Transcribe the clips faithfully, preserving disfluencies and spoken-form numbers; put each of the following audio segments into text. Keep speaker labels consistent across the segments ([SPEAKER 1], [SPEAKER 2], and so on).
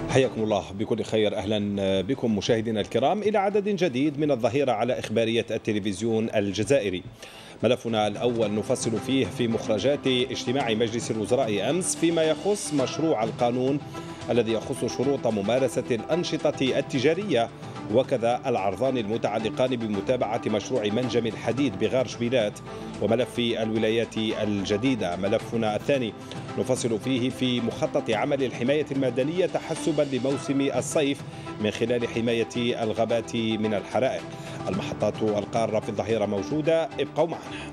[SPEAKER 1] حياكم الله بكل خير. أهلا بكم مشاهدينا الكرام إلى عدد جديد من الظهيرة على إخبارية التلفزيون الجزائري. ملفنا الأول نفصل فيه في مخرجات اجتماع مجلس الوزراء أمس فيما يخص مشروع القانون الذي يخص شروط ممارسة الأنشطة التجارية وكذا العرضان المتعلقان بمتابعة مشروع منجم الحديد بغار شبيلات وملف الولايات الجديدة. ملفنا الثاني نفصل فيه في مخطط عمل الحماية المدنية تحسبا لموسم الصيف من خلال حماية الغابات من الحرائق. المحطات القارة في الظهيرة موجودة، ابقوا معنا.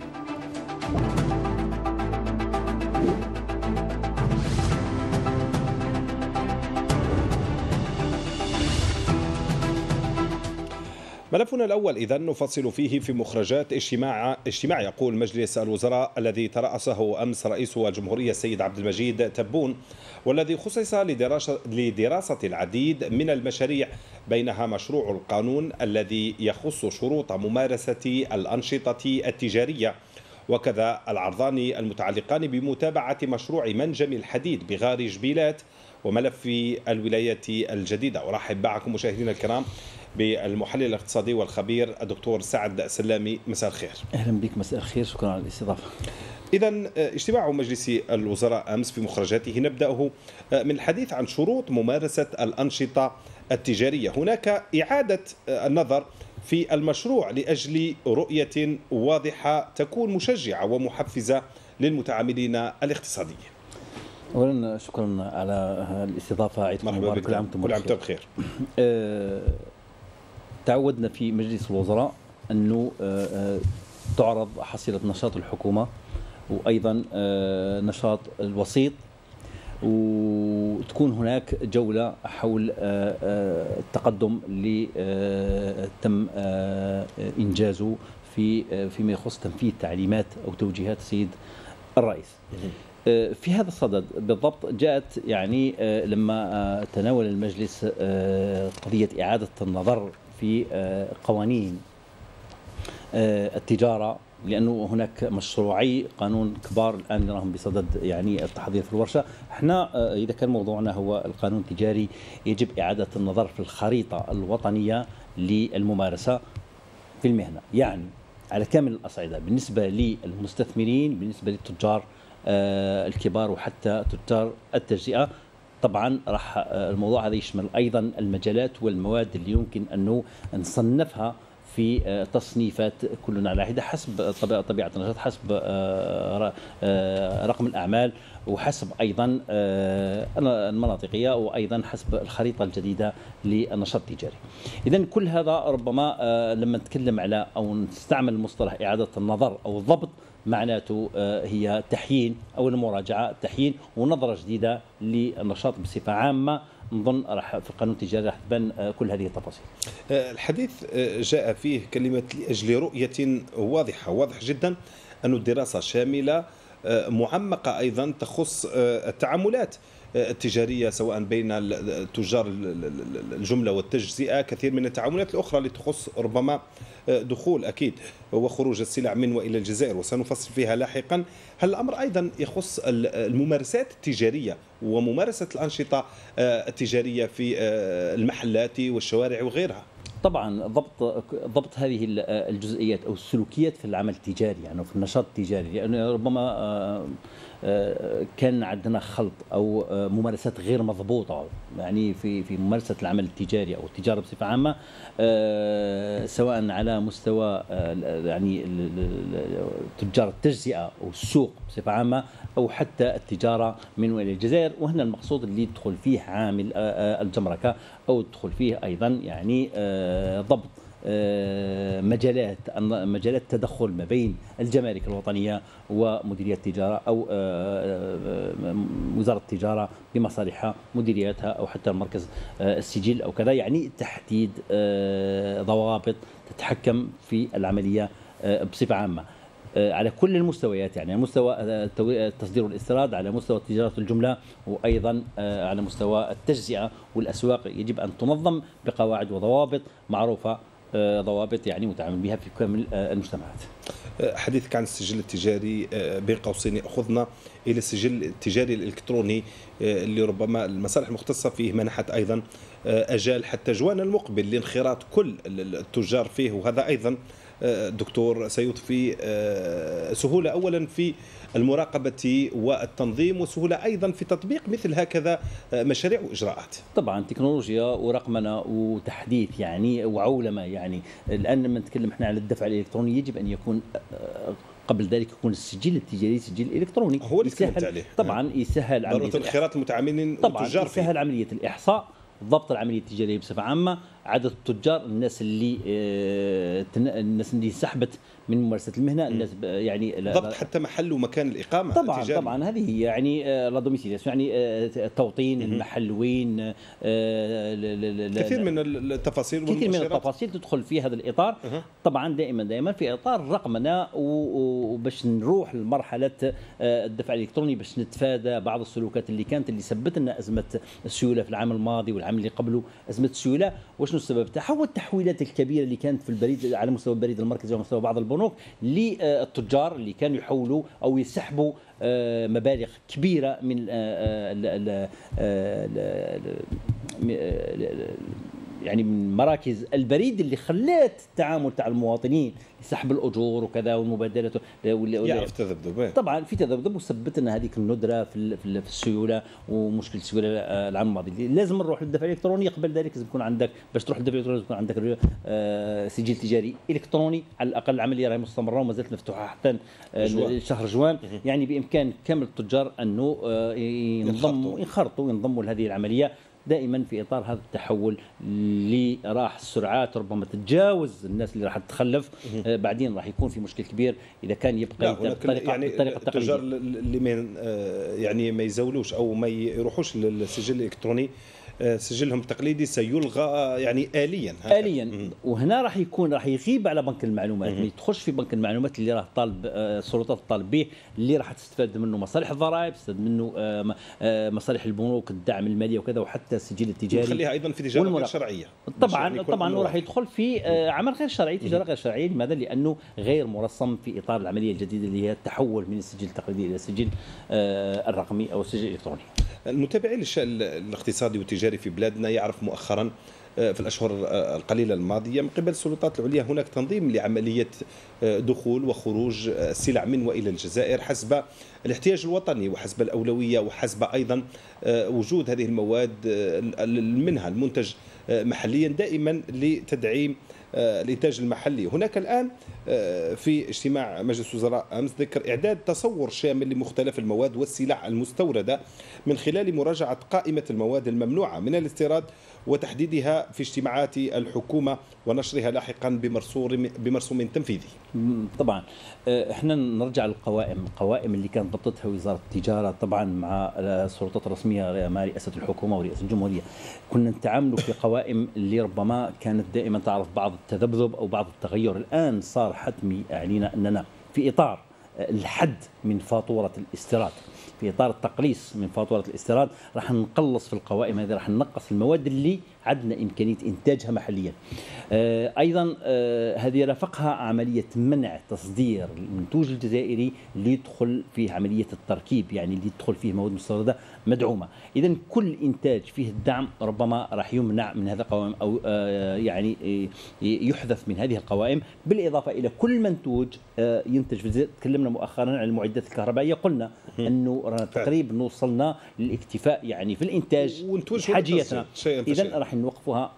[SPEAKER 1] ملفنا الأول إذن نفصل فيه في مخرجات اجتماع اجتماع يقول مجلس الوزراء الذي ترأسه أمس رئيس الجمهورية السيد عبد المجيد تبون، والذي خصص لدراسة لدراسة العديد من المشاريع بينها مشروع القانون الذي يخص شروط ممارسة الأنشطة التجارية وكذا العرضان المتعلقان بمتابعة مشروع منجم الحديد بغار جبيلات وملف الولايات الجديدة. أرحب معكم مشاهدينا الكرام بالمحلل الاقتصادي والخبير الدكتور سعد سلامي. مساء الخير.
[SPEAKER 2] اهلا بك. مساء الخير، شكرا على الاستضافه.
[SPEAKER 1] إذن اجتماع مجلس الوزراء امس في مخرجاته نبداه من الحديث عن شروط ممارسه الانشطه التجاريه. هناك اعاده النظر في المشروع لاجل رؤيه واضحه تكون مشجعه ومحفزه للمتعاملين الاقتصاديين.
[SPEAKER 2] اولا شكرا على الاستضافه، عيدكم مبارك، كل عام
[SPEAKER 1] وانتم بخير.
[SPEAKER 2] تعودنا في مجلس الوزراء أنه تعرض حصيلة نشاط الحكومة وأيضا نشاط الوسيط، وتكون هناك جولة حول التقدم اللي تم إنجازه في فيما يخص تنفيذ تعليمات أو توجيهات السيد الرئيس. في هذا الصدد بالضبط جاءت يعني لما تناول المجلس قضية إعادة النظر في قوانين التجارة، لأنه هناك مشروعي قانون كبار الآن نراهم بصدد يعني التحضير في الورشة. احنا إذا كان موضوعنا هو القانون التجاري يجب إعادة النظر في الخريطة الوطنية للممارسة في المهنة، يعني على كامل الأصعدة، بالنسبة للمستثمرين، بالنسبة للتجار الكبار وحتى تجار التجزئة. طبعا راح الموضوع هذا يشمل ايضا المجالات والمواد اللي يمكن انه نصنفها في تصنيفات كلنا على حده حسب طبيعه النشاط، حسب رقم الاعمال، وحسب ايضا المناطقيه، وايضا حسب الخريطه الجديده للنشاط التجاري. اذا كل هذا ربما لما نتكلم على او نستعمل مصطلح اعاده النظر او الضبط معناته هي تحيين او المراجعه، تحيين ونظره جديده للنشاط بصفه عامه. نظن راح في القانون التجاري راح تبان كل هذه التفاصيل.
[SPEAKER 1] الحديث جاء فيه كلمه لاجل رؤيه واضحه. واضح جدا أن الدراسه شامله معمقه ايضا تخص التعاملات التجارية سواء بين التجار الجملة والتجزئة، كثير من التعاملات الأخرى اللي تخص ربما دخول أكيد وخروج السلع من وإلى الجزائر وسنفصل فيها لاحقا. هل الأمر أيضا يخص الممارسات التجارية وممارسة الأنشطة التجارية في المحلات والشوارع وغيرها؟
[SPEAKER 2] طبعا ضبط ضبط هذه الجزئيات او السلوكيات في العمل التجاري، يعني في النشاط التجاري، لانه ربما كان عندنا خلط او ممارسات غير مضبوطه يعني في في ممارسه العمل التجاري او التجاره بصفه عامه، سواء على مستوى يعني تجار التجزئه او السوق بصفه عامه او حتى التجاره من والى الجزائر. وهنا المقصود اللي يدخل فيه عامل الجمركه او يدخل فيه ايضا يعني ضبط مجالات مجالات تدخل ما بين الجمارك الوطنية ومديرية التجارة أو وزارة التجارة بمصالحها، مديرياتها أو حتى المركز السجل أو كذا، يعني تحديد ضوابط تتحكم في العملية بصفة عامة على كل المستويات، يعني على مستوى التصدير والاستيراد، على مستوى تجارة الجملة، وأيضا على مستوى التجزئة والأسواق. يجب أن تنظم بقواعد وضوابط معروفة ضوابط يعني متعامل بها في كامل المجتمعات.
[SPEAKER 1] حديثك عن السجل التجاري بين قوسين يأخذنا إلى السجل التجاري الإلكتروني اللي ربما المصالح المختصة فيه منحت أيضا أجال حتى جوان المقبل لانخراط كل التجار فيه، وهذا أيضا دكتور سيضفي سهولة أولا في المراقبة والتنظيم، وسهولة أيضا في تطبيق مثل هكذا مشاريع وإجراءات.
[SPEAKER 2] طبعا تكنولوجيا ورقمنة وتحديث يعني وعولمة. يعني الآن لما نتكلم احنا عن الدفع الإلكتروني يجب أن يكون قبل ذلك يكون السجل التجاري سجل إلكتروني
[SPEAKER 1] هو اللي تكلمت عليه.
[SPEAKER 2] طبعا يسهل عملية
[SPEAKER 1] انخراط المتعاملين
[SPEAKER 2] طبعا يسهل فيه. عملية الإحصاء، ضبط العملية التجارية بصفة عامة، عدد التجار، الناس اللي الناس اللي سحبت من ممارسة المهنة، الناس يعني
[SPEAKER 1] ضبط حتى محل ومكان الإقامة
[SPEAKER 2] طبعا
[SPEAKER 1] التجاري.
[SPEAKER 2] طبعا هذه هي يعني لا دوميسيليس يعني توطين المحل وين،
[SPEAKER 1] كثير من التفاصيل
[SPEAKER 2] كثير من التفاصيل تدخل في هذا الإطار. أه. طبعا دائما دائما في إطار رقمنة وباش نروح لمرحلة الدفع الإلكتروني باش نتفادى بعض السلوكات اللي كانت اللي سببت لنا أزمة السيولة في العام الماضي والعام اللي قبله. أزمة السيولة وشنو السبب تاعها؟ هو التحويلات الكبيرة اللي كانت في البريد على مستوى البريد المركزي وعلى مستوى بعض البنوك للتجار اللي كانوا يحولوا أو يسحبوا مبالغ كبيرة من يعني من مراكز البريد اللي خلات التعامل تاع المواطنين لسحب الاجور وكذا والمبادلات
[SPEAKER 1] يعرف تذبذب.
[SPEAKER 2] طبعا في تذبذب وثبت لنا هذيك الندره في في السيوله ومشكله السيوله العام الماضي. لازم نروح للدفع الالكتروني. قبل ذلك لازم يكون عندك باش تروح للدفع الالكتروني يكون عندك سجل تجاري الكتروني على الاقل. العمليه راهي مستمره وما زالت مفتوحه حتى شهر جوان. يعني بامكان كامل التجار انه ينضموا ينخرطوا وينضموا لهذه العمليه دائما في اطار هذا التحول اللي راح السرعات ربما تتجاوز الناس اللي راح تتخلف. آه بعدين راح يكون في مشكل كبير اذا كان يبقى
[SPEAKER 1] بالطريقه يعني بالطريقه التقليديه. التجار اللي ما يعني ما يزولوش او ما يروحوش للسجل الالكتروني سجلهم التقليدي سيلغى يعني آليا
[SPEAKER 2] هكذا. آليا م- وهنا راح يكون راح يغيب على بنك المعلومات. اللي تخش في بنك المعلومات اللي راه طالب السلطات الطالب به اللي راح تستفاد منه مصالح الضرائب، تستفاد منه مصالح البنوك، الدعم المالي وكذا، وحتى السجل التجاري
[SPEAKER 1] وخليها ايضا في تجاره غير شرعيه.
[SPEAKER 2] طبعا طبعا وراح يدخل في عمل غير شرعي، تجاره غير شرعيه. لماذا؟ لانه غير مرسم في اطار العمليه الجديده اللي هي التحول من السجل التقليدي الى السجل الرقمي او السجل الالكتروني.
[SPEAKER 1] المتابعين للشأن الاقتصادي والتجاري في بلادنا يعرف مؤخرا في الأشهر القليلة الماضية من قبل السلطات العليا هناك تنظيم لعملية دخول وخروج السلع من وإلى الجزائر حسب الاحتياج الوطني وحسب الأولوية وحسب أيضا وجود هذه المواد منها المنتج محليا دائما لتدعيم الإنتاج المحلي. هناك الآن في اجتماع مجلس وزراء أمس ذكر إعداد تصور شامل لمختلف المواد والسلع المستوردة من خلال مراجعة قائمة المواد الممنوعة من الاستيراد وتحديدها في اجتماعات الحكومة ونشرها لاحقا بمرسوم بمرسوم تنفيذي.
[SPEAKER 2] طبعا احنا نرجع للقوائم، القوائم اللي كانت ضبطتها وزارة التجارة طبعا مع السلطات الرسمية مع رئاسة الحكومة ورئاسة الجمهورية. كنا نتعاملوا في قوائم اللي ربما كانت دائما تعرف بعض التذبذب أو بعض التغير. الآن صار حتمي علينا أننا في إطار الحد من فاتورة الاستيراد، في إطار التقليص من فاتورة الاستيراد، راح نقلص في القوائم هذه، راح ننقص المواد اللي عندنا إمكانية إنتاجها محليا. آه أيضا آه هذه رافقها عملية منع تصدير المنتوج الجزائري اللي يدخل فيه عملية التركيب، يعني اللي يدخل فيه مواد مستوردة مدعومة. إذا كل إنتاج فيه الدعم ربما راح يمنع من هذا القوائم أو آه يعني يحذف من هذه القوائم، بالإضافة إلى كل منتوج آه ينتج في الجزائر. تكلمنا مؤخرا عن المعدات الكهربائية، قلنا أنه تقريبا وصلنا للاكتفاء يعني في الإنتاج حاجيتنا. إذا راح نوقفوها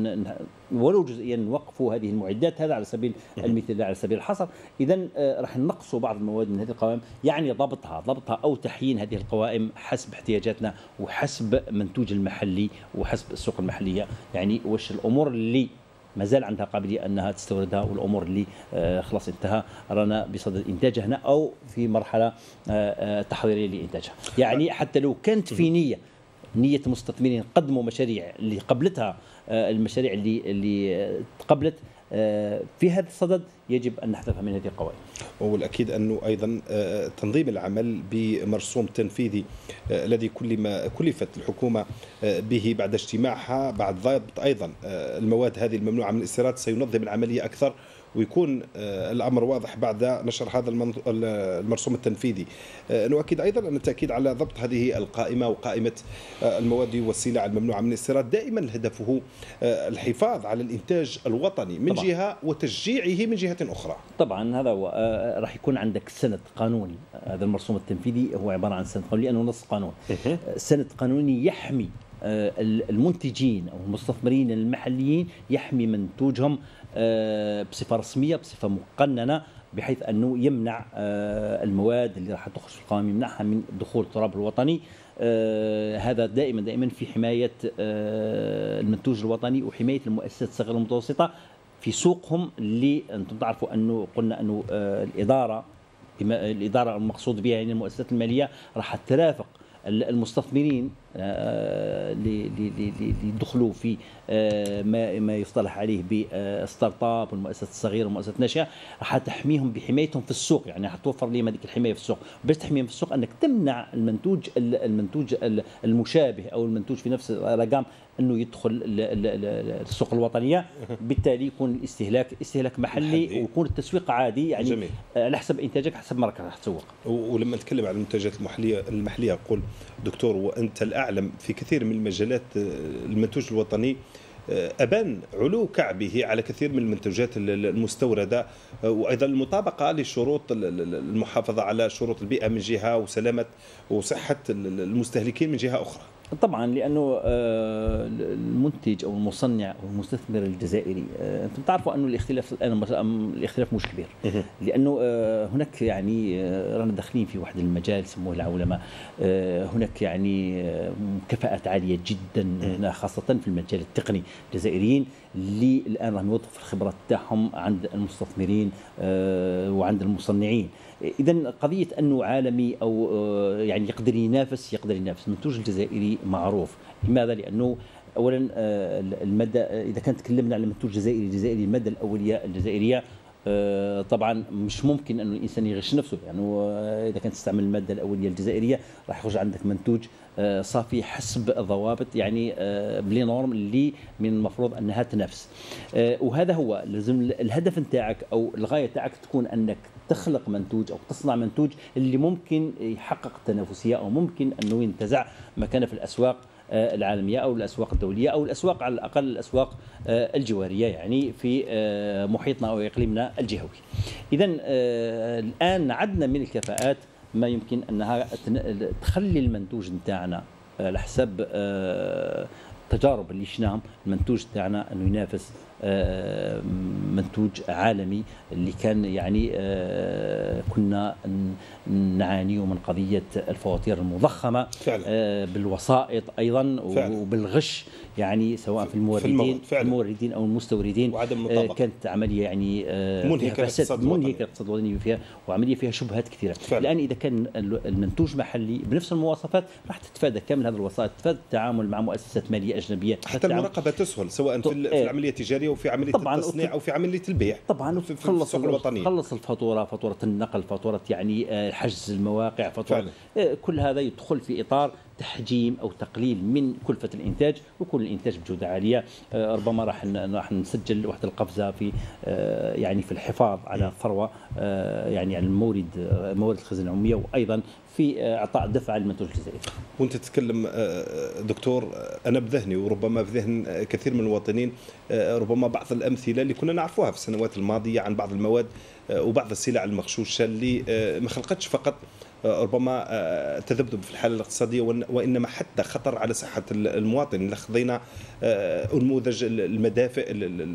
[SPEAKER 2] ولو جزئيا نوقفوا هذه المعدات، هذا على سبيل المثال على سبيل الحصر. إذا راح نقصوا بعض المواد من هذه القوائم، يعني ضبطها ضبطها أو تحيين هذه القوائم حسب احتياجاتنا وحسب منتوج المحلي وحسب السوق المحلية. يعني وش الأمور اللي ما زال عندها قابلية أنها تستوردها والأمور اللي آه خلاص انتهى رانا بصدد إنتاجها هنا أو في مرحلة آه تحضيرية لإنتاجها. يعني حتى لو كانت في نية نية المستثمرين قدموا مشاريع اللي قبلتها آه المشاريع اللي اللي قبلت في هذا الصدد يجب أن نحذف من هذه القوائم.
[SPEAKER 1] والأكيد أنه أيضا تنظيم العمل بمرسوم تنفيذي الذي كل ما كلفت الحكومة به بعد اجتماعها بعد ضبط أيضا المواد هذه الممنوعة من الاستيراد سينظم العملية أكثر، ويكون الأمر واضح بعد نشر هذا المرسوم التنفيذي. نؤكد أيضا أن التأكيد على ضبط هذه القائمة وقائمة المواد والسلع الممنوعة من الاستيراد دائما هدفه الحفاظ على الإنتاج الوطني من طبعا. جهة وتشجيعه من جهة أخرى.
[SPEAKER 2] طبعا هذا هو. راح يكون عندك سند قانوني. هذا المرسوم التنفيذي هو عبارة عن سند قانوني لأنه نص قانون. سند قانوني يحمي المنتجين أو المستثمرين المحليين، يحمي منتوجهم بصفة رسمية بصفة مقننة، بحيث أنه يمنع المواد اللي راح تخرج في القائمة يمنعها من دخول التراب الوطني. هذا دائما دائما في حماية المنتوج الوطني وحماية المؤسسات الصغيرة والمتوسطة في سوقهم، اللي أنتم تعرفوا أنه قلنا أنه الإدارة الإدارة المقصود بها يعني المؤسسات المالية راح ترافق المستثمرين ليدخلوا في ما ما يصطلح عليه بالستارت اب والمؤسسات الصغيره والمؤسسات الناشئه، راح تحميهم بحمايتهم في السوق، يعني راح توفر لهم هذيك الحمايه في السوق. باش تحميهم في السوق انك تمنع المنتوج المنتوج المشابه او المنتوج في نفس الرقم انه يدخل السوق الوطنيه، بالتالي يكون الاستهلاك استهلاك محلي ويكون التسويق عادي، يعني جميل. على حسب انتاجك حسب ما راك راح تسوق.
[SPEAKER 1] ولما نتكلم عن المنتجات المحليه المحليه اقول دكتور وانت الاعلم في كثير من المجالات المنتوج الوطني أبان علو كعبه على كثير من المنتوجات المستوردة، وأيضا المطابقة لشروط المحافظة على شروط البيئة من جهة وسلامة وصحة المستهلكين من جهة أخرى.
[SPEAKER 2] طبعا لانه المنتج او المصنع او المستثمر الجزائري، انتم تعرفوا انه الاختلاف الان الاختلاف مش كبير، لانه هناك يعني رانا داخلين في واحد المجال سموه العولمه، هناك يعني كفاءات عاليه جدا خاصه في المجال التقني. الجزائريين اللي الان راهم يوظفوا الخبرات تاعهم عند المستثمرين وعند المصنعين. إذن قضية أنه عالمي أو يعني يقدر ينافس يقدر ينافس المنتوج الجزائري معروف. لماذا؟ لأنه أولا المادة، إذا كان تكلمنا على المنتوج الجزائري الجزائري المادة الأولية الجزائرية طبعا مش ممكن أنه الإنسان يغش نفسه، يعني إذا كانت تستعمل المادة الأولية الجزائرية راح يخرج عندك منتوج صافي حسب الضوابط، يعني بلي نورم اللي من المفروض أنها تنافس. وهذا هو لازم الهدف نتاعك أو الغاية تاعك تكون أنك تخلق منتوج أو تصنع منتوج اللي ممكن يحقق التنافسية أو ممكن أنه ينتزع مكانه في الأسواق العالمية أو الأسواق الدولية أو الأسواق على الأقل الأسواق الجوارية، يعني في محيطنا أو إقليمنا الجهوي. إذن الآن عدنا من الكفاءات ما يمكن أنها تخلي المنتوج نتاعنا على حسب التجارب اللي شفناهم المنتوج تاعنا أنه ينافس منتوج عالمي اللي كان يعني كنا نعاني من قضية الفواتير المضخمة فعلا. بالوسائط أيضا فعلا. وبالغش، يعني سواء في الموردين في الموردين أو المستوردين، كانت عملية يعني منهكة الاقتصاد الوطني فيها، وعملية فيها شبهات كثيرة فعلا. الآن إذا كان المنتوج محلي بنفس المواصفات راح تتفادى كامل هذه الوسائط، تتفادى التعامل مع مؤسسات مالية أجنبية،
[SPEAKER 1] حتى المراقبة تسهل سواء في العملية التجارية وفي عملية التصنيع أو في عملية البيع.
[SPEAKER 2] طبعا
[SPEAKER 1] في السوق الوطنية
[SPEAKER 2] خلص الفاتورة، فاتورة النقل، فاتورة يعني حجز المواقع، فاتورة كل هذا يدخل في إطار تحجيم أو تقليل من كلفة الإنتاج ويكون الإنتاج بجودة عالية. ربما راح راح نسجل واحد القفزة في يعني في الحفاظ على الثروة، يعني على المورد موارد الخزانة العمومية، وأيضا في اعطاء دفع للمنتوج الجزائري.
[SPEAKER 1] وانت تتكلم دكتور، انا بذهني وربما بذهن كثير من المواطنين ربما بعض الامثله اللي كنا نعرفوها في السنوات الماضيه عن بعض المواد وبعض السلع المغشوشه اللي ما خلقتش فقط ربما تذبذب في الحاله الاقتصاديه وانما حتى خطر على صحه المواطن. لخذينا نموذج المدافئ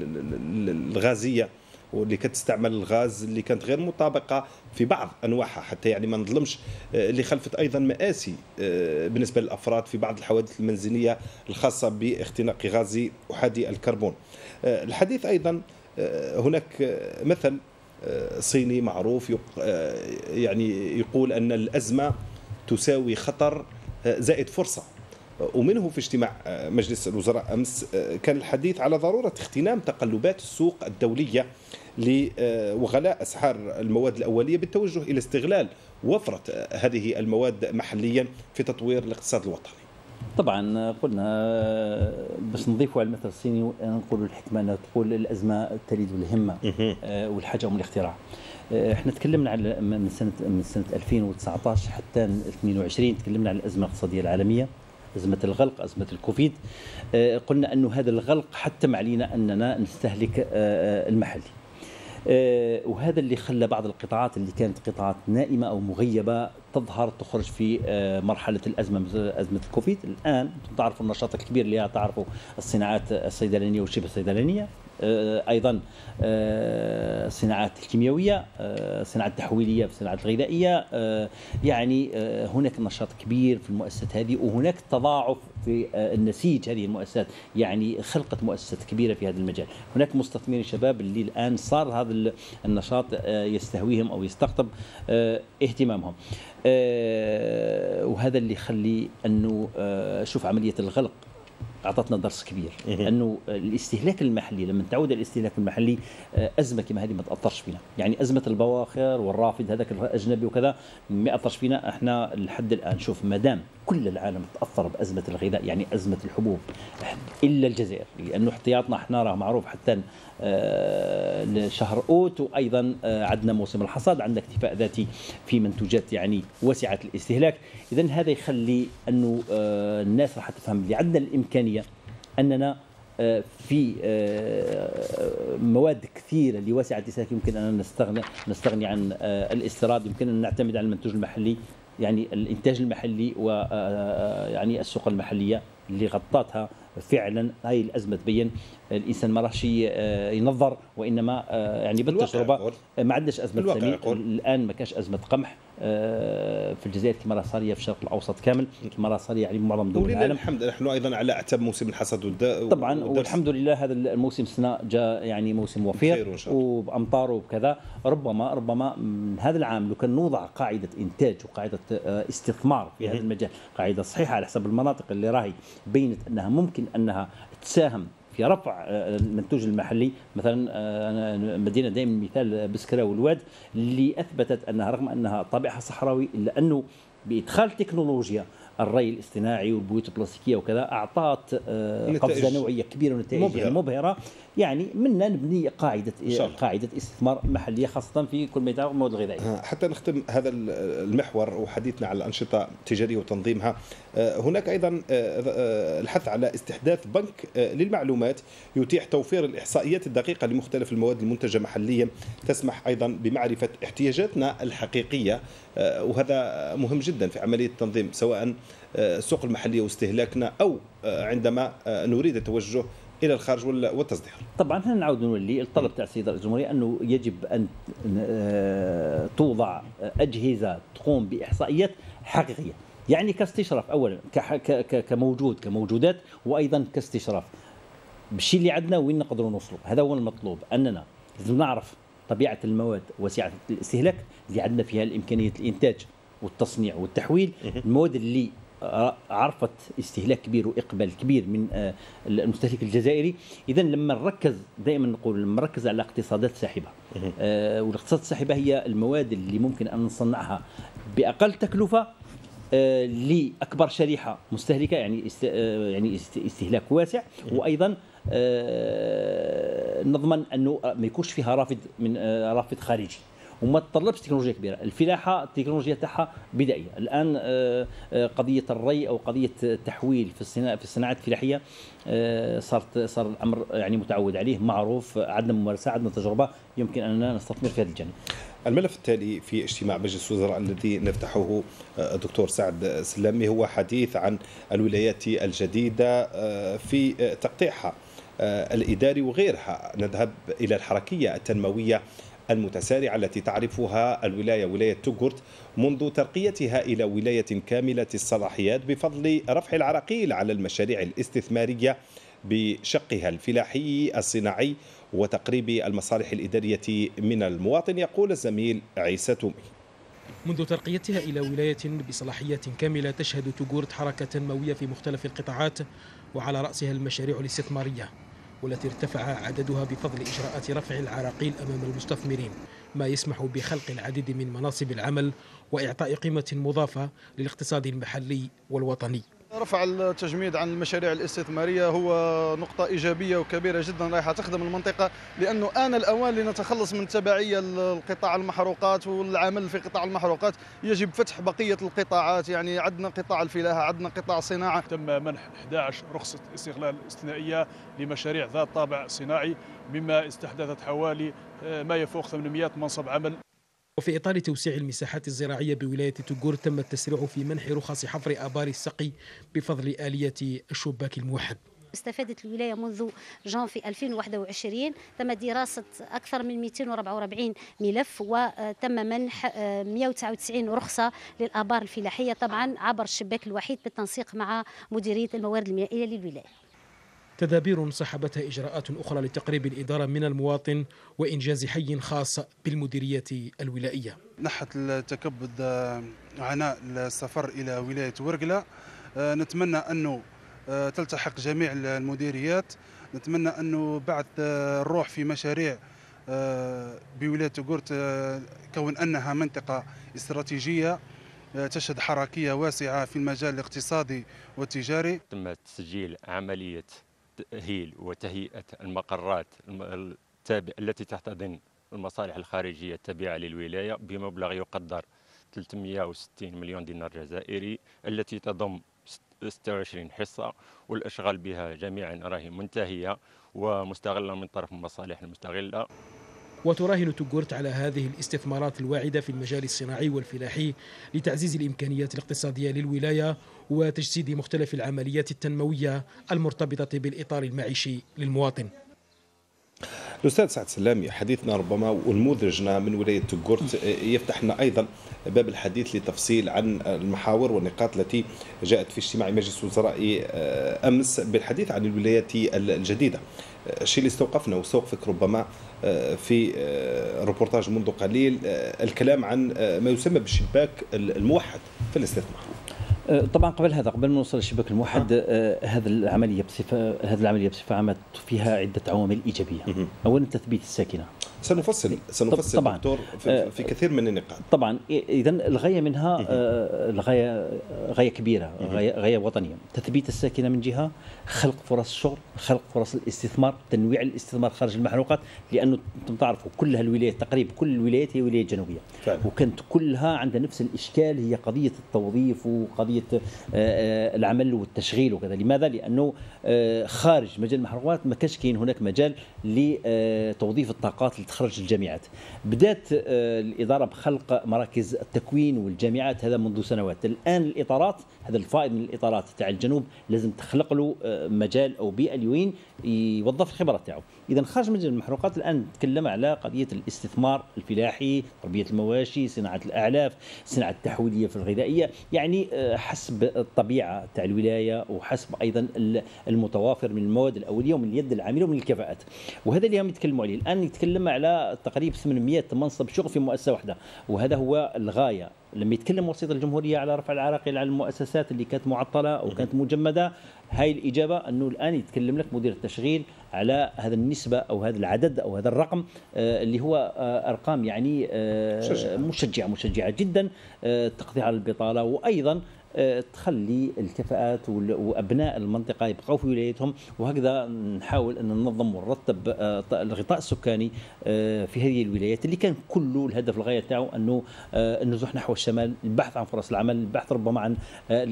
[SPEAKER 1] الغازيه واللي كانت تستعمل الغاز اللي كانت غير مطابقه في بعض انواعها، حتى يعني ما نظلمش، اللي خلفت ايضا مآسي بالنسبه للافراد في بعض الحوادث المنزليه الخاصه باختناق غاز احادي الكربون. الحديث ايضا هناك مثل صيني معروف يعني يقول ان الازمه تساوي خطر زائد فرصه. ومنه في اجتماع مجلس الوزراء أمس كان الحديث على ضرورة اغتنام تقلبات السوق الدولية وغلاء أسعار المواد الأولية بالتوجه إلى استغلال وفرة هذه المواد محليا في تطوير الاقتصاد الوطني.
[SPEAKER 2] طبعا قلنا بس نضيفوا على المثل الصيني نقول الحكمة أنها تقول الأزمة تلد الهمة والحاجة أم الاختراع. احنا تكلمنا على من سنة من سنة ألفين وتسعطاش حتى اثنين وعشرين تكلمنا عن الأزمة الاقتصادية العالمية، أزمة الغلق، أزمة الكوفيد. قلنا أنه هذا الغلق حتم علينا أننا نستهلك المحلي، وهذا اللي خلى بعض القطاعات اللي كانت قطاعات نائمة أو مغيبة تظهر تخرج في مرحلة الأزمة مثل أزمة الكوفيد. الآن تعرفوا النشاط الكبير اللي تعرفوا الصناعات الصيدلانية والشبه الصيدلانية، أيضا الصناعات الكيميائية، الصناعات التحويلية في الصناعات الغذائية. يعني هناك نشاط كبير في المؤسسات هذه، وهناك تضاعف في النسيج هذه المؤسسات، يعني خلقت مؤسسات كبيرة في هذا المجال. هناك مستثمرين شباب اللي الآن صار هذا النشاط يستهويهم أو يستقطب اهتمامهم، وهذا اللي يخلي أنه شوف عملية الغلق أعطتنا درس كبير، أنه الاستهلاك المحلي لما تعود الاستهلاك المحلي أزمة كما هذه ما تأثرش فينا. يعني أزمة البواخر والرافد هذاك الأجنبي وكذا ما أثرش فينا احنا لحد الآن. شوف مادام كل العالم تأثر بأزمة الغذاء يعني أزمة الحبوب إلا الجزائر، لأنه احتياطنا احنا راه معروف حتى لشهر أوت، وأيضا عندنا موسم الحصاد، عندنا اكتفاء ذاتي في منتوجات يعني واسعة الاستهلاك. إذن هذا يخلي أنه الناس راح تفهم اللي عندنا الإمكانية أننا في مواد كثيرة لواسعة الاستهلاك يمكن أن نستغني نستغني عن الاستيراد، يمكن أن نعتمد على المنتوج المحلي، يعني الإنتاج المحلي ويعني السوق المحلية اللي غطتها فعلا. هاي الأزمة تبين الإنسان ما راهش ينظر، وإنما يعني بالتجربة ما عندناش أزمة سمين الآن، ما كاش أزمة قمح في الجزائر كما راه صاريه في الشرق الاوسط كامل، كما راه صاريه يعني معظم دول العالم.
[SPEAKER 1] الحمد لله نحن ايضا على اعتاب موسم الحصاد والداء
[SPEAKER 2] طبعا، والحمد لله هذا الموسم السنه جاء يعني موسم وفير وبامطار وكذا. ربما ربما من هذا العام لو كان نوضع قاعده انتاج وقاعده استثمار في هذا المجال، قاعده صحيحه على حسب المناطق اللي راهي بينت انها ممكن انها تساهم في رفع المنتوج المحلي. مثلا مدينه دائما مثال بسكرة والواد اللي اثبتت انها رغم انها طابعها صحراوي الا انه بادخال تكنولوجيا الري الاصطناعي والبيوت البلاستيكيه وكذا اعطت قفزه نوعيه كبيره ونتائج مبهرة. مبهره. يعني منا نبني قاعده قاعده استثمار محليه خاصه في كل ما يتعلق بالمواد الغذائيه.
[SPEAKER 1] حتى نختم هذا المحور وحديثنا على الانشطه التجاريه وتنظيمها، هناك ايضا الحث على استحداث بنك للمعلومات يتيح توفير الاحصائيات الدقيقه لمختلف المواد المنتجه محليا، تسمح ايضا بمعرفه احتياجاتنا الحقيقيه، وهذا مهم جدا في عمليه التنظيم سواء السوق المحليه واستهلاكنا او عندما نريد التوجه الى الخارج والتصدير.
[SPEAKER 2] طبعا احنا نعود نولي الطلب تاع السيد رئيس الجمهوريه انه يجب ان توضع اجهزه تقوم باحصائيات حقيقيه، يعني كاستشراف اولا كموجود كموجودات، وايضا كاستشراف بالشيء اللي عندنا وين نقدروا نوصلوا. هذا هو المطلوب، اننا لازم نعرف طبيعه المواد وسعه الاستهلاك اللي عندنا فيها الامكانيه الانتاج والتصنيع والتحويل، المواد اللي عرفت استهلاك كبير واقبال كبير من المستهلك الجزائري. اذا لما نركز دائما نقول لما نركز على اقتصادات ساحبه، آه والاقتصادات الساحبه هي المواد اللي ممكن ان نصنعها باقل تكلفه آه لاكبر شريحه مستهلكه، يعني است آه يعني استهلاك واسع، وايضا آه نضمن انه ما يكونش فيها رافد من آه رافد خارجي، وما تطلبش تكنولوجيا كبيره. الفلاحه التكنولوجيا تاعها بدائيه الان. قضيه الري او قضيه التحويل في الصناعه في الصناعات الفلاحيه صارت صار الامر يعني متعود عليه، معروف، عندنا ممارسه، عندنا تجربه، يمكن اننا نستثمر في هذا الجانب.
[SPEAKER 1] الملف التالي في اجتماع مجلس الوزراء الذي نفتحه الدكتور سعد سلامي هو حديث عن الولايات الجديده في تقطيعها الاداري وغيرها. نذهب الى الحركيه التنمويه المتسارعة التي تعرفها الولاية ولاية توغورت منذ ترقيتها إلى ولاية كاملة الصلاحيات بفضل رفع العراقيل على المشاريع الاستثمارية بشقها الفلاحي الصناعي وتقريب المصالح الإدارية من المواطن. يقول الزميل عيسى تومي.
[SPEAKER 3] منذ ترقيتها إلى ولاية بصلاحيات كاملة تشهد توغورت حركة تنموية في مختلف القطاعات، وعلى رأسها المشاريع الاستثمارية والتي ارتفع عددها بفضل إجراءات رفع العراقيل أمام المستثمرين، ما يسمح بخلق العديد من مناصب العمل وإعطاء قيمة مضافة للاقتصاد المحلي والوطني.
[SPEAKER 4] رفع التجميد عن المشاريع الاستثمارية هو نقطة إيجابية وكبيرة جدا رايحة تخدم المنطقة، لأنه آن الأوان لنتخلص من تبعية القطاع المحروقات والعمل في قطاع المحروقات. يجب فتح بقية القطاعات، يعني عندنا قطاع الفلاحة، عندنا قطاع الصناعة.
[SPEAKER 5] تم منح إحدى عشرة رخصة استغلال استثنائية لمشاريع ذات طابع صناعي، مما استحدثت حوالي ما يفوق ثمانمئة منصب عمل.
[SPEAKER 3] وفي إطار توسيع المساحات الزراعية بولاية توغورت تم التسريع في منح رخص حفر آبار السقي بفضل آلية الشباك الموحد.
[SPEAKER 6] استفادت الولاية منذ جانفي ألفين وواحد وعشرين، تم دراسة أكثر من مئتين وأربعة وأربعين ملف، وتم منح مئة وتسعة وتسعين رخصة للآبار الفلاحية، طبعا عبر الشباك الوحيد بالتنسيق مع مديرية الموارد المائية للولاية.
[SPEAKER 3] تدابير صاحبتها إجراءات أخرى لتقريب الإدارة من المواطن وإنجاز حي خاص بالمديرية الولائية.
[SPEAKER 7] نحت التكبد عناء السفر إلى ولاية ورقلة، نتمنى أنه تلتحق جميع المديريات، نتمنى أنه بعد الروح في مشاريع بولاية توغورت، كون أنها منطقة استراتيجية تشهد حركية واسعة في المجال الاقتصادي والتجاري.
[SPEAKER 8] تم تسجيل عملية تأهيل وتهيئة المقرات التابعة التي تحتضن المصالح الخارجية التابعة للولاية بمبلغ يقدر ثلاثمئة وستين مليون دينار جزائري، التي تضم ستة وعشرين حصة، والأشغال بها جميعا راهي منتهية ومستغلة من طرف المصالح المستغلة.
[SPEAKER 3] وتراهن توغورت على هذه الاستثمارات الواعدة في المجال الصناعي والفلاحي لتعزيز الإمكانيات الاقتصادية للولاية وتجسيد مختلف العمليات التنموية المرتبطة بالإطار المعيشي للمواطن.
[SPEAKER 1] الأستاذ سعد سلامي، حديثنا ربما ونموذجنا من ولاية توغورت يفتح لنا أيضا باب الحديث لتفصيل عن المحاور والنقاط التي جاءت في اجتماع مجلس وزراء أمس بالحديث عن الولايات الجديدة. الشيء اللي استوقفنا واستوقفك ربما في روبورتاج منذ قليل الكلام عن ما يسمى بالشباك الموحد في الاستثمار.
[SPEAKER 2] طبعا قبل هذا، قبل ما نوصل للشباك الموحد، آه هذا العمليه بصفه هذه العمليه بصفه عامه فيها عده عوامل ايجابيه. اولا تثبيت الساكنه.
[SPEAKER 1] سنفصل سنفصل طبعا دكتور في, في كثير من النقاط.
[SPEAKER 2] طبعا اذا الغايه منها آه الغايه غايه كبيره، غايه غايه وطنيه. تثبيت الساكنه من جهه، خلق فرص الشغل، خلق فرص الاستثمار، تنويع الاستثمار خارج المحروقات، لانه انتم تعرفوا كل هالولايات تقريبا كل الولايات هي ولايات جنوبيه فعلا. وكانت كلها عندها نفس الاشكال، هي قضيه التوظيف وقضيه العمل والتشغيل وكذا. لماذا؟ لانه خارج مجال المحروقات ما كانش كاين هناك مجال لتوظيف الطاقات اللي تخرج الجامعات. بدات الاداره بخلق مراكز التكوين والجامعات هذا منذ سنوات. الان الاطارات، هذا الفائض من الاطارات تاع الجنوب لازم تخلق له مجال او بيئه لوين يوظف الخبرات تاعو. اذا خارج مجال المحروقات الان نتكلم على قضيه الاستثمار الفلاحي، تربيه المواشي، صناعه الاعلاف، صناعه التحويليه في الغذائيه، يعني حسب الطبيعه تاع الولايه وحسب ايضا المتوافر من المواد الاوليه ومن اليد العامله ومن الكفاءات. وهذا اللي هم يتكلموا عليه. الان نتكلم على تقريبا ثمانمئة منصب شغل في مؤسسه واحده، وهذا هو الغايه. لما يتكلم وسيط الجمهوريه على رفع العراقيل على المؤسسات اللي كانت معطله او كانت مجمده، هاي الاجابه انه الان يتكلم لك مدير التشغيل على هذا النسبه او هذا العدد او هذا الرقم آه اللي هو آه ارقام يعني آه مشجعه مشجعه جدا، آه تقضي على البطاله، وايضا تخلي الكفاءات وابناء المنطقه يبقوا في ولايتهم. وهكذا نحاول ان ننظم ونرتب الغطاء السكاني في هذه الولايات اللي كان كله الهدف الغايه تاعو انه النزوح نحو الشمال، البحث عن فرص العمل، البحث ربما عن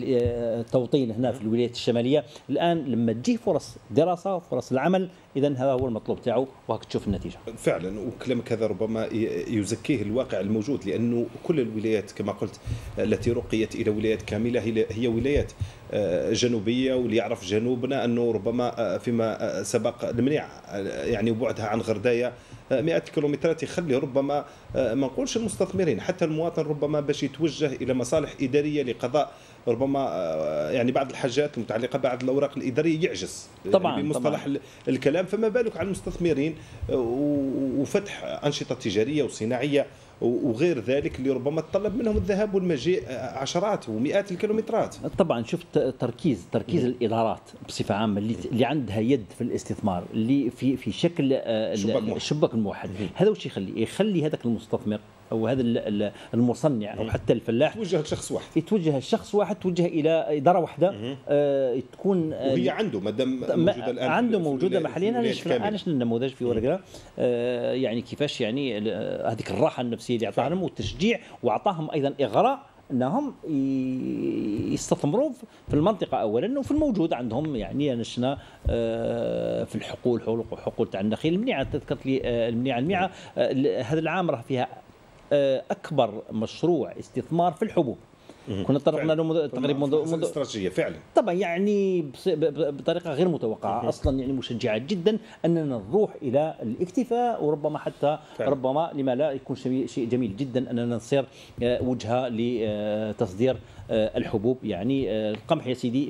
[SPEAKER 2] التوطين هنا في الولايات الشماليه. الان لما تجي فرص دراسه فرص العمل، اذا هذا هو المطلوب تاعو، وهك تشوف النتيجه.
[SPEAKER 1] فعلا، وكلامك هذا ربما يزكيه الواقع الموجود، لانه كل الولايات كما قلت التي رقيت الى ولايات كامله هي ولايات جنوبيه، واللي يعرف جنوبنا انه ربما فيما سبق المنيع يعني بعدها عن غردايه مئات الكيلومترات يخلي ربما ما نقولش المستثمرين، حتى المواطن ربما باش يتوجه الى مصالح اداريه لقضاء ربما يعني بعض الحاجات المتعلقه بعض الاوراق الاداريه يعجز
[SPEAKER 2] طبعا
[SPEAKER 1] يعني بمصطلح طبعاً. الكلام، فما بالك على المستثمرين وفتح انشطه تجاريه وصناعيه وغير ذلك اللي ربما تطلب منهم الذهاب والمجيء عشرات ومئات الكيلومترات.
[SPEAKER 2] طبعا شفت تركيز تركيز م. الادارات بصفه عامه اللي, اللي عندها يد في الاستثمار اللي في في شكل الشباك الموحد، هذا وش يخلي يخلي هذاك المستثمر او هذا المصنع او حتى الفلاح
[SPEAKER 1] يتوجه لشخص واحد،
[SPEAKER 2] يتوجه لشخص واحد، توجه الى اداره واحده آه تكون
[SPEAKER 1] آه وهي عنده مادام موجوده الان
[SPEAKER 2] عنده موجوده محليا. انا انا شفنا النموذج في ورقه آه يعني كيفاش يعني هذيك الراحه النفسيه اللي اعطاها لهم والتشجيع، واعطاهم ايضا اغراء انهم يستثمروا في المنطقه اولا وفي الموجود عندهم. يعني انا شفنا في الحقول حقول تاع النخيل المنيعه، تذكرت لي المنيعه المنيعه هذا العام راه فيها اكبر مشروع استثمار في الحبوب. كنا طرقنا له تقريبا منذ منذ
[SPEAKER 1] استراتيجيه فعلا طبعا
[SPEAKER 2] يعني بطريقه غير متوقعه اصلا، يعني مشجعه جدا اننا نروح الى الاكتفاء، وربما حتى فعلا. ربما لما لا يكون شيء جميل جدا اننا نصير وجهه لتصدير الحبوب. يعني القمح يا سيدي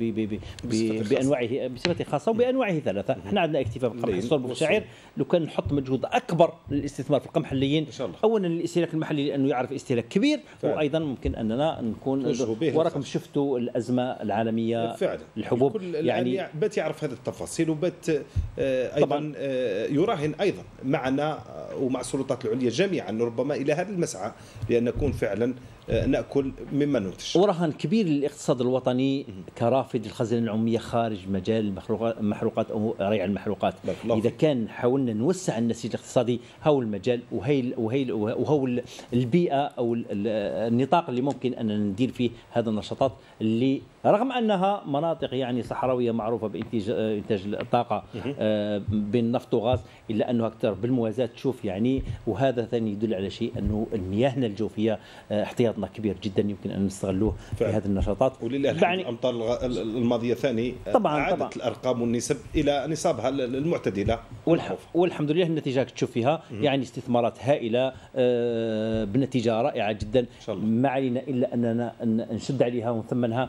[SPEAKER 2] بانواعه بصفه خاصه وبانواعه ثلاثه. احنا عندنا اكتفاء بالقمح الصلب والشعير، لو كان نحط مجهود اكبر للاستثمار في القمح اللين اولا الاستهلاك المحلي لانه يعرف استهلاك كبير فعلا. وايضا ممكن اننا نكون وراكم شفتوا الازمه العالميه
[SPEAKER 1] فعلا.
[SPEAKER 2] الحبوب
[SPEAKER 1] يعني بات يعرف هذه التفاصيل وبات ايضا طبعا. يراهن ايضا معنا ومع السلطات العليا جميعا ربما الى هذا المسعى لان نكون فعلا ناكل مما ننتج.
[SPEAKER 2] ورهن كبير للاقتصاد الوطني كرافد الخزانه العموميه خارج مجال المحروقات او ريع المحروقات. اذا كان حاولنا نوسع النسيج الاقتصادي هو المجال وهي وهي وهو البيئه او النطاق اللي ممكن ان ندير فيه هذه النشاطات اللي رغم انها مناطق يعني صحراويه معروفه بانتاج انتاج الطاقه بين النفط وغاز، الا انه اكثر بالموازاه تشوف يعني. وهذا ثاني يدل على شيء انه مياهنا الجوفيه احتياطنا كبير جدا يمكن ان نستغلوه في هذه النشاطات.
[SPEAKER 1] ولله الحمد الامطار الماضيه ثاني
[SPEAKER 2] طبعا
[SPEAKER 1] عادت
[SPEAKER 2] طبعا
[SPEAKER 1] الارقام والنسب الى نصابها المعتدله
[SPEAKER 2] والح... والحمد لله النتيجه تشوف فيها يعني استثمارات هائله بنتيجه رائعه جدا. ما علينا الا اننا نشد عليها ونثمنها،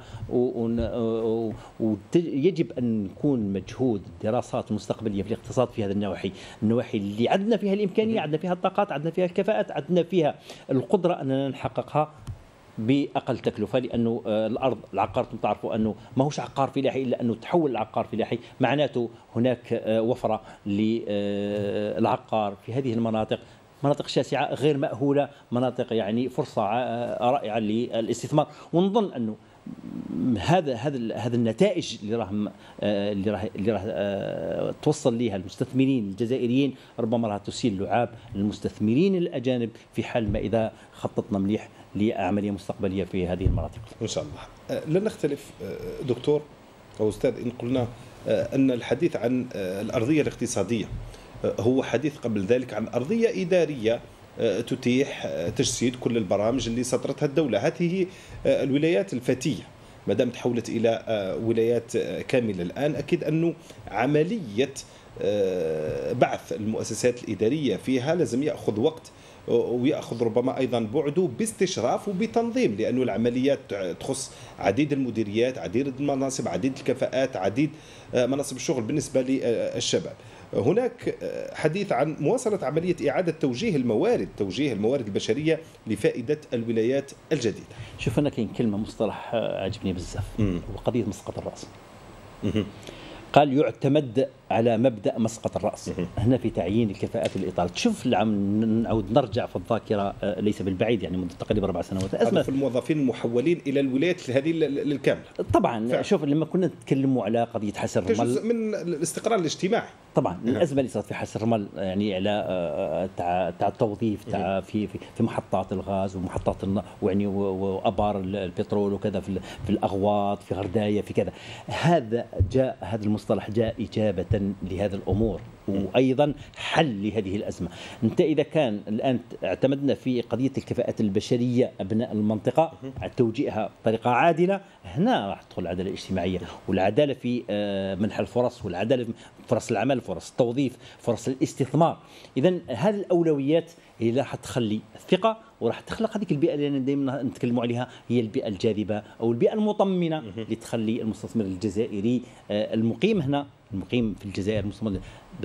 [SPEAKER 2] ويجب ان نكون مجهود الدراسات المستقبليه في الاقتصاد في هذه النواحي، النواحي اللي عندنا فيها الامكانيه، عندنا فيها الطاقات، عندنا فيها الكفاءات، عندنا فيها القدره اننا نحققها باقل تكلفه. لانه الارض العقار تعرفوا انه ماهوش عقار فلاحي الا انه تحول لعقار فلاحي، معناته هناك وفره للعقار في هذه المناطق، مناطق شاسعه غير مأهوله، مناطق يعني فرصه رائعه للاستثمار. ونظن انه هذا هذا هذا النتائج اللي راهم اللي راه اللي راه توصل ليها المستثمرين الجزائريين ربما راح تسيل لعاب المستثمرين الاجانب في حال ما اذا خططنا مليح لعمليه مستقبليه في هذه المناطق.
[SPEAKER 1] ان شاء الله. لن نختلف دكتور او استاذ ان قلنا ان الحديث عن الارضيه الاقتصاديه هو حديث قبل ذلك عن ارضيه اداريه تتيح تجسيد كل البرامج اللي صدرتها الدولة. هذه الولايات الفتية ما دام تحولت إلى ولايات كاملة الآن، أكيد أنه عملية بعث المؤسسات الإدارية فيها لازم يأخذ وقت ويأخذ ربما أيضا بعده باستشراف وبتنظيم، لأنه العمليات تخص عديد المديريات، عديد المناصب، عديد الكفاءات، عديد مناصب الشغل بالنسبة للشباب. هناك حديث عن مواصلة عملية إعادة توجيه الموارد توجيه الموارد البشرية لفائدة الولايات الجديدة.
[SPEAKER 2] شوف أنا كاين كلمة مصطلح عجبني بزاف وقضية مسقط الرأس. قال يعتمد على مبدأ مسقط الرأس هنا في تعيين الكفاءات والإطالة. تشوف العام نعود نرجع في الذاكرة ليس بالبعيد يعني منذ تقريبا أربع سنوات
[SPEAKER 1] أزمة في الموظفين المحولين إلى الولايات هذه للكامل.
[SPEAKER 2] طبعا فعلا. شوف لما كنا نتكلموا على قضية حسن الرمل
[SPEAKER 1] جزء من الاستقرار الاجتماعي
[SPEAKER 2] طبعا من الأزمة اللي صارت في حسن الرمل يعني على تاع تاع التوظيف تاع في في محطات الغاز ومحطات ويعني وأبار البترول وكذا في في الأغواط في غرداية في كذا. هذا جاء هذا المصطلح جاء إجابة لهذه الأمور وأيضا حل لهذه الأزمة. أنت إذا كان الآن اعتمدنا في قضية الكفاءات البشرية أبناء المنطقة على توجيهها بطريقة عادلة، هنا راح تدخل العدالة الاجتماعية والعدالة في منح الفرص والعدالة في فرص العمل، فرص التوظيف، فرص الاستثمار. إذن هذه الأولويات هي اللي راح تخلي الثقة وراح تخلق هذيك البيئة اللي دائما نتكلموا عليها، هي البيئة الجاذبة أو البيئة المطمنة اللي تخلي المستثمر الجزائري المقيم هنا المقيم في الجزائر المستثمر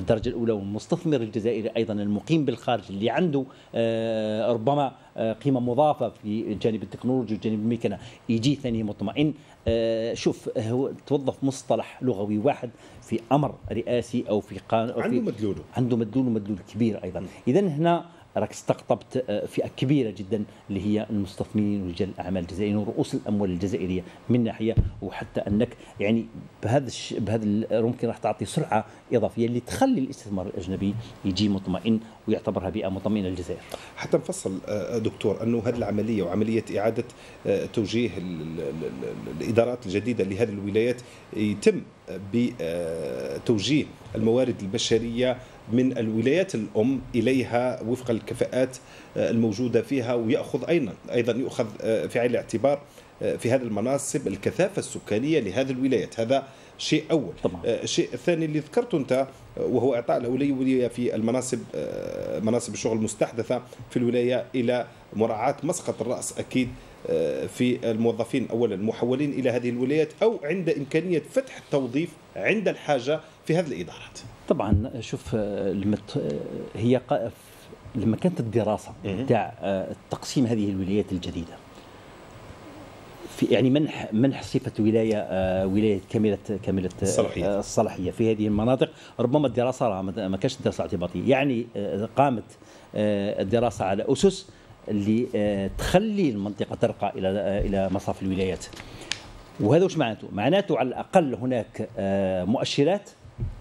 [SPEAKER 2] الدرجة الأولى، والمستثمر الجزائري أيضا المقيم بالخارج اللي عنده ربما قيمة مضافة في الجانب التكنولوجي والجانب الميكانة يجي ثاني مطمئن. شوف، هو توظف مصطلح لغوي واحد في أمر رئاسي أو في قانون،
[SPEAKER 1] عنده مدلوله
[SPEAKER 2] عنده مدلول ومدلول كبير أيضا. إذن هنا راك استقطبت فئة كبيرة جدا اللي هي المستثمرين ورجال الأعمال الجزائريين ورؤوس الأموال الجزائرية من ناحية، وحتى أنك يعني بهذا الش... بهذا ممكن راح تعطي سرعة إضافية اللي تخلي الاستثمار الأجنبي يجي مطمئن ويعتبرها بيئة مطمئنة للجزائر.
[SPEAKER 1] حتى نفصل دكتور أنه هذه العملية وعملية إعادة توجيه الإدارات الجديدة لهذه الولايات يتم بتوجيه الموارد البشرية من الولايات الأم إليها وفق الكفاءات الموجودة فيها، ويأخذ أيضا أيضا يؤخذ في عين الاعتبار في هذه المناصب الكثافة السكانية لهذه الولايات. هذا شيء أول. طبعا. الشيء الثاني اللي ذكرته أنت وهو إعطاء الأولوية في المناصب مناصب الشغل المستحدثة في الولاية إلى مراعاة مسقط الرأس أكيد في الموظفين أولا المحولين إلى هذه الولايات، أو عند إمكانية فتح التوظيف عند الحاجة في هذه الإدارات.
[SPEAKER 2] طبعا شوف، هي لما كانت الدراسة تاع تقسيم هذه الولايات الجديدة في يعني منح منح صفة ولاية ولاية كاملة كاملة الصلاحية. الصلاحية في هذه المناطق، ربما الدراسة ما كانش دراسة اعتباطية، يعني قامت الدراسة على أسس اللي تخلي المنطقة ترقى إلى إلى مصاف الولايات. وهذا وش معناته؟ معناته على الأقل هناك مؤشرات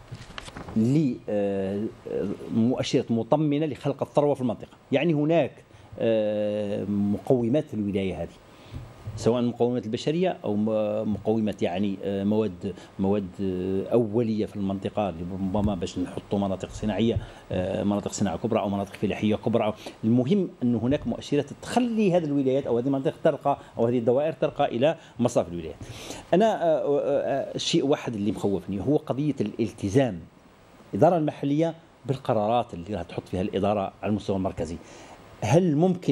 [SPEAKER 2] لمؤشرات مطمئنة لخلق الثروة في المنطقة. يعني هناك مقومات في الولاية هذه، سواء مقومات البشرية أو مقومات يعني مواد مواد أولية في المنطقة، ربما باش نحطوا مناطق صناعية مناطق صناعة كبرى أو مناطق فلاحية كبرى. المهم أن هناك مؤشرات تخلي هذه الولايات أو هذه المناطق ترقى أو هذه الدوائر ترقى إلى مصاف الولايات. أنا شيء واحد اللي مخوفني هو قضية الالتزام الإدارة المحلية بالقرارات اللي راح تحط فيها الإدارة على المستوى المركزي. هل ممكن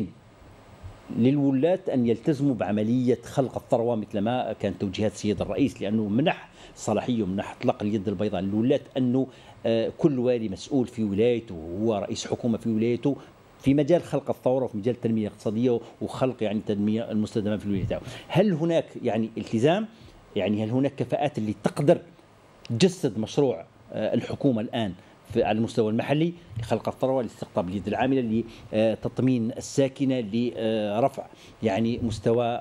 [SPEAKER 2] للولاة أن يلتزموا بعملية خلق الثروة مثل ما كانت توجيهات السيد الرئيس؟ لأنه منح صلاحية ومنح اطلاق اليد البيضاء للولاة أنه كل والي مسؤول في ولايته وهو رئيس حكومة في ولايته في مجال خلق الثورة وفي مجال التنمية الاقتصادية وخلق يعني التنمية المستدامة في الولاية. هل هناك يعني التزام؟ يعني هل هناك كفاءات اللي تقدر تجسد مشروع الحكومة الآن على المستوى المحلي لخلق الثروة، لاستقطاب اليد العاملة، لتطمين الساكنة، لرفع يعني مستوى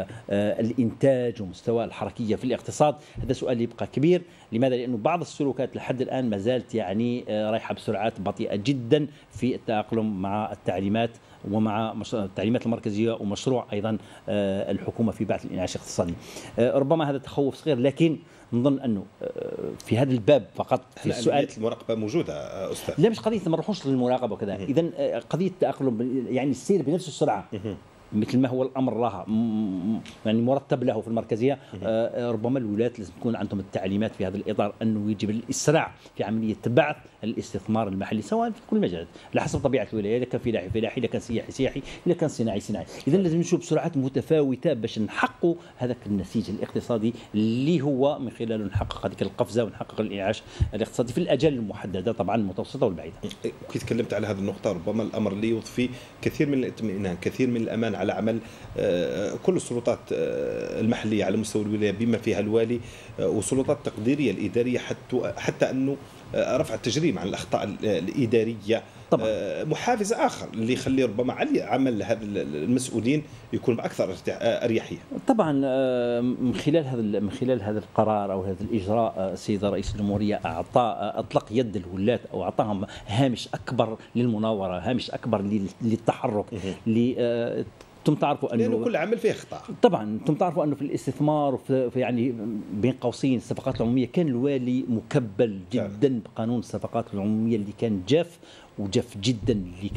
[SPEAKER 2] الإنتاج ومستوى الحركية في الاقتصاد؟ هذا سؤال يبقى كبير. لماذا؟ لأنه بعض السلوكات لحد الآن ما زالت يعني رايحة بسرعات بطيئة جدا في التأقلم مع التعليمات ومع التعليمات المركزية ومشروع أيضا الحكومة في بعث الإنعاش الاقتصادي. ربما هذا تخوف صغير، لكن نظن أنه في هذا الباب فقط في السؤال
[SPEAKER 1] المراقبة موجودة أستاذ.
[SPEAKER 2] لا مش قضية ما نروحوش للمراقبة وكذا، إذن قضية التأقلم يعني السير بنفس السرعة مثل ما هو الامر لها يعني مرتب له في المركزيه. آه ربما الولايات لازم تكون عندهم التعليمات في هذا الاطار انه يجب الاسراع في عمليه بعث الاستثمار المحلي سواء في كل المجالات على حسب طبيعه الولايه، اذا كان فلاحي فلاحي، اذا كان سياحي سياحي، اذا كان صناعي صناعي. اذا لازم نشوف بسرعات متفاوته باش نحققوا هذاك النسيج الاقتصادي اللي هو من خلاله نحقق هذيك القفزه ونحقق الانعاش الاقتصادي في الاجال المحدده طبعا المتوسطه والبعيده.
[SPEAKER 1] كي تكلمت على هذه النقطه ربما الامر اللي يضفي كثير من الاطمئنان، كثير من الامان على عمل كل السلطات المحليه على مستوى الولايه بما فيها الوالي والسلطات التقديريه الاداريه، حتى حتى انه رفع التجريم عن الاخطاء الاداريه طبعا محافز اخر اللي يخلي ربما عمل هذا المسؤولين يكون باكثر اريحيه.
[SPEAKER 2] طبعا من خلال هذا من خلال هذا القرار او هذا الاجراء السيد رئيس الجمهوريه اعطى اطلق يد الولاة او اعطاهم هامش اكبر للمناوره، هامش اكبر للتحرك، ل انتم تعرفوا انه
[SPEAKER 1] لانه كل عمل فيه اخطاء.
[SPEAKER 2] طبعا انتم تعرفوا انه في الاستثمار وفي يعني بين قوسين الصفقات العموميه كان الوالي مكبل جدا بقانون الصفقات العموميه اللي كان جاف وجاف جدا، اللي كان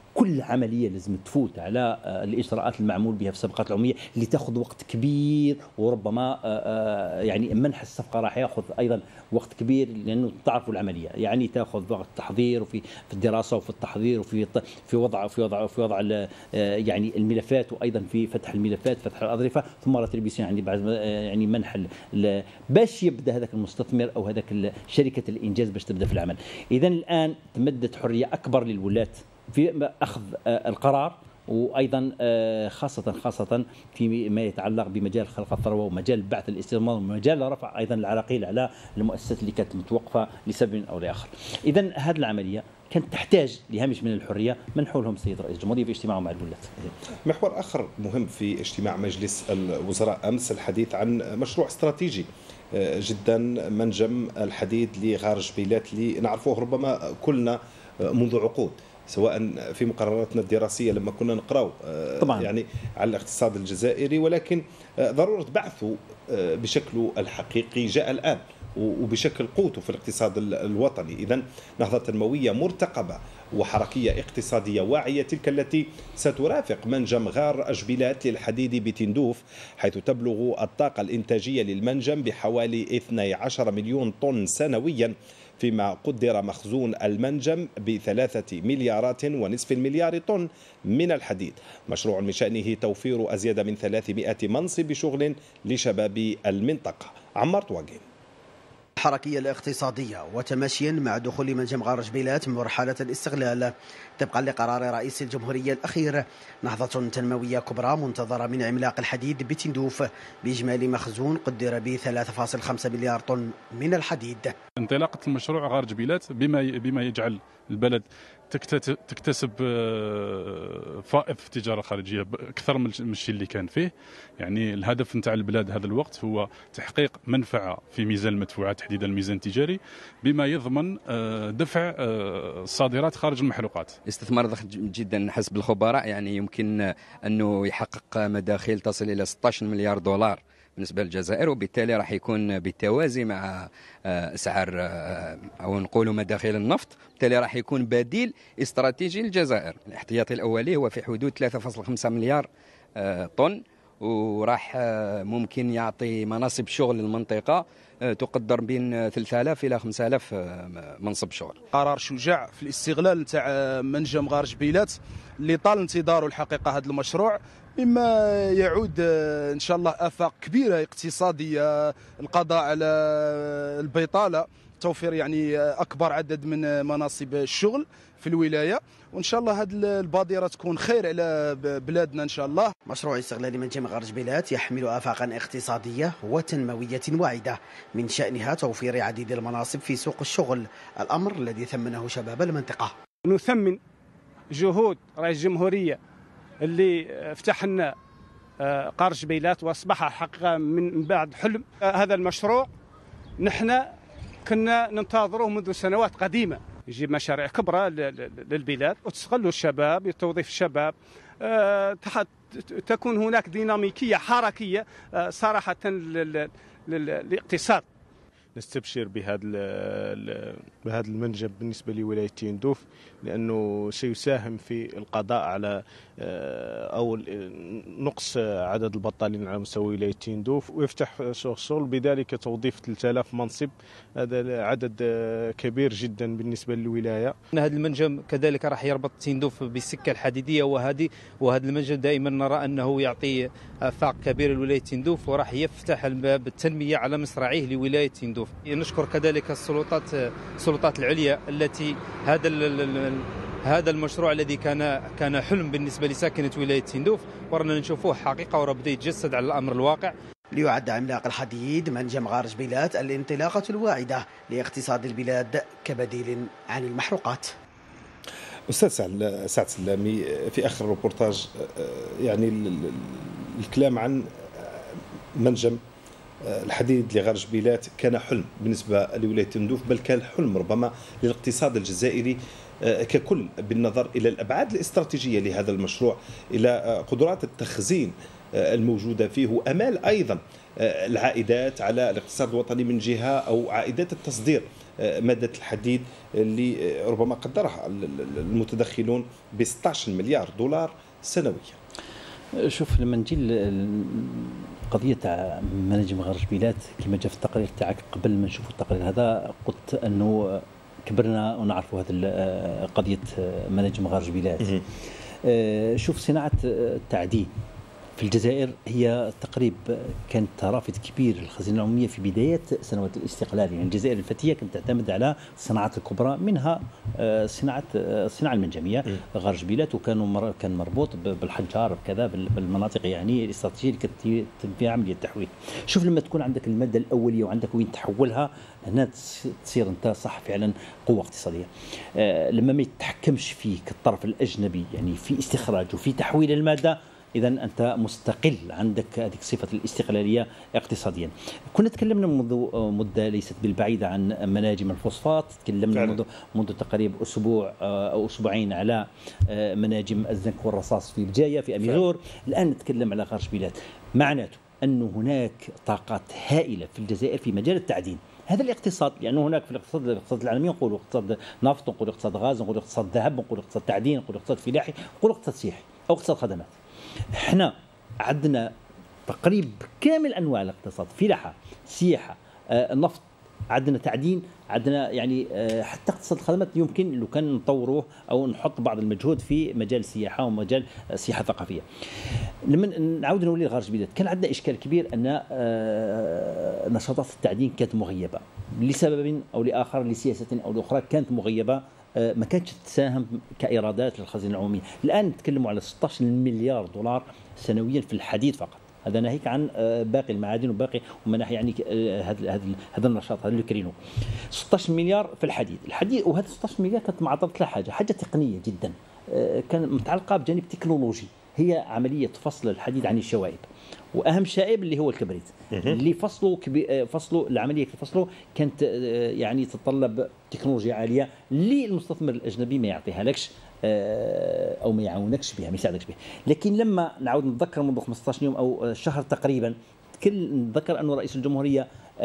[SPEAKER 2] كل عمليه لازم تفوت على الاجراءات المعمول بها في الصفقات العموميه اللي تاخذ وقت كبير، وربما يعني منح الصفقه راح ياخذ ايضا وقت كبير، لانه تعرفوا العمليه يعني تاخذ وقت تحضير وفي في الدراسه وفي التحضير وفي في وضع في وضع في وضع يعني الملفات، وايضا في فتح الملفات فتح الاظرفه، ثم راتريبيسيون يعني بعد يعني منح باش يبدا هذاك المستثمر او هذاك شركه الانجاز باش تبدا في العمل. اذا الان تمدت حريه اكبر للولاة في اخذ القرار، وايضا خاصه خاصه فيما يتعلق بمجال خلق الثروه ومجال بعث الاستثمار ومجال رفع ايضا العراقيل على المؤسسات اللي كانت متوقفه لسبب او لاخر. اذا هذه العمليه كانت تحتاج لهامش من الحريه منحوا لهم السيد رئيس الجمهوريه في اجتماعه مع الولاة.
[SPEAKER 1] محور اخر مهم في اجتماع مجلس الوزراء امس الحديث عن مشروع استراتيجي جدا، منجم الحديد لغار جبيلات اللي نعرفوه ربما كلنا منذ عقود، سواء في مقرراتنا الدراسية لما كنا نقرأ طبعا يعني على الاقتصاد الجزائري، ولكن ضرورة بعثه بشكله الحقيقي جاء الآن وبشكل قوته في الاقتصاد الوطني. إذن نهضة تنموية مرتقبة وحركية اقتصادية واعية، تلك التي سترافق منجم غار جبيلات للحديد بتندوف، حيث تبلغ الطاقة الإنتاجية للمنجم بحوالي اثني عشر مليون طن سنويا، فيما قدر مخزون المنجم بثلاثة مليارات ونصف المليار طن من الحديد. مشروع من شأنه توفير أزيد من ثلاثمائة منصب شغل لشباب المنطقة. عمار طواقين.
[SPEAKER 9] الحركية الاقتصادية وتماشيا مع دخول منجم غار جبيلات مرحلة الاستغلال طبقا لقرار رئيس الجمهورية الأخير، نهضة تنموية كبرى منتظرة من عملاق الحديد بتندوف بإجمالي مخزون قدر ب ثلاثة فاصلة خمسة مليار طن من الحديد.
[SPEAKER 5] انطلاقة المشروع غار جبيلات بما بما يجعل البلد تكتسب فائض في التجاره الخارجيه اكثر من الشيء اللي كان فيه. يعني الهدف نتاع البلاد هذا الوقت هو تحقيق منفعه في ميزان المدفوعات تحديدا الميزان التجاري، بما يضمن دفع الصادرات خارج المحروقات.
[SPEAKER 10] استثمار ضخم جدا حسب الخبراء، يعني يمكن انه يحقق مداخيل تصل الى ستة عشر مليار دولار بالنسبة للجزائر، وبالتالي راح يكون بالتوازي مع أسعار أو نقولوا مداخيل النفط، بالتالي راح يكون بديل استراتيجي للجزائر. الاحتياطي الأولي هو في حدود ثلاثة فاصلة خمسة مليار طن، وراح ممكن يعطي مناصب شغل للمنطقة تقدر بين ثلاثة آلاف إلى خمسة آلاف منصب شغل.
[SPEAKER 11] قرار شجاع في الاستغلال نتاع منجم غار جبيلات اللي طال انتظاره الحقيقة هذا المشروع، مما يعود ان شاء الله آفاق كبيرة اقتصادية، القضاء على البطالة، توفير يعني اكبر عدد من مناصب الشغل في الولاية، وان شاء الله هذه البادرة تكون خير على بلادنا ان شاء الله.
[SPEAKER 9] مشروع استغلال منجم غار جبيلات يحمل آفاقا اقتصادية وتنموية واعدة، من شأنها توفير عديد المناصب في سوق الشغل، الأمر الذي ثمنه شباب المنطقة.
[SPEAKER 12] نثمن جهود رئيس الجمهورية اللي فتح لنا غار جبيلات واصبح حقيقه من بعد حلم. هذا المشروع نحن كنا ننتظره منذ سنوات قديمه، يجيب مشاريع كبرى للبلاد وتستغل الشباب لتوظيف الشباب، تكون هناك ديناميكيه حركيه صراحه للاقتصاد.
[SPEAKER 13] نستبشر بهذا بهذا المنجم بالنسبه لولايه تندوف، لانه سيساهم في القضاء على او نقص عدد البطالين على مستوى ولايه تندوف، ويفتح سوق الشغل، بذلك توظيف ثلاثة آلاف منصب. هذا عدد كبير جدا بالنسبه للولايه.
[SPEAKER 14] هذا المنجم كذلك راح يربط تندوف بالسكه الحديديه، وهذه وهذا المنجم دائما نرى انه يعطي آفاق كبيره لولايه تندوف، وراح يفتح الباب التنميه على مصراعيه لولايه تندوف. نشكر كذلك السلطات السلطات العليا التي هذا هذا المشروع الذي كان كان حلم بالنسبه لساكنه ولايه تندوف، ورانا نشوفوه حقيقه وربدا يتجسد على الامر الواقع.
[SPEAKER 9] ليعد عملاق الحديد منجم غار جبيلات الانطلاقه الواعده لاقتصاد البلاد كبديل عن المحروقات.
[SPEAKER 1] أستاذ سعد سلامي، في آخر الروبورتاج يعني الكلام عن منجم الحديد لغار جبيلات كان حلم بالنسبة لولاية تندوف، بل كان حلم ربما للاقتصاد الجزائري ككل، بالنظر إلى الأبعاد الاستراتيجية لهذا المشروع، إلى قدرات التخزين الموجودة فيه، وأمال أيضا العائدات على الاقتصاد الوطني من جهة، أو عائدات التصدير مادة الحديد اللي ربما قدرها المتدخلون ب ستة عشر مليار دولار سنويا.
[SPEAKER 2] شوف لما نجي القضيه تاع مناجم غرجبيلات كما جاء في التقرير تاعك قبل ما نشوفوا التقرير هذا قلت انه كبرنا ونعرفوا هذه قضيه مناجم غرجبيلات. شوف صناعه التعدين في الجزائر هي تقريب كانت رافد كبير للخزينه العموميه في بدايه سنوات الاستقلال. يعني الجزائر الفتيه كانت تعتمد على الصناعات الكبرى منها صناعه الصناعه المنجميه غرجبيلات، وكانوا كان مربوط بالحجار كذا بالمناطق يعني الاستراتيجيه اللي كانت فيها عمليه التحويل. شوف لما تكون عندك الماده الاوليه وعندك وين تحولها هنا تصير انت صح فعلا قوه اقتصاديه. لما ما يتحكمش فيك الطرف الاجنبي يعني في استخراج وفي تحويل الماده، إذا أنت مستقل، عندك هذه صفة الاستقلالية اقتصاديا. كنا تكلمنا منذ مدة ليست بالبعيدة عن مناجم الفوسفات، تكلمنا منذ منذ تقريبا أسبوع أو أسبوعين على مناجم الزنك والرصاص في بجاية في أميزور، الآن نتكلم على غرجبيلات. معناته أن هناك طاقات هائلة في الجزائر في مجال التعدين. هذا الاقتصاد، لأنه يعني هناك في الاقتصاد الاقتصاد العالمي نقولوا اقتصاد نفط، نقولوا اقتصاد غاز، نقولوا اقتصاد ذهب، نقولوا اقتصاد تعدين، نقولوا اقتصاد فلاحي، نقولوا اقتصاد سياحي أو اقتصاد خدمات. احنا عندنا تقريب كامل انواع الاقتصاد، فلاحه، سياحه، آه، نفط، عندنا تعدين، عندنا يعني آه، حتى اقتصاد الخدمات يمكن لو كان نطوروه او نحط بعض المجهود في مجال السياحه ومجال السياحه الثقافيه. لما نعاود نولي لغرجبيلات كان عندنا اشكال كبير ان آه، نشاطات التعدين كانت مغيبه لسبب او لاخر، لسياسه او لاخرى كانت مغيبه، ما كانتش تساهم كايرادات للخزينه العموميه. الان نتكلموا على ستة عشر مليار دولار سنويا في الحديد فقط، هذا ناهيك عن باقي المعادن وباقي ومناحي يعني هذا هذا هذا النشاط هذا اللي كرينو. ستة عشر مليار في الحديد، الحديد وهذا ستة عشر مليار كانت معطله حاجه حاجه تقنيه جدا، كان متعلقه بجانب تكنولوجي، هي عمليه فصل الحديد عن الشوائب، واهم شائب اللي هو الكبريت اللي فصلوا فصلوا العمليه فصلوا كانت يعني تتطلب تكنولوجيا عاليه اللي المستثمر الاجنبي ما يعطيها لكش او ما يعاونكش بها، ما يساعدكش بها. لكن لما نعاود نتذكر منذ خمسة عشر يوم او شهر تقريبا، نتذكر انه رئيس الجمهوريه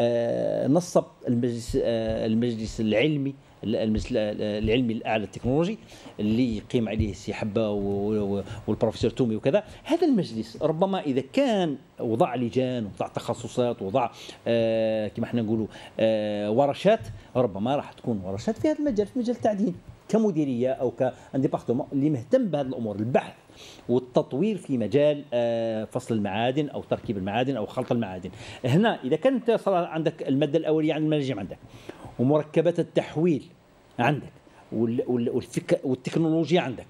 [SPEAKER 2] نصب المجلس المجلس العلمي المجلس العلمي الاعلى التكنولوجي اللي يقيم عليه السي حبه والبروفيسور تومي وكذا. هذا المجلس ربما اذا كان وضع لجان وضع تخصصات وضع آه كما احنا نقولوا آه ورشات، ربما راح تكون ورشات في هذا المجال، في مجال التعدين كمديريه او كانديبارتمون اللي مهتم بهذه الامور، البحث والتطوير في مجال فصل المعادن او تركيب المعادن او خلط المعادن. هنا اذا كانت صار عندك الماده الاوليه عن المناجم عندك، ومركبات التحويل عندك، والفكر والتكنولوجيا عندك،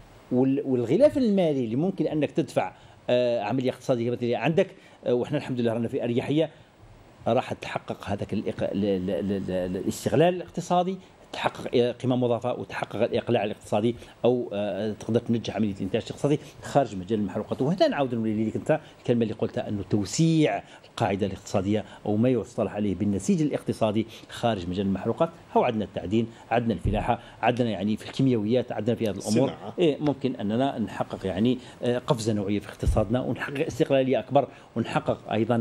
[SPEAKER 2] والغلاف المالي اللي ممكن انك تدفع عمليه اقتصاديه عندك، واحنا الحمد لله رانا في اريحيه، راح تحقق هذاك الاستغلال الاقتصادي، تحقق قيمه مضافه وتحقق الاقلاع الاقتصادي، او تقدر تنجح عمليه الانتاج الاقتصادي خارج مجال المحروقات. وهذا نعاود نولي لك انت الكلمه اللي قلتها، انه توسيع القاعده الاقتصاديه او ما يصطلح عليه بالنسيج الاقتصادي خارج مجال المحروقات. هو عندنا التعدين، عندنا الفلاحه، عندنا يعني في الكيميائيات، عندنا في هذه الامور إيه ممكن اننا نحقق يعني قفزه نوعيه في اقتصادنا، ونحقق استقلاليه اكبر، ونحقق ايضا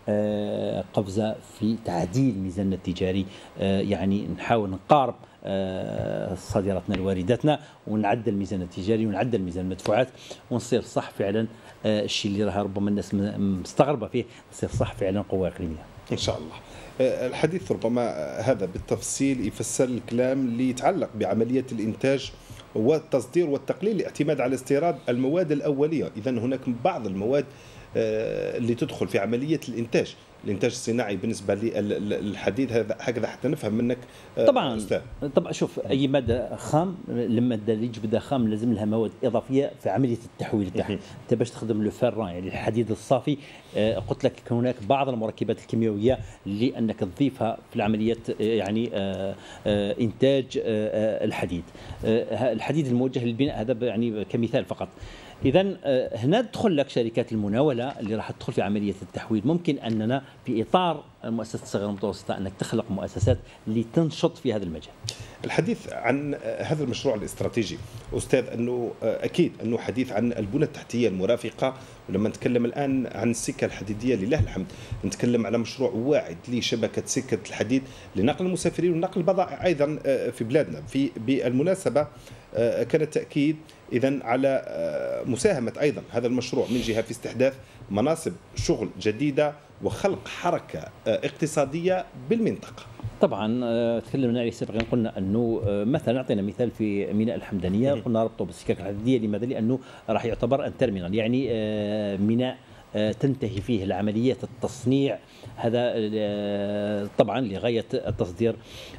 [SPEAKER 2] قفزة في تعديل ميزاننا التجاري، يعني نحاول نقارب صادراتنا لوارداتنا، ونعدل الميزان التجاري ونعدل ميزان المدفوعات، ونصير صح فعلا الشيء اللي راه ربما الناس مستغربة فيه، نصير صح فعلا قوة إقليمية
[SPEAKER 1] إن شاء الله. الحديث ربما هذا بالتفصيل يفسر الكلام اللي يتعلق بعملية الإنتاج والتصدير والتقليل الاعتماد على استيراد المواد الأولية. إذا هناك بعض المواد اللي تدخل في عملية الإنتاج الإنتاج الصناعي بالنسبة للحديد، هذا هكذا حتى نفهم منك
[SPEAKER 2] طبعا
[SPEAKER 1] أستاذ.
[SPEAKER 2] طبعا شوف، أي مادة خام لما اللي يجبدها خام لازم لها مواد إضافية في عملية التحويل تاعها. أنت باش تخدم لو فيران يعني الحديد الصافي، آه قلت لك هناك بعض المركبات الكيميائية اللي أنك تضيفها في العمليات يعني آه آه إنتاج آه الحديد. آه الحديد الموجه للبناء هذا يعني كمثال فقط. إذا هنا تدخل لك شركات المناولة اللي راح تدخل في عملية التحويل. ممكن أننا في إطار المؤسسات الصغيرة والمتوسطة أنك تخلق مؤسسات لتنشط في هذا المجال.
[SPEAKER 1] الحديث عن هذا المشروع الاستراتيجي أستاذ، أنه أكيد أنه حديث عن البنى التحتية المرافقة، ولما نتكلم الآن عن السكة الحديدية لله الحمد نتكلم على مشروع واعد لشبكة سكة الحديد لنقل المسافرين ونقل البضائع أيضا في بلادنا. في بالمناسبة كان التأكيد إذن على مساهمة أيضا هذا المشروع من جهة في استحداث مناصب شغل جديدة وخلق حركة اقتصادية بالمنطقة.
[SPEAKER 2] طبعا تكلمنا عليه سابقا، قلنا انه مثلا اعطينا مثال في ميناء الحمدانيه، قلنا ربطه بالسكك الحديديه. لماذا؟ لانه راح يعتبر ان تيرمينال، يعني ميناء تنتهي فيه العملية التصنيع، هذا طبعا لغاية التصدير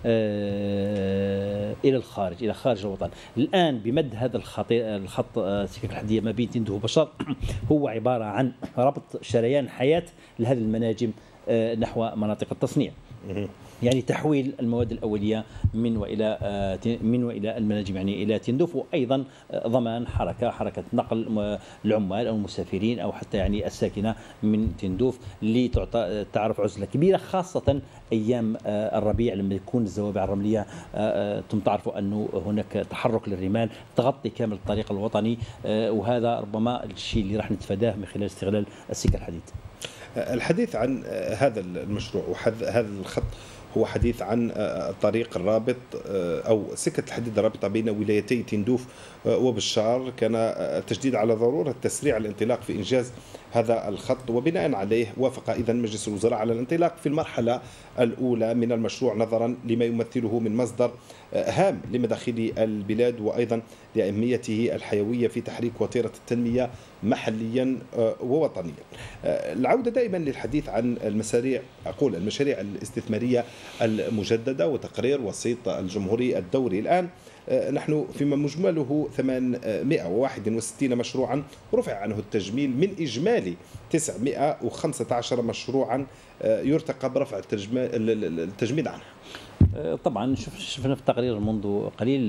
[SPEAKER 2] إلى الخارج، إلى خارج الوطن. الآن بمد هذا الخط الخط السكك الحديدية ما بين تندوف وبشر هو عبارة عن ربط شريان حياة لهذه المناجم نحو مناطق التصنيع، يعني تحويل المواد الأولية من وإلى من وإلى المناجم، يعني إلى تندوف، وأيضا ضمان حركة حركة نقل العمال أو المسافرين أو حتى يعني الساكنة من تندوف لتعطى تعرف عزلة كبيرة، خاصة أيام الربيع لما يكون الزوابع الرملية ثم تعرفوا أنه هناك تحرك للرمال تغطي كامل الطريق الوطني، وهذا ربما الشيء اللي راح نتفاداه من خلال استغلال السكة الحديد.
[SPEAKER 1] الحديث عن هذا المشروع وهذا الخط هو حديث عن الطريق الرابط أو سكة الحديد الرابطة بين ولايتي تندوف وبشار. كان التشديد على ضرورة تسريع الانطلاق في إنجاز هذا الخط، وبناء عليه وافق إذن مجلس الوزراء على الانطلاق في المرحلة الأولى من المشروع، نظرا لما يمثله من مصدر هام لمداخل البلاد وأيضا لأهميته الحيوية في تحريك وتيرة التنمية محليا ووطنيا. العودة دائما للحديث عن المشاريع، أقول المشاريع الاستثمارية المجددة وتقرير وسيط الجمهوري الدوري. الآن نحن فيما مجمله ثمانمائة وواحد وستين مشروعا رفع عنه التجميل من إجمالي تسعمائة وخمسة عشر مشروعا يرتقب رفع التجميد عنها.
[SPEAKER 2] طبعا شفنا في التقرير منذ قليل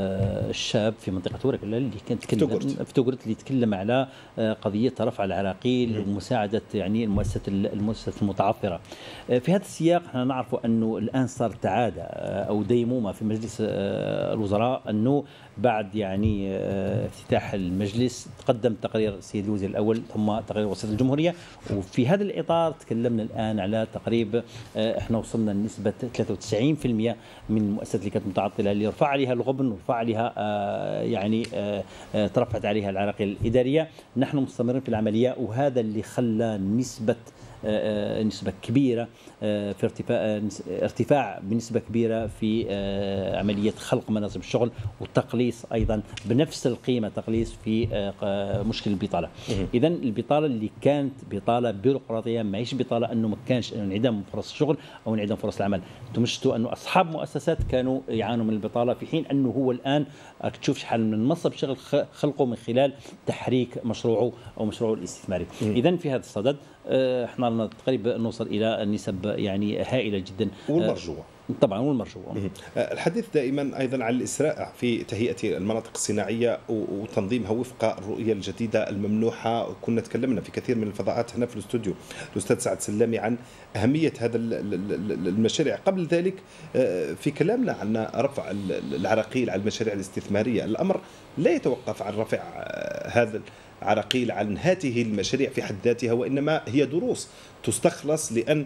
[SPEAKER 2] الشاب في منطقة ورقلة اللي كان تكلم في توغرت اللي يتكلم على قضية رفع العراقيل ومساعدة يعني المؤسسات المؤسسات المتعثرة. في هذا السياق احنا نعرف انه الان صارت عادة او ديمومة في مجلس الوزراء انه بعد يعني افتتاح المجلس تقدم تقرير السيد الوزير الاول ثم تقرير وسيط الجمهورية، وفي هذا الاطار تكلمنا الان على تقريب احنا وصلنا لنسبة ثلاثة وتسعين بالمئة من المؤسسات اللي كانت متعطلة اللي رفع عليها الغبن ورفع عليها آه يعني آه ترفعت عليها العراقيل الإدارية. نحن مستمرين في العملية، وهذا اللي خلى نسبة آه نسبة كبيرة آه في ارتفاع آه ارتفاع بنسبة كبيرة في آه عملية خلق مناصب الشغل وتقليص أيضا بنفس القيمة تقليص في آه مشكل البطالة. إذا البطالة اللي كانت بطالة بيروقراطية، ما هيش بطالة أنه ما كانش انعدام فرص الشغل أو انعدام فرص العمل. أنتم شفتوا أنه أصحاب مؤسسات كانوا يعانوا من البطالة، في حين أنه هو الآن تشوف شحال من منصب شغل خلقه من خلال تحريك مشروعه أو مشروعه الاستثماري. إذا في هذا الصدد احنا تقريبا نوصل الى نسب يعني هائله جدا
[SPEAKER 1] والمرجوه
[SPEAKER 2] طبعا والمرجوه.
[SPEAKER 1] الحديث دائما ايضا عن الاسراع في تهيئه المناطق الصناعيه وتنظيمها وفق الرؤيه الجديده الممنوحه. كنا تكلمنا في كثير من الفضاءات هنا في الاستوديو الاستاذ سعد سلامي عن اهميه هذا المشاريع. قبل ذلك في كلامنا عن رفع العراقيل على المشاريع الاستثماريه، الامر لا يتوقف عن رفع هذا عراقيل عن هذه المشاريع في حد ذاتها، وإنما هي دروس تستخلص لأن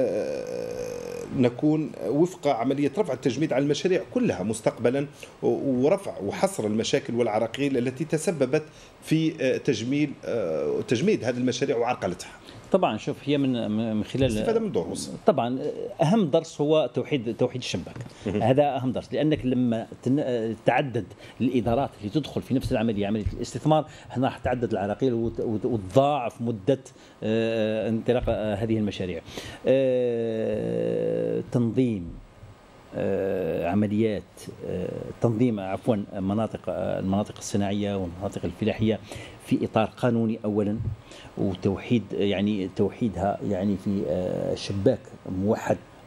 [SPEAKER 1] نكون وفق عملية رفع التجميد على المشاريع كلها مستقبلا، ورفع وحصر المشاكل والعراقيل التي تسببت في تجميل تجميد هذه المشاريع وعرقلتها.
[SPEAKER 2] طبعا شوف هي من من خلال
[SPEAKER 1] الاستفاده من دروس.
[SPEAKER 2] طبعا اهم درس هو توحيد توحيد الشباك. هذا اهم درس، لانك لما تعدد الادارات اللي تدخل في نفس العمليه عمليه الاستثمار هنا راح تعدد العراقيل وتضاعف مده انطلاق هذه المشاريع. تنظيم عمليات تنظيم عفوا مناطق المناطق الصناعيه والمناطق الفلاحيه في اطار قانوني اولا، وتوحيد يعني توحيدها يعني في شباك موحد او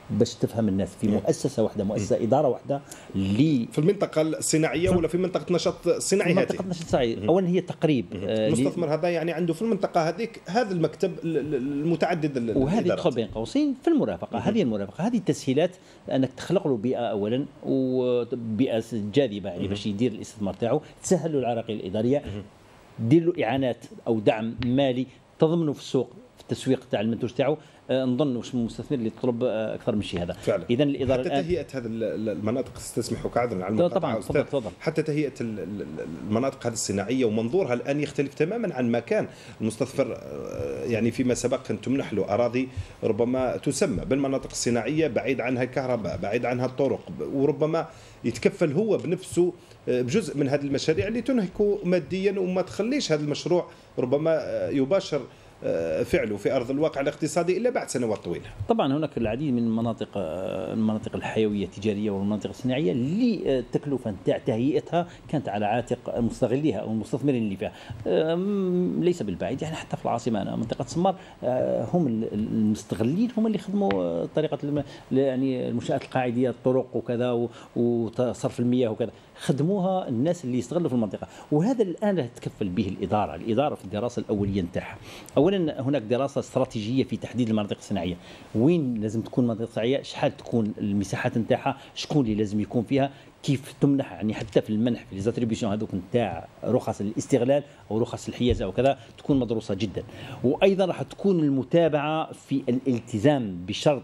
[SPEAKER 2] باش تفهم الناس في مؤسسه واحده، مؤسسه اداره واحده اللي
[SPEAKER 1] في المنطقه الصناعيه ولا في منطقه نشاط صناعي.
[SPEAKER 2] في منطقه نشاط صناعي اولا هي تقريب
[SPEAKER 1] المستثمر هذا يعني عنده في المنطقه هذيك هذا المكتب المتعدد،
[SPEAKER 2] وهذه تدخل بين قوسين في المرافقه. هذه المرافقه هذه التسهيلات انك تخلق له بيئه اولا وبيئه جاذبه يعني باش يدير الاستثمار تاعو، تسهل له العراقيل الاداريه، دير له اعانات او دعم مالي تضمنه في السوق في التسويق تاع المنتوج تاعو. نظن واش المستثمر اللي يطلب اكثر من شيء هذا
[SPEAKER 1] فعلا.
[SPEAKER 2] اذا الاداره
[SPEAKER 1] حتى تهيئه هذه المناطق تستسمحوا عذرا على
[SPEAKER 2] المقاطعه طبعا تفضل تفضل
[SPEAKER 1] حتى تهيئه المناطق هذه الصناعيه ومنظورها الان يختلف تماما عن ما كان. المستثمر يعني فيما سبق كان تمنح له اراضي ربما تسمى بالمناطق الصناعيه بعيد عنها الكهرباء، بعيد عنها الطرق، وربما يتكفل هو بنفسه بجزء من هذه المشاريع اللي تنهكه ماديا وما تخليش هذا المشروع ربما يباشر فعله في ارض الواقع الاقتصادي الا بعد سنوات طويله.
[SPEAKER 2] طبعا هناك العديد من المناطق المناطق الحيويه التجاريه والمناطق الصناعيه اللي التكلفه نتاع تهيئتها كانت على عاتق مستغليها او المستثمرين اللي فيها. ليس بالبعيد يعني حتى في العاصمه أنا منطقه سمار هم المستغلين هم اللي خدموا طريقه يعني المنشات القاعديه الطرق وكذا وصرف المياه وكذا، خدموها الناس اللي يستغلوا في المنطقه، وهذا الان تتكفل به الاداره، الاداره في الدراسه الاوليه نتاعها. اولا هناك دراسه استراتيجيه في تحديد المناطق الصناعيه، وين لازم تكون المناطق الصناعيه، شحال تكون المساحات نتاعها، شكون اللي لازم يكون فيها، كيف تمنح يعني حتى في المنح في ليزاتريبيسيون هذوك نتاع رخص الاستغلال او رخص الحيازه وكذا تكون مدروسه جدا. وايضا راح تكون المتابعه في الالتزام بشرط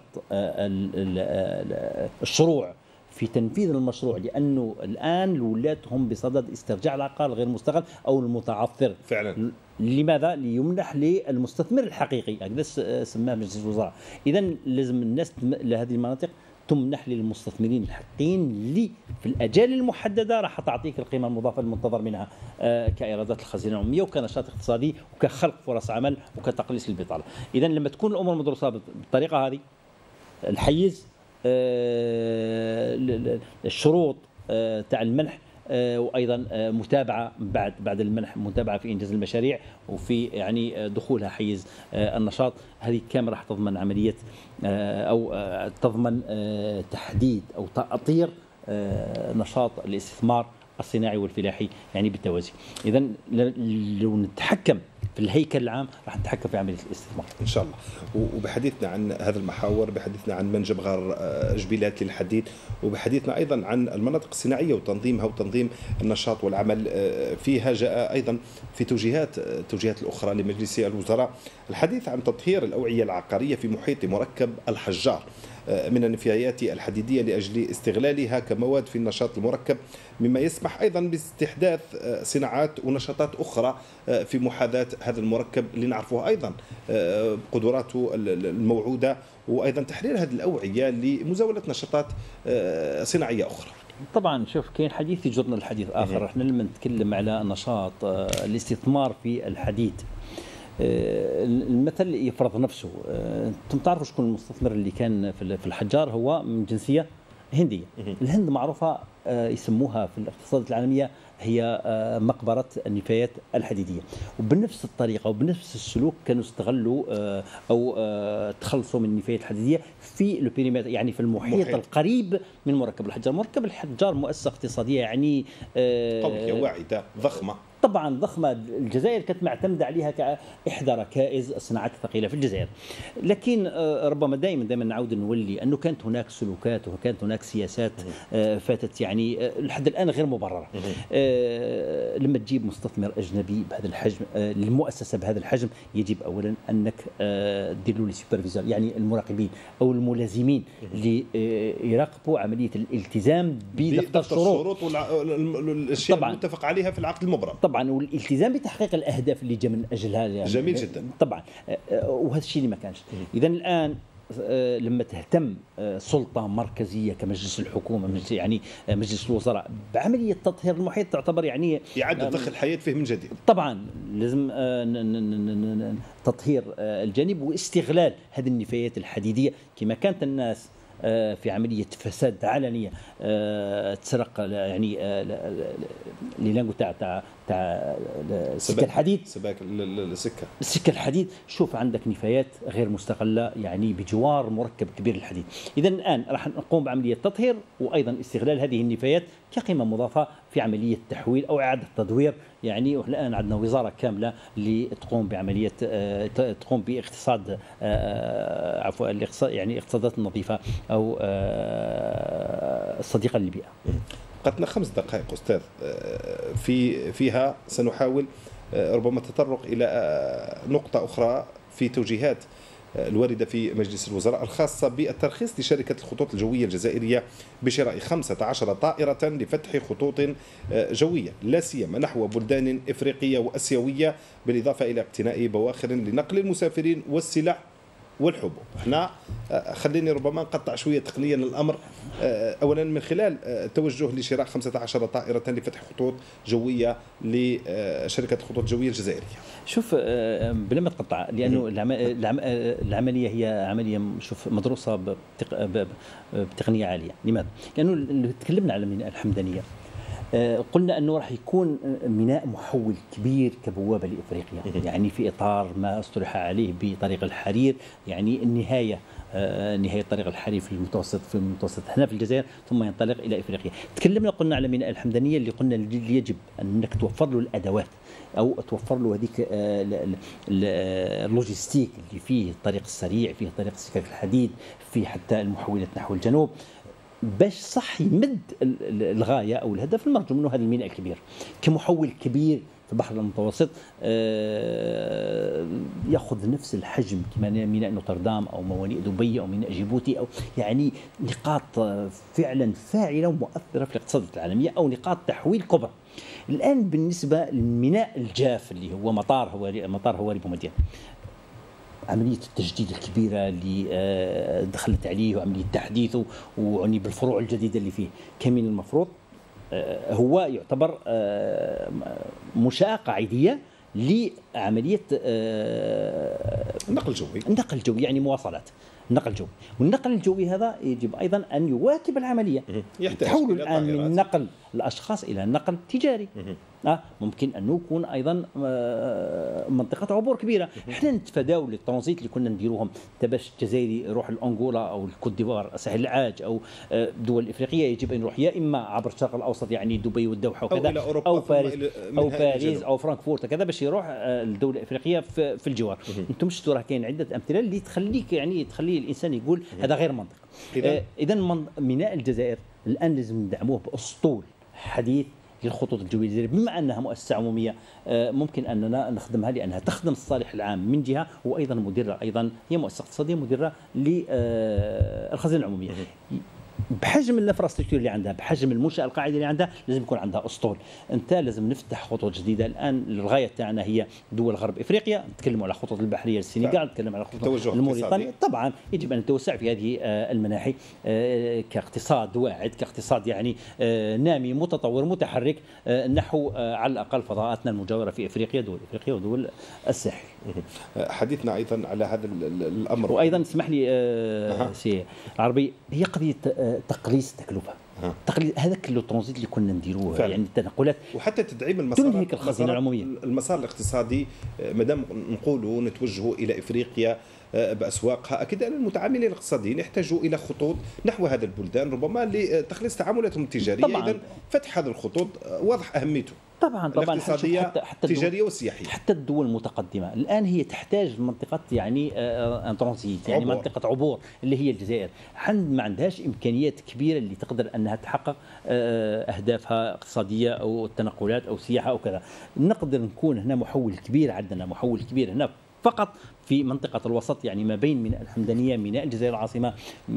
[SPEAKER 2] الشروع في تنفيذ المشروع، لانه الان الولاد هم بصدد استرجاع العقار الغير مستغل او المتعثر
[SPEAKER 1] فعلا.
[SPEAKER 2] لماذا؟ ليمنح للمستثمر الحقيقي، هكذا سماه مجلس الوزراء. اذا لازم الناس لهذه المناطق تمنح للمستثمرين الحقيقيين اللي في الاجال المحدده راح تعطيك القيمه المضافه المنتظر منها كايرادات الخزينه العموميه وكنشاط اقتصادي وكخلق فرص عمل وكتقليص البطاله. اذا لما تكون الامور مدروسه بالطريقه هذه، الحيز، الشروط تاع المنح، وايضا متابعه بعد بعد المنح، متابعه في انجاز المشاريع وفي يعني دخولها حيز النشاط، هذه كامله راح تضمن عمليه او تضمن تحديد او تاطير نشاط الاستثمار الصناعي والفلاحي يعني بالتوازي. اذا لو نتحكم في الهيكل العام راح نتحكم في عمليه الاستثمار
[SPEAKER 1] ان شاء الله. وبحديثنا عن هذا المحاور، بحديثنا عن منجم غار جبيلات للحديد، وبحديثنا ايضا عن المناطق الصناعيه وتنظيمها وتنظيم النشاط والعمل فيها، جاء ايضا في توجيهات التوجيهات الاخرى لمجلس الوزراء الحديث عن تطهير الاوعيه العقاريه في محيط مركب الحجار من النفايات الحديديه لاجل استغلالها كمواد في النشاط المركب، مما يسمح ايضا باستحداث صناعات ونشاطات اخرى في محاذاه هذا المركب اللي نعرفوه ايضا بقدراته الموعوده، وايضا تحرير هذه الاوعيه لمزاوله نشاطات صناعيه اخرى.
[SPEAKER 2] طبعا شوف كاين حديث يجرنا الحديث اخر، احنا لما نتكلم على نشاط الاستثمار في الحديد المثل يفرض نفسه. انتم تعرفوا شكون المستثمر اللي كان في الحجار؟ هو من جنسيه هنديه. الهند معروفه يسموها في الاقتصادات العالميه هي مقبره النفايات الحديديه، وبنفس الطريقه وبنفس السلوك كانوا استغلوا او تخلصوا من النفايات الحديديه في البيريمتر، يعني في المحيط محيط. القريب من مركب الحجار. مركب الحجار مؤسسه اقتصاديه يعني
[SPEAKER 1] قويه واعده ضخمه،
[SPEAKER 2] طبعا ضخمه. الجزائر كانت معتمده عليها كاحدى ركائز الصناعات الثقيله في الجزائر، لكن ربما دائما دائما نعود نولي انه كانت هناك سلوكات وكانت هناك سياسات فاتت يعني لحد الان غير مبرره. لما تجيب مستثمر اجنبي بهذا الحجم للمؤسسه بهذا الحجم، يجب اولا انك دير له لي سوبرفيزور، يعني المراقبين او الملازمين اللي يراقبوا عمليه الالتزام بدفتر الشروط
[SPEAKER 1] والاشياء المتفق عليها في العقد المبرم،
[SPEAKER 2] طبعا والالتزام بتحقيق الاهداف اللي جاء من اجلها يعني.
[SPEAKER 1] جميل جدا
[SPEAKER 2] طبعا، وهذا الشيء اللي ما كانش. اذا الان لما تهتم سلطه مركزيه كمجلس الحكومه يعني مجلس الوزراء بعمليه تطهير المحيط، تعتبر يعني
[SPEAKER 1] اعاده ضخ الحياه فيه من جديد.
[SPEAKER 2] طبعا لازم تطهير الجانب واستغلال هذه النفايات الحديديه كما كانت الناس في عمليه فساد علنيه، تسرق يعني اللي تاع تاع تاع السكه الحديد،
[SPEAKER 1] سباك السكه
[SPEAKER 2] السكه الحديد. شوف عندك نفايات غير مستغله يعني بجوار مركب كبير الحديد. اذا الان راح نقوم بعمليه تطهير وايضا استغلال هذه النفايات كقيمه مضافه في عمليه تحويل او اعاده تدوير. يعني الان عندنا وزاره كامله اللي تقوم بعمليه تقوم باقتصاد عفوا الاقتصاد يعني اقتصادات نظيفه او الصديقه للبيئه.
[SPEAKER 1] قتلنا خمس دقائق أستاذ، في فيها سنحاول ربما التطرق إلى نقطة أخرى في توجيهات الواردة في مجلس الوزراء الخاصة بالترخيص لشركة الخطوط الجوية الجزائرية بشراء خمسة عشر طائرة لفتح خطوط جوية لا سيما نحو بلدان إفريقية وأسيوية، بالإضافة إلى اقتناء بواخر لنقل المسافرين والسلع والحبوب. هنا خليني ربما نقطع شوية تقنيا الأمر، أولا من خلال التوجه لشراء خمسة عشر طائرة لفتح خطوط جوية لشركة الخطوط الجوية الجزائرية.
[SPEAKER 2] شوف بلا ما تقطع، لأنه العملية هي عملية شوف مدروسة بتقنية عالية. لماذا؟ لأنه تكلمنا على ميناء الحمدانية، قلنا أنه راح يكون ميناء محول كبير كبوابة لإفريقيا، يعني في إطار ما اصطلح عليه بطريق الحرير، يعني النهاية نهاية طريق الحرير في المتوسط في المتوسط هنا في الجزائر ثم ينطلق إلى إفريقيا. تكلمنا قلنا على ميناء الحمدانية اللي قلنا اللي يجب أنك توفر له الأدوات أو توفر له هذيك اللوجستيك اللي فيه الطريق السريع، فيه طريق السكك الحديد، فيه حتى المحولات نحو الجنوب، باش صح يمد الغايه او الهدف المرجو منه هذا الميناء الكبير كمحول كبير في البحر المتوسط، ياخذ نفس الحجم كما ميناء نوتردام او موانئ دبي او ميناء جيبوتي، او يعني نقاط فعلا فاعله ومؤثره في الاقتصاد العالميه او نقاط تحويل كبرى. الان بالنسبه للميناء الجاف اللي هو مطار هواري مطار هواري بومدين، عملية التجديد الكبيرة اللي دخلت عليه وعملية تحديثه وعني بالفروع الجديدة اللي فيه، كان من المفروض هو يعتبر منشأة قاعدية لعملية
[SPEAKER 1] النقل الجوي
[SPEAKER 2] النقل الجوي يعني مواصلات النقل الجوي. والنقل الجوي هذا يجب أيضا أن يواكب العملية. تحول الآن من نقل الأشخاص إلى نقل تجاري. آه ممكن أن يكون أيضا آه منطقة عبور كبيرة. احنا نتفاداو الترانزيت اللي كنا نديروهم باش الجزائري يروح لأنغولا أو الكوت ديفوار ساحل العاج أو آه دول إفريقية، يجب أن يروح يا إما عبر الشرق الأوسط يعني دبي والدوحة وكذا،
[SPEAKER 1] أو,
[SPEAKER 2] أو باريس أو باريس أو فرانكفورت كذا باش يروح آه الدولة الإفريقية في, في الجوار. أنتم شفتوا راه كاين عدة أمثلة اللي تخليك يعني تخلي الإنسان يقول هذا غير منطق. إذا آه ميناء الجزائر الآن لازم ندعموه بأسطول حديث للخطوط الجوية الجزائرية، بما أنها مؤسسة عمومية ممكن أننا نخدمها لأنها تخدم الصالح العام من جهة، وأيضا مديرة أيضا هي مؤسسة اقتصادية مديرة للخزانة العمومية. بحجم الانفراستركتور اللي عندها، بحجم المنشأة القاعدة اللي عندها، لازم يكون عندها أسطول. أنت لازم نفتح خطوط جديدة. الآن الغاية تاعنا هي دول غرب إفريقيا، نتكلم على خطوط البحرية للسنغال، نتكلم على خطوط الموريتانيا. طبعا يجب أن نتوسع في هذه المناحي كاقتصاد واعد، كاقتصاد يعني نامي متطور متحرك نحو على الأقل فضاءاتنا المجاورة في إفريقيا، دول إفريقيا ودول الساحل.
[SPEAKER 1] حديثنا أيضا على هذا الأمر،
[SPEAKER 2] وأيضا اسمح لي أه. سي العربي هي قضية تقليص التكلفة. تقليل هذاك لو ترانزيت اللي كنا نديروه يعني التنقلات
[SPEAKER 1] وحتى تدعيم المسار
[SPEAKER 2] تنهك الخزينه العموميه،
[SPEAKER 1] المسار الاقتصادي. مادام نقولوا نتوجهوا الى افريقيا باسواقها، اكيد ان المتعاملين الاقتصاديين يحتاجوا الى خطوط نحو هذه البلدان ربما لتخليص تعاملاتهم التجاريه. اذا فتح هذه الخطوط واضح اهميته
[SPEAKER 2] طبعا طبعا
[SPEAKER 1] الاقتصاديه حتى حتى التجاريه والسياحيه.
[SPEAKER 2] حتى الدول المتقدمه الان هي تحتاج منطقه يعني ان ترانزيت يعني عبور. منطقه عبور اللي هي الجزائر، ما عندهاش امكانيات كبيره اللي تقدر انها تحقق اهدافها اقتصاديه او التنقلات او السياحه او كذا. نقدر نكون هنا محول كبير، عندنا محول كبير هنا فقط في منطقة الوسط، يعني ما بين ميناء الحمدانية، ميناء الجزائر العاصمة،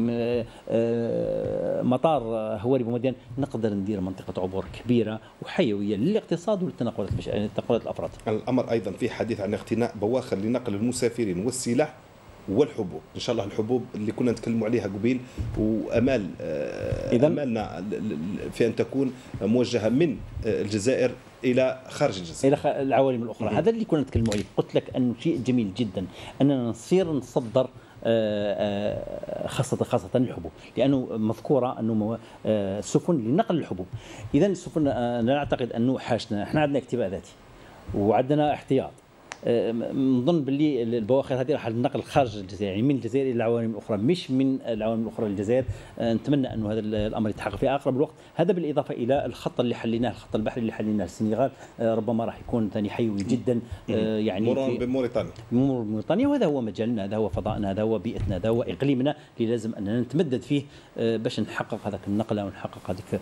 [SPEAKER 2] مطار هواري بومدين، نقدر ندير منطقة عبور كبيرة وحيوية للاقتصاد وللتنقلات تنقلات الأفراد.
[SPEAKER 1] الأمر أيضا في حديث عن اقتناء بواخر لنقل المسافرين والسلع والحبوب. ان شاء الله الحبوب اللي كنا نتكلموا عليها قبيل، وامال امالنا في ان تكون موجهه من الجزائر الى خارج الجزائر
[SPEAKER 2] الى العوالم الاخرى. هذا اللي كنا نتكلموا عليه. قلت لك انه شيء جميل جدا اننا نصير نصدر خاصة خاصة الحبوب، لأنه مذكورة أنه السفن لنقل الحبوب. إذا السفن أنا نعتقد أنه حاجتنا، احنا عندنا اكتفاء ذاتي وعندنا احتياط. نظن باللي البواخر هذه راح ننقل خارج الجزائر، يعني من الجزائر الى العوالم الاخرى، مش من العوالم الاخرى للجزائر. نتمنى انه هذا الامر يتحقق في اقرب الوقت. هذا بالاضافه الى الخط اللي حليناه، الخط البحري اللي حليناه السنغال، ربما راح يكون ثاني حيوي جدا، يعني
[SPEAKER 1] مرور بموريتانيا
[SPEAKER 2] مرور بموريتانيا، وهذا هو مجالنا، هذا هو فضائنا، هذا هو بيئتنا، هذا هو اقليمنا اللي لازم اننا نتمدد فيه باش نحقق هذاك النقله ونحقق هذيك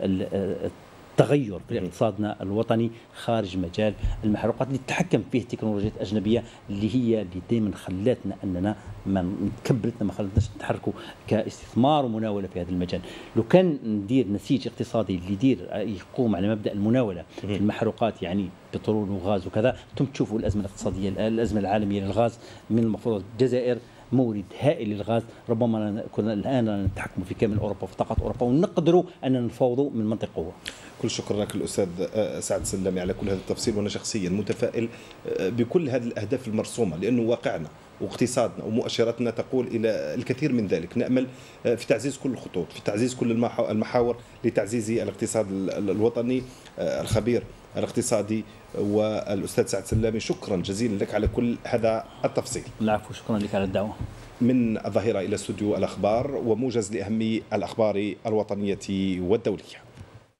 [SPEAKER 2] تغير في اقتصادنا الوطني خارج مجال المحروقات اللي تتحكم فيه تكنولوجيات أجنبية، اللي هي اللي دائما خلاتنا أننا ما كبرتنا، ما خلتناش نتحركوا كاستثمار ومناولة في هذا المجال. لو كان ندير نسيج اقتصادي اللي يدير يقوم على مبدأ المناولة في المحروقات، يعني بترول وغاز وكذا، ثم تشوفوا الأزمة الاقتصادية، الأزمة العالمية للغاز، من المفروض الجزائر مورد هائل للغاز، ربما كنا الآن نتحكم في كامل أوروبا وفي طاقة أوروبا، ونقدروا أن نفاوضوا من منطقة قوة.
[SPEAKER 1] كل شكر لك الأستاذ سعد سلامي على كل هذا التفصيل، وأنا شخصيا متفائل بكل هذه الأهداف المرسومة، لأنه واقعنا واقتصادنا ومؤشراتنا تقول إلى الكثير من ذلك. نأمل في تعزيز كل الخطوط، في تعزيز كل المحاور لتعزيز الاقتصاد الوطني. الخبير الاقتصادي والأستاذ سعد سلامي، شكرا جزيلا لك على كل هذا التفصيل.
[SPEAKER 2] العفو، شكرا لك على الدعوة.
[SPEAKER 1] من الظهيرة إلى استوديو الأخبار وموجز لأهم الأخبار الوطنية والدولية.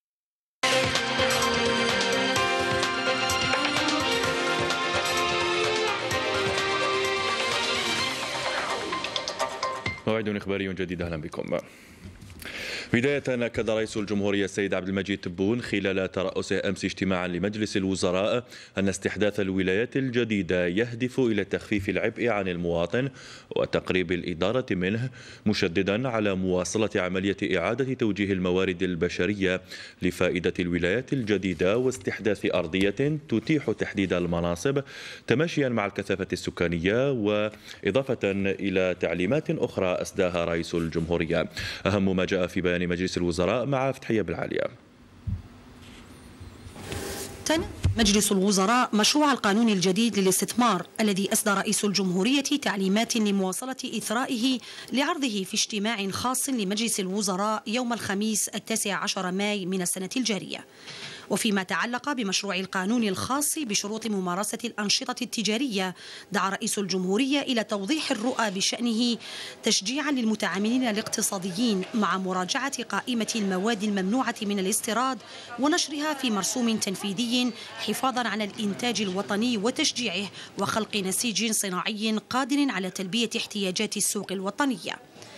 [SPEAKER 15] موعد إخباري جديد، أهلا بكم. بداية، أكد رئيس الجمهورية السيد عبد المجيد تبون خلال ترأسه أمس اجتماعا لمجلس الوزراء أن استحداث الولايات الجديدة يهدف إلى تخفيف العبء عن المواطن وتقريب الإدارة منه، مشددا على مواصلة عملية إعادة توجيه الموارد البشرية لفائدة الولايات الجديدة واستحداث أرضية تتيح تحديد المناصب تماشيا مع الكثافة السكانية، وإضافة إلى تعليمات أخرى أسداها رئيس الجمهورية. أهم ما جاء في بيان مجلس الوزراء مع فتحية بالعالية.
[SPEAKER 16] تنفذ مجلس الوزراء مشروع القانون الجديد للاستثمار الذي أسدى رئيس الجمهورية تعليمات لمواصلة إثرائه لعرضه في اجتماع خاص لمجلس الوزراء يوم الخميس التاسع عشر ماي من السنة الجارية. وفيما تعلق بمشروع القانون الخاص بشروط ممارسة الأنشطة التجارية، دعا رئيس الجمهورية إلى توضيح الرؤى بشأنه تشجيعا للمتعاملين الاقتصاديين مع مراجعة قائمة المواد الممنوعة من الاستيراد ونشرها في مرسوم تنفيذي حفاظا على الإنتاج الوطني وتشجيعه وخلق نسيج صناعي قادر على تلبية احتياجات السوق الوطنية.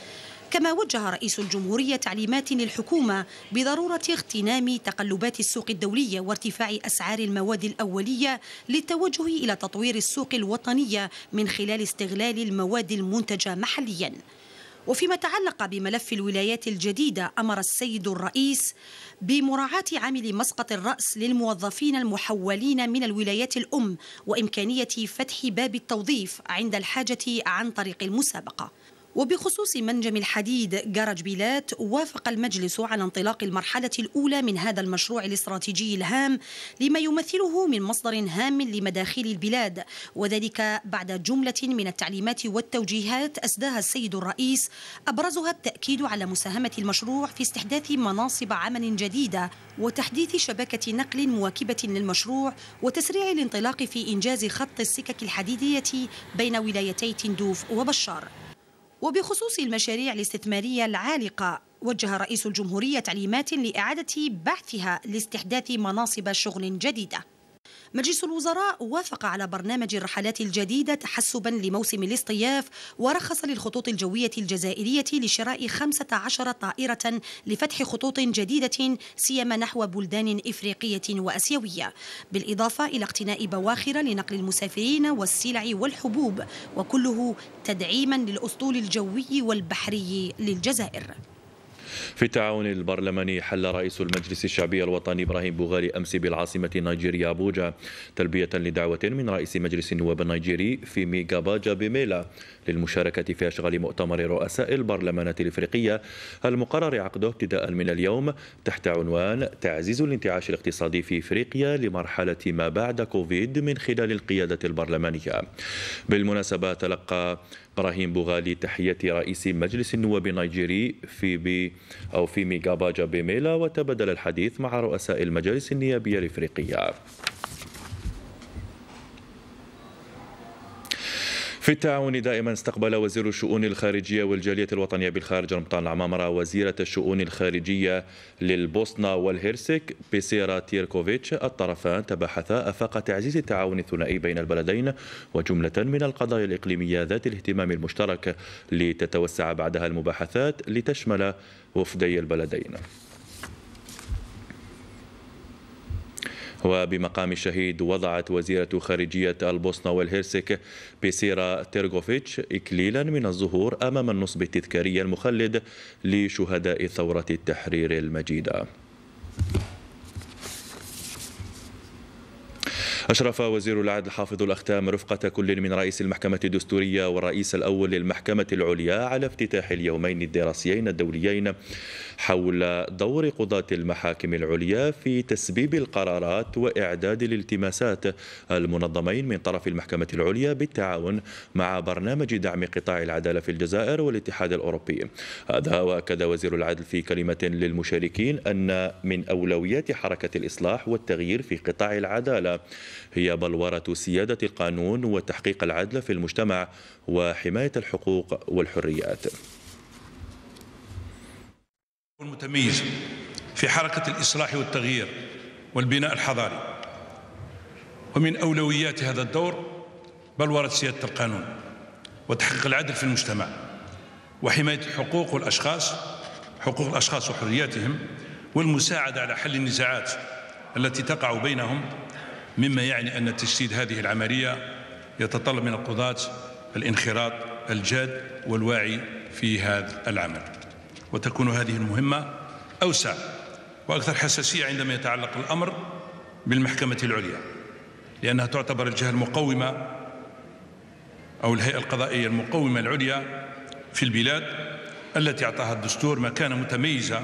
[SPEAKER 16] كما وجه رئيس الجمهورية تعليمات للحكومة بضرورة اغتنام تقلبات السوق الدولية وارتفاع أسعار المواد الأولية للتوجه إلى تطوير السوق الوطنية من خلال استغلال المواد المنتجة محلياً. وفيما تعلق بملف الولايات الجديدة، أمر السيد الرئيس بمراعاة عامل مسقط الرأس للموظفين المحولين من الولايات الأم وإمكانية فتح باب التوظيف عند الحاجة عن طريق المسابقة. وبخصوص منجم الحديد جارج بيلات، وافق المجلس على انطلاق المرحلة الأولى من هذا المشروع الاستراتيجي الهام لما يمثله من مصدر هام لمداخيل البلاد، وذلك بعد جملة من التعليمات والتوجيهات أسداها السيد الرئيس، أبرزها التأكيد على مساهمة المشروع في استحداث مناصب عمل جديدة وتحديث شبكة نقل مواكبة للمشروع وتسريع الانطلاق في إنجاز خط السكك الحديدية بين ولايتي تندوف وبشار. وبخصوص المشاريع الاستثمارية العالقة، وجه رئيس الجمهورية تعليمات لإعادة بعثها لاستحداث مناصب شغل جديدة. مجلس الوزراء وافق على برنامج الرحلات الجديدة تحسبا لموسم الاصطياف، ورخص للخطوط الجوية الجزائرية لشراء خمسة عشر طائرة لفتح خطوط جديدة سيما نحو بلدان إفريقية وأسيوية، بالإضافة إلى اقتناء بواخر لنقل المسافرين والسلع والحبوب، وكله تدعيما للأسطول الجوي والبحري للجزائر.
[SPEAKER 15] في التعاون البرلماني، حل رئيس المجلس الشعبي الوطني إبراهيم بوغاري أمس بالعاصمة النيجيرية أبوجا تلبية لدعوة من رئيس مجلس النواب النيجيري فيمي غاباجا بميلا للمشاركة في أشغال مؤتمر رؤساء البرلمانات الإفريقية المقرر عقده ابتداء من اليوم تحت عنوان تعزيز الانتعاش الاقتصادي في إفريقيا لمرحلة ما بعد كوفيد من خلال القيادة البرلمانية. بالمناسبة، تلقى براهيم بوغالي تحية رئيس مجلس النواب النيجيري في بي أو في ميغاباجا بيميلا، وتبادل الحديث مع رؤساء المجالس النيابية الإفريقية. في التعاون دائما استقبل وزير الشؤون الخارجية والجالية الوطنية بالخارج رمضان العمامرة وزيرة الشؤون الخارجية للبوسنة والهرسك بيسيرا تيركوفيتش. الطرفان تباحثا آفاق تعزيز التعاون الثنائي بين البلدين وجملة من القضايا الإقليمية ذات الاهتمام المشترك، لتتوسع بعدها المباحثات لتشمل وفدي البلدين. وبمقام الشهيد وضعت وزيرة خارجية البوسنة والهرسك بيسيرا تيرغوفيتش إكليلا من الزهور أمام النصب التذكاري المخلد لشهداء ثورة التحرير المجيدة. أشرف وزير العدل حافظ الأختام رفقة كل من رئيس المحكمة الدستورية والرئيس الأول للمحكمة العليا على افتتاح اليومين الدراسيين الدوليين حول دور قضاة المحاكم العليا في تسبيب القرارات وإعداد الالتماسات المنظمين من طرف المحكمة العليا بالتعاون مع برنامج دعم قطاع العدالة في الجزائر والاتحاد الأوروبي. هذا وأكد وزير العدل في كلمة للمشاركين أن من أولويات حركة الإصلاح والتغيير في قطاع العدالة هي بلورة سيادة القانون وتحقيق العدل في المجتمع وحماية الحقوق والحريات.
[SPEAKER 17] المتميز في حركة الإصلاح والتغيير والبناء الحضاري، ومن أولويات هذا الدور بلورة سيادة القانون وتحقيق العدل في المجتمع وحماية الحقوق والأشخاص حقوق الأشخاص وحرياتهم والمساعدة على حل النزاعات التي تقع بينهم، مما يعني أن تجسيد هذه العملية يتطلب من القضاة الانخراط الجاد والواعي في هذا العمل، وتكون هذه المهمة أوسع وأكثر حساسية عندما يتعلق الأمر بالمحكمة العليا، لأنها تعتبر الجهة المقومة أو الهيئة القضائية المقومة العليا في البلاد، التي أعطاها الدستور مكانة متميزة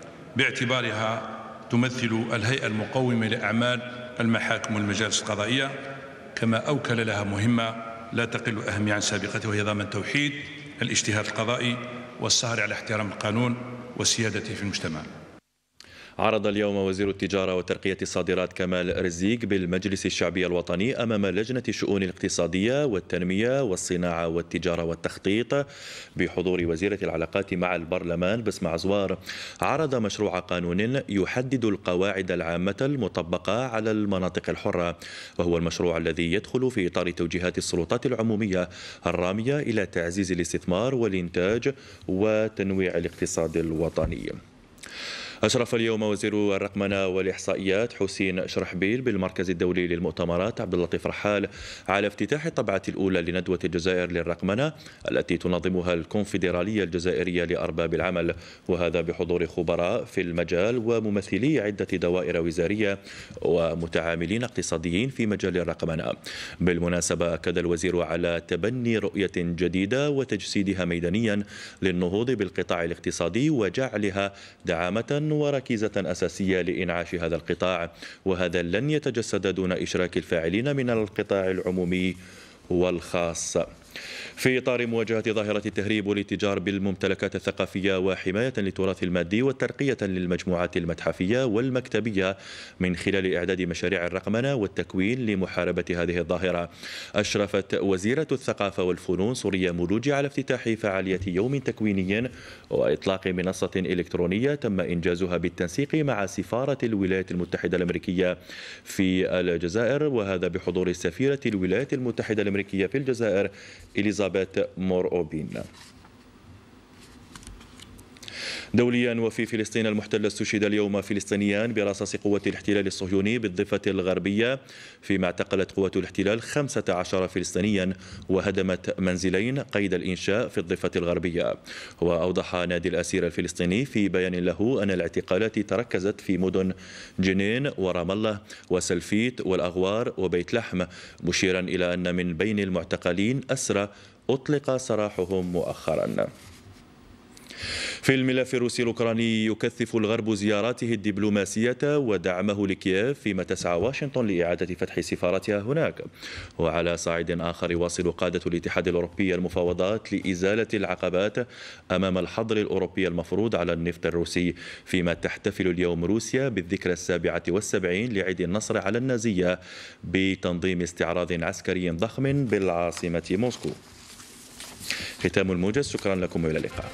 [SPEAKER 17] باعتبارها تمثل الهيئة المقومة لأعمال المحاكم والمجالس القضائية، كما أوكل لها مهمة لا تقل أهمية عن سابقتها، وهي ضمان توحيد الاجتهاد القضائي والسهر على احترام القانون وسيادته في المجتمع.
[SPEAKER 15] عرض اليوم وزير التجارة وترقية الصادرات كمال رزيق بالمجلس الشعبي الوطني أمام لجنة الشؤون الاقتصادية والتنمية والصناعة والتجارة والتخطيط بحضور وزيرة العلاقات مع البرلمان بسمة عزوار، عرض مشروع قانون يحدد القواعد العامة المطبقة على المناطق الحرة، وهو المشروع الذي يدخل في إطار توجيهات السلطات العمومية الرامية إلى تعزيز الاستثمار والإنتاج وتنويع الاقتصاد الوطني. أشرف اليوم وزير الرقمنة والإحصائيات حسين شرحبيل بالمركز الدولي للمؤتمرات عبد اللطيف رحال على افتتاح الطبعة الأولى لندوة الجزائر للرقمنة التي تنظمها الكونفدرالية الجزائرية لأرباب العمل، وهذا بحضور خبراء في المجال وممثلي عدة دوائر وزارية ومتعاملين اقتصاديين في مجال الرقمنة. بالمناسبة أكد الوزير على تبني رؤية جديدة وتجسيدها ميدانيا للنهوض بالقطاع الاقتصادي وجعلها دعامة وركيزة أساسية لإنعاش هذا القطاع، وهذا لن يتجسد دون إشراك الفاعلين من القطاع العمومي والخاص. في إطار مواجهة ظاهرة التهريب والاتجار بالممتلكات الثقافية وحماية للتراث المادي وترقية للمجموعات المتحفية والمكتبية من خلال إعداد مشاريع الرقمنة والتكوين لمحاربة هذه الظاهرة، أشرفت وزيرة الثقافة والفنون سوريا مولوجي على افتتاح فعالية يوم تكويني وإطلاق منصة إلكترونية تم إنجازها بالتنسيق مع سفارة الولايات المتحدة الأمريكية في الجزائر، وهذا بحضور سفيرة الولايات المتحدة الأمريكية في الجزائر إليزابيث مور أوبين. دوليا وفي فلسطين المحتلة استشهد اليوم فلسطينيان برصاص قوة الاحتلال الصهيوني بالضفة الغربية، فيما اعتقلت قوة الاحتلال خمسة عشر فلسطينيا وهدمت منزلين قيد الإنشاء في الضفة الغربية. وأوضح نادي الأسير الفلسطيني في بيان له أن الاعتقالات تركزت في مدن جنين ورام الله وسلفيت والأغوار وبيت لحم، مشيرا إلى أن من بين المعتقلين أسرى أطلق سراحهم مؤخرا. في الملف الروسي الأوكراني يكثف الغرب زياراته الدبلوماسية ودعمه لكييف فيما تسعى واشنطن لإعادة فتح سفارتها هناك. وعلى صعيد آخر يواصل قادة الاتحاد الأوروبي المفاوضات لإزالة العقبات أمام الحظر الأوروبي المفروض على النفط الروسي، فيما تحتفل اليوم روسيا بالذكرى السابعة والسبعين لعيد النصر على النازية بتنظيم استعراض عسكري ضخم بالعاصمة موسكو. ختام الموجز، شكرا لكم وإلى اللقاء.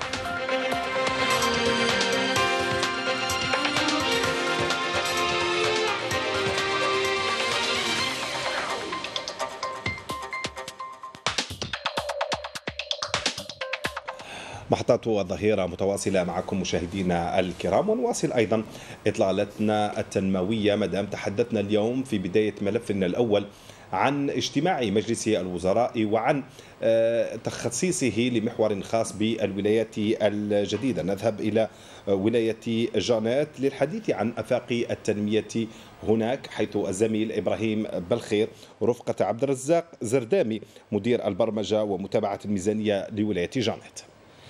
[SPEAKER 1] محطات الظهيرة متواصلة معكم مشاهدينا الكرام، ونواصل أيضا إطلالتنا التنموية مدام تحدثنا اليوم في بداية ملفنا الأول عن اجتماع مجلس الوزراء وعن تخصيصه لمحور خاص بالولايات الجديدة. نذهب إلى ولاية جانات للحديث عن آفاق التنمية هناك، حيث الزميل إبراهيم بالخير رفقة عبد الرزاق زردامي مدير البرمجة ومتابعة الميزانية لولاية جانات.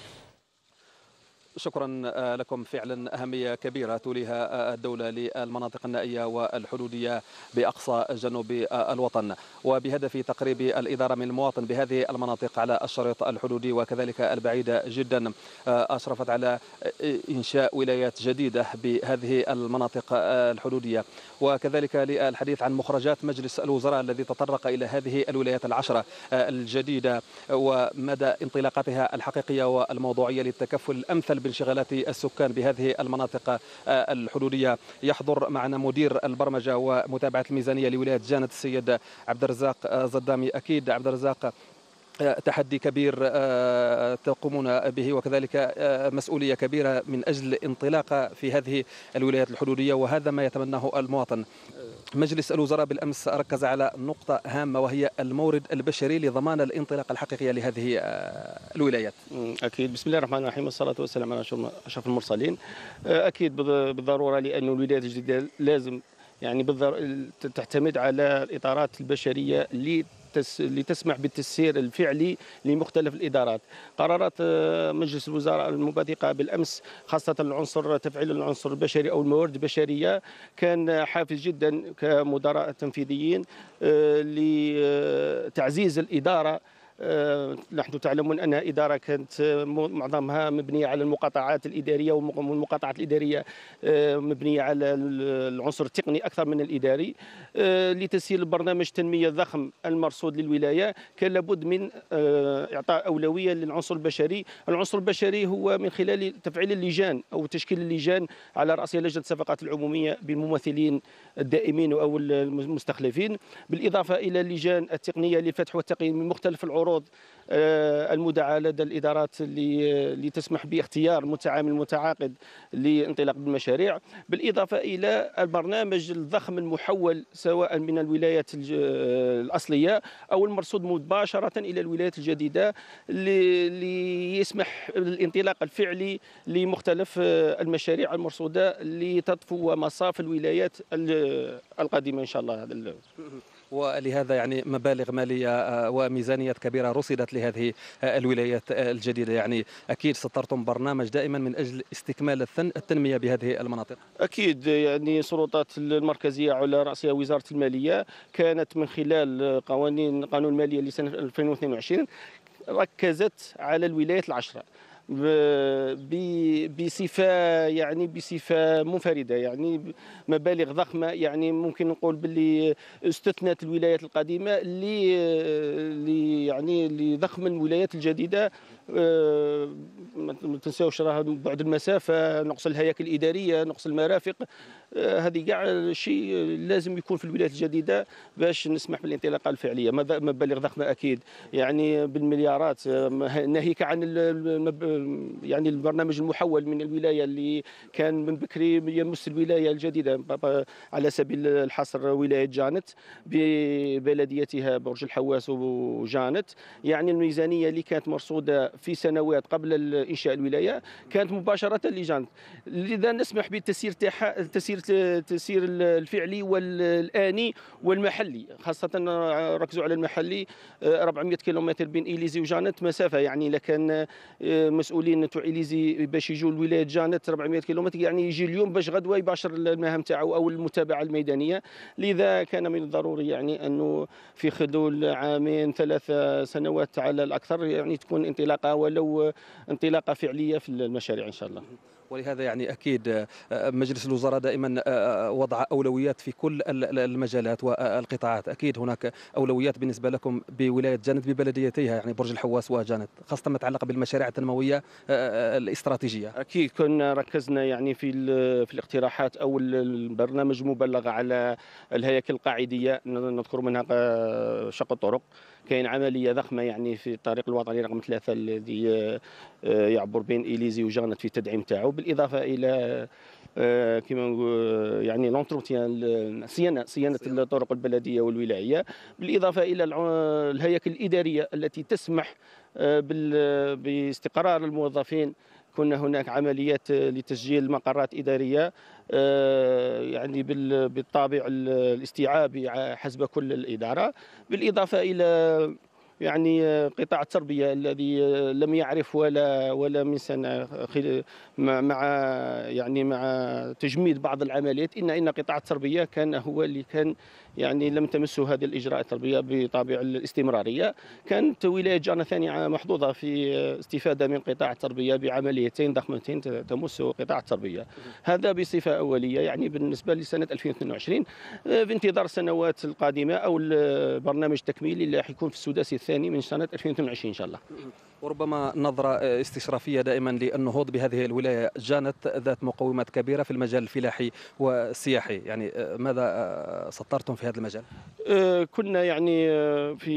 [SPEAKER 18] شكرا لكم. فعلا أهمية كبيرة توليها الدولة للمناطق النائية والحدودية بأقصى جنوب الوطن، وبهدف تقريب الإدارة من المواطن بهذه المناطق على الشريط الحدودي وكذلك البعيدة جدا. أشرفت على إنشاء ولايات جديدة بهذه المناطق الحدودية، وكذلك للحديث عن مخرجات مجلس الوزراء الذي تطرق إلى هذه الولايات العشرة الجديدة ومدى انطلاقاتها الحقيقية والموضوعية للتكفل الأمثل بانشغالات السكان بهذه المناطق الحدودية. يحضر معنا مدير البرمجة ومتابعة الميزانية لولاية جانت السيد عبد الرزاق زدامي. أكيد عبد الرزاق، تحدي كبير تقومون به وكذلك مسؤولية كبيرة من أجل انطلاق في هذه الولايات الحدودية، وهذا ما يتمناه المواطن. مجلس الوزراء بالأمس ركز على نقطة هامة وهي المورد البشري لضمان الانطلاق الحقيقي لهذه الولايات.
[SPEAKER 19] أكيد. بسم الله الرحمن الرحيم، والصلاة والسلام على أشرف المرسلين. أكيد بالضرورة، لأن الولايات الجديدة لازم يعني تعتمد على الإطارات البشرية اللي لتسمح بالتسيير الفعلي لمختلف الإدارات. قرارات مجلس الوزراء المبادئة بالأمس خاصة العنصر تفعيل العنصر البشري أو الموارد البشرية كان حافز جدا كمدراء تنفيذيين لتعزيز الإدارة. نحن تعلمون أنها إدارة كانت معظمها مبنية على المقاطعات الإدارية، والمقاطعات الإدارية مبنية على العنصر التقني أكثر من الإداري. لتسهيل البرنامج التنمية الضخم المرصود للولاية كان لابد من إعطاء أولوية للعنصر البشري. العنصر البشري هو من خلال تفعيل اللجان أو تشكيل اللجان على رأسها لجنة الصفقات العمومية بالممثلين الدائمين أو المستخلفين، بالإضافة إلى اللجان التقنية للفتح والتقييم من مختلف العروض المدعاة لدى الإدارات اللي تسمح باختيار متعامل متعاقد لانطلاق بالمشاريع، بالإضافة إلى البرنامج الضخم المحول سواء من الولايات الأصلية أو المرصود مباشرة إلى الولايات الجديدة ليسمح بالانطلاق الفعلي لمختلف المشاريع المرصودة لتطفو مصاف الولايات القادمة إن شاء الله. هذا
[SPEAKER 18] ولهذا يعني مبالغ مالية وميزانيات كبيرة رصدت لهذه الولايات الجديدة. يعني أكيد سطرتم برنامج دائما من أجل استكمال التنمية بهذه المناطق.
[SPEAKER 19] أكيد، يعني السلطات المركزية على رأسها وزارة المالية كانت من خلال قوانين قانون المالية لسنة ألفين واثنين وعشرين ركزت على الولايات العشرة بصفة يعني بصفة منفردة، يعني مبالغ ضخمة. يعني ممكن نقول باللي استثنت الولايات القديمة اللي يعني لضخم الولايات الجديدة. ما تنساوش راه بعد المسافة، نقص الهياكل الإدارية، نقص المرافق، هذه كاع شيء لازم يكون في الولايات الجديدة باش نسمح بالانطلاقة الفعلية. مبالغ ضخمة أكيد، يعني بالمليارات، ناهيك عن يعني البرنامج المحول من الولاية اللي كان من بكري يمس الولاية الجديدة على سبيل الحصر ولاية جانت ببلديتها برج الحواس وجانت. يعني الميزانية اللي كانت مرصودة في سنوات قبل انشاء الولايه كانت مباشره لجانت، لذا نسمح بالتسيير تاعها التسيير التسيير الفعلي والاني والمحلي، خاصه ركزوا على المحلي أربعمائة كيلومتر بين إليزي وجانت مسافه، يعني الا كان مسؤولين تاع إليزي باش يجوا لولايه جانت أربعمائة كيلومتر يعني يجي اليوم باش غدوه يباشر المهام تاعو او المتابعه الميدانيه. لذا كان من الضروري يعني انه في خلال عامين ثلاث سنوات على الاكثر يعني تكون انطلاقه ولو انطلاقه فعليه في المشاريع ان شاء الله.
[SPEAKER 18] ولهذا يعني أكيد مجلس الوزراء دائما وضع أولويات في كل المجالات والقطاعات. أكيد هناك أولويات بالنسبة لكم بولاية جانت ببلديتيها يعني برج الحواس وجانت، خاصة ما يتعلق بالمشاريع التنموية الاستراتيجية.
[SPEAKER 19] أكيد كنا ركزنا يعني في في الاقتراحات أو البرنامج مبلغة على الهياكل القاعدية، نذكر منها شق الطرق، كاين عملية ضخمة يعني في الطريق الوطني رقم ثلاثة الذي يعبر بين إليزي وجانت في التدعيم تاعو، بالإضافة إلى كما نقول يعني لونتروتيان صيانة صيانة الطرق البلدية والولاية، بالإضافة إلى الهياكل الإدارية التي تسمح باستقرار الموظفين. كنا هناك عمليات لتسجيل مقرات إدارية يعني بالطابع الاستيعابي حسب كل الإدارة، بالإضافة إلى يعني قطاع التربية الذي لم يعرف ولا ولا من سنة مع يعني مع تجميد بعض العمليات، إن إن قطاع التربية كان هو اللي كان يعني لم تمسه هذه الإجراء التربية بطابع الاستمرارية. كانت ولاية جانا ثانية محظوظة في استفادة من قطاع التربية بعمليتين ضخمتين تمس قطاع التربية، هذا بصفة أولية يعني بالنسبة لسنة ألفين واثنين وعشرين. بانتظار السنوات القادمة أو البرنامج التكميلي اللي راح يكون في السداسي الثاني من سنة ألفين واثنين وعشرين إن شاء الله.
[SPEAKER 18] وربما نظرة استشرافية دائما للنهوض بهذه الولاية جانت ذات مقومات كبيرة في المجال الفلاحي والسياحي، يعني ماذا سطرتم في هذا المجال؟
[SPEAKER 19] كنا يعني في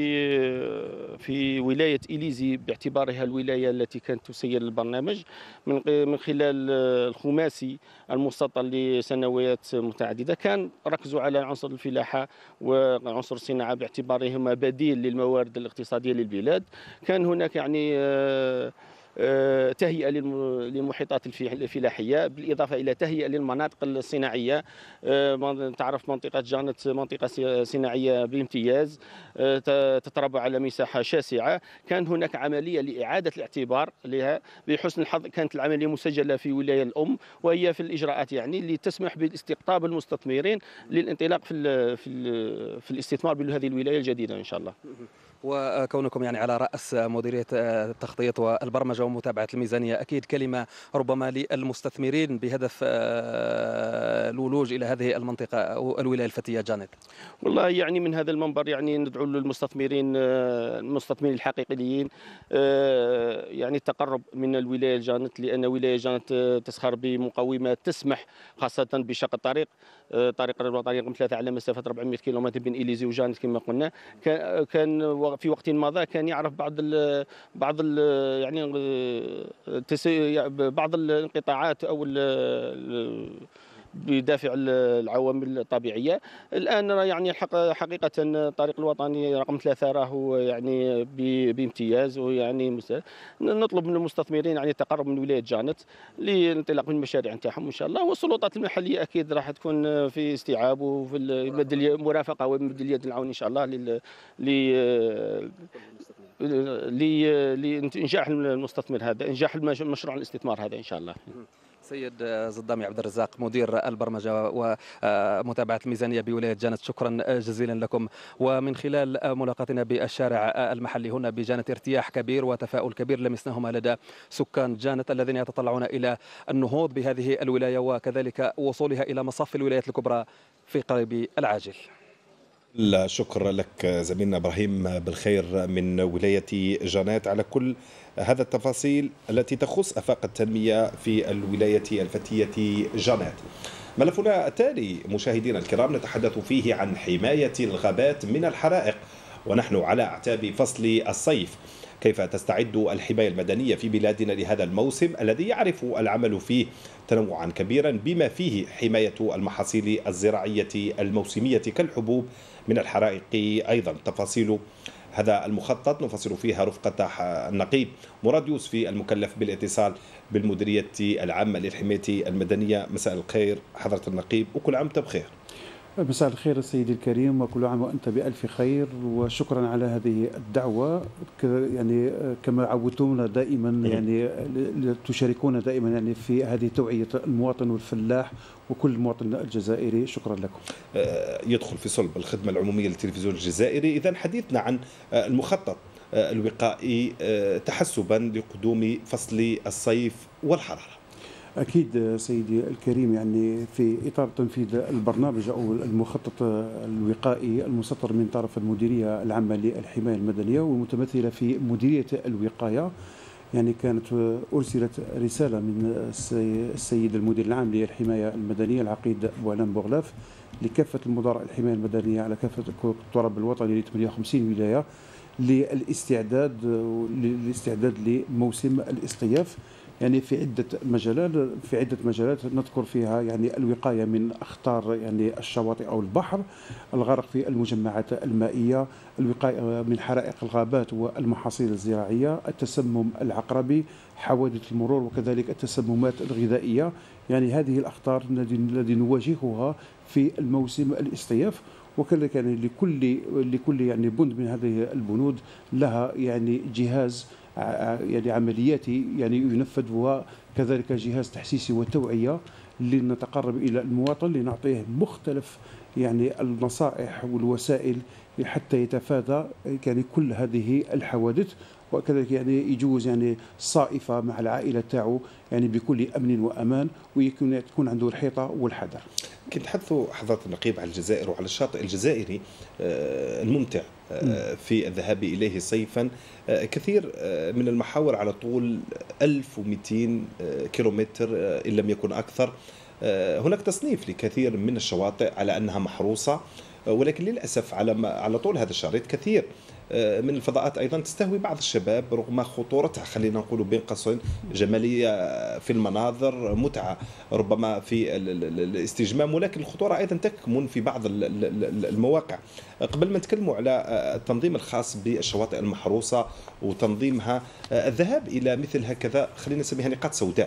[SPEAKER 19] في ولاية إليزي باعتبارها الولاية التي كانت تسير البرنامج من من خلال الخماسي المستطل لسنوات متعددة، كان ركزوا على عنصر الفلاحة وعنصر الصناعة باعتبارهما بديل للموارد الاقتصادية للبلاد. كان هناك يعني تهيئة للمحيطات الفلاحية بالإضافة إلى تهيئة للمناطق الصناعية. تعرف منطقة جانت منطقة صناعية بامتياز تتربع على مساحة شاسعة، كان هناك عملية لإعادة الاعتبار لها. بحسن الحظ كانت العملية مسجلة في ولاية الأم وهي في الإجراءات يعني اللي تسمح باستقطاب المستثمرين للانطلاق في في الاستثمار بهذه الولاية الجديدة إن شاء الله.
[SPEAKER 18] وكونكم يعني على رأس مديرية التخطيط والبرمجة ومتابعة الميزانية، أكيد كلمة ربما للمستثمرين بهدف الولوج إلى هذه المنطقة أو الولاية الفتية جانت.
[SPEAKER 19] والله يعني من هذا المنبر يعني ندعو للمستثمرين المستثمرين الحقيقيين يعني التقرب من الولاية جانت، لأن ولاية جانت تسخر بمقومات تسمح خاصة بشق الطريق طريق الوطني رقم ثلاثة على مسافة أربعمائة كيلومتر بين إليزي وجانت كما قلنا. كان في وقت مضى كان يعرف بعض ال بعض ال يعني بعض الانقطاعات او بدافع العوامل الطبيعيه. الان يعني حقيقه الطريق الوطني رقم ثلاثة راهو يعني بامتياز، ويعني نطلب من المستثمرين يعني التقرب من ولايه جانت للانطلاق من المشاريع نتاعهم ان شاء الله. والسلطات المحليه اكيد راح تكون في استيعاب وفي المرافقه ومد اليد العون ان شاء الله لل لانجاح المستثمر هذا، انجاح المشروع الاستثمار هذا ان شاء الله.
[SPEAKER 18] سيد زدامي عبد الرزاق مدير البرمجة ومتابعة الميزانية بولاية جانت، شكرا جزيلا لكم. ومن خلال ملاقاتنا بالشارع المحلي هنا بجانت ارتياح كبير وتفاؤل كبير لمسناهما لدى سكان جانت الذين يتطلعون إلى النهوض بهذه الولاية وكذلك وصولها إلى مصاف الولايات الكبرى في قريب العاجل.
[SPEAKER 1] لا شكر لك زميلنا إبراهيم بالخير من ولاية جانات على كل هذا التفاصيل التي تخص آفاق التنمية في الولاية الفتية جانات. ملفنا التالي مشاهدينا الكرام نتحدث فيه عن حماية الغابات من الحرائق، ونحن على أعتاب فصل الصيف. كيف تستعد الحماية المدنية في بلادنا لهذا الموسم الذي يعرف العمل فيه تنوعا كبيرا بما فيه حماية المحاصيل الزراعية الموسمية كالحبوب من الحرائق أيضا؟ تفاصيل هذا المخطط نفصل فيها رفقة النقيب مراد يوسفي المكلف بالاتصال بالمديرية العامة للحماية المدنية. مساء الخير حضرة النقيب وكل عام وأنت بخير.
[SPEAKER 20] مساء الخير سيدي الكريم وكل عام وأنت بألف خير، وشكرا على هذه الدعوة. يعني كما عودتونا دائما يعني تشاركونا دائما يعني في هذه توعية المواطن والفلاح وكل المواطن الجزائري. شكرا لكم.
[SPEAKER 1] يدخل في صلب الخدمة العمومية للتلفزيون الجزائري. إذا حديثنا عن المخطط الوقائي تحسبا لقدوم فصل الصيف والحرارة.
[SPEAKER 20] أكيد سيدي الكريم، يعني في إطار تنفيذ البرنامج أو المخطط الوقائي المسطر من طرف المديرية العامة للحماية المدنية والمتمثلة في مديرية الوقاية، يعني كانت أرسلت رسالة من السيد المدير العام للحماية المدنية العقيد بوعلام بوغلاف لكافة المدراء الحماية المدنية على كافة التراب الوطني ل ثمانية وخمسين ولاية للاستعداد للاستعداد لموسم الاصطياف، يعني في عدة مجالات في عدة مجالات نذكر فيها يعني الوقاية من أخطار يعني الشواطئ أو البحر، الغرق في المجمعات المائية، الوقاية من حرائق الغابات والمحاصيل الزراعية، التسمم العقربي، حوادث المرور، وكذلك التسممات الغذائية. يعني هذه الأخطار التي نواجهها في الموسم الاصطياف، وكذلك يعني لكل لكل يعني بند من هذه البنود لها يعني جهاز يعني عملياتي يعني ينفذ، وكذلك جهاز تحسيسي وتوعية لنتقرب إلى المواطن لنعطيه مختلف يعني النصائح والوسائل حتى يتفادى يعني كل هذه الحوادث، وكذلك يعني يجوز يعني صائفة مع العائلة تاعو يعني بكل أمن وأمان، ويكون تكون عنده الحيطة والحذر.
[SPEAKER 1] نتحدثوا حضرة النقيب على الجزائر وعلى الشاطئ الجزائري الممتع في الذهاب إليه صيفا. كثير من المحاور على طول ألف ومئتين كيلومتر إن لم يكن أكثر. هناك تصنيف لكثير من الشواطئ على أنها محروسة، ولكن للأسف على على طول هذا الشريط كثير من الفضاءات أيضا تستهوي بعض الشباب رغم خطورتها، خلينا نقول بين قوسين جمالية في المناظر، متعة ربما في الاستجمام، ولكن الخطورة أيضا تكمن في بعض المواقع. قبل ما نتكلموا على التنظيم الخاص بالشواطئ المحروسة وتنظيمها، الذهاب إلى مثل هكذا خلينا نسميها نقاط سوداء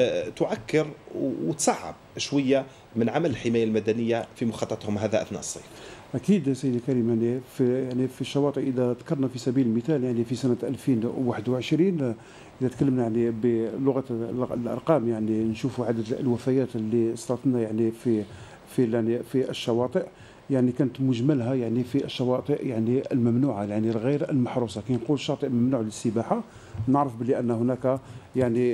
[SPEAKER 1] تعكر وتصعب شوية من عمل الحماية المدنية في مخططهم هذا أثناء الصيف.
[SPEAKER 20] أكيد سيدي الكريم، يعني في يعني في الشواطئ إذا ذكرنا في سبيل المثال يعني في سنة ألفين وواحد وعشرين إذا تكلمنا يعني بلغة الأرقام يعني نشوفوا عدد الوفيات اللي صارت لنا يعني في في يعني في الشواطئ، يعني كانت مجملها يعني في الشواطئ يعني الممنوعة يعني غير المحروسة. كي نقول شاطئ ممنوع للسباحة نعرف بلي أن هناك يعني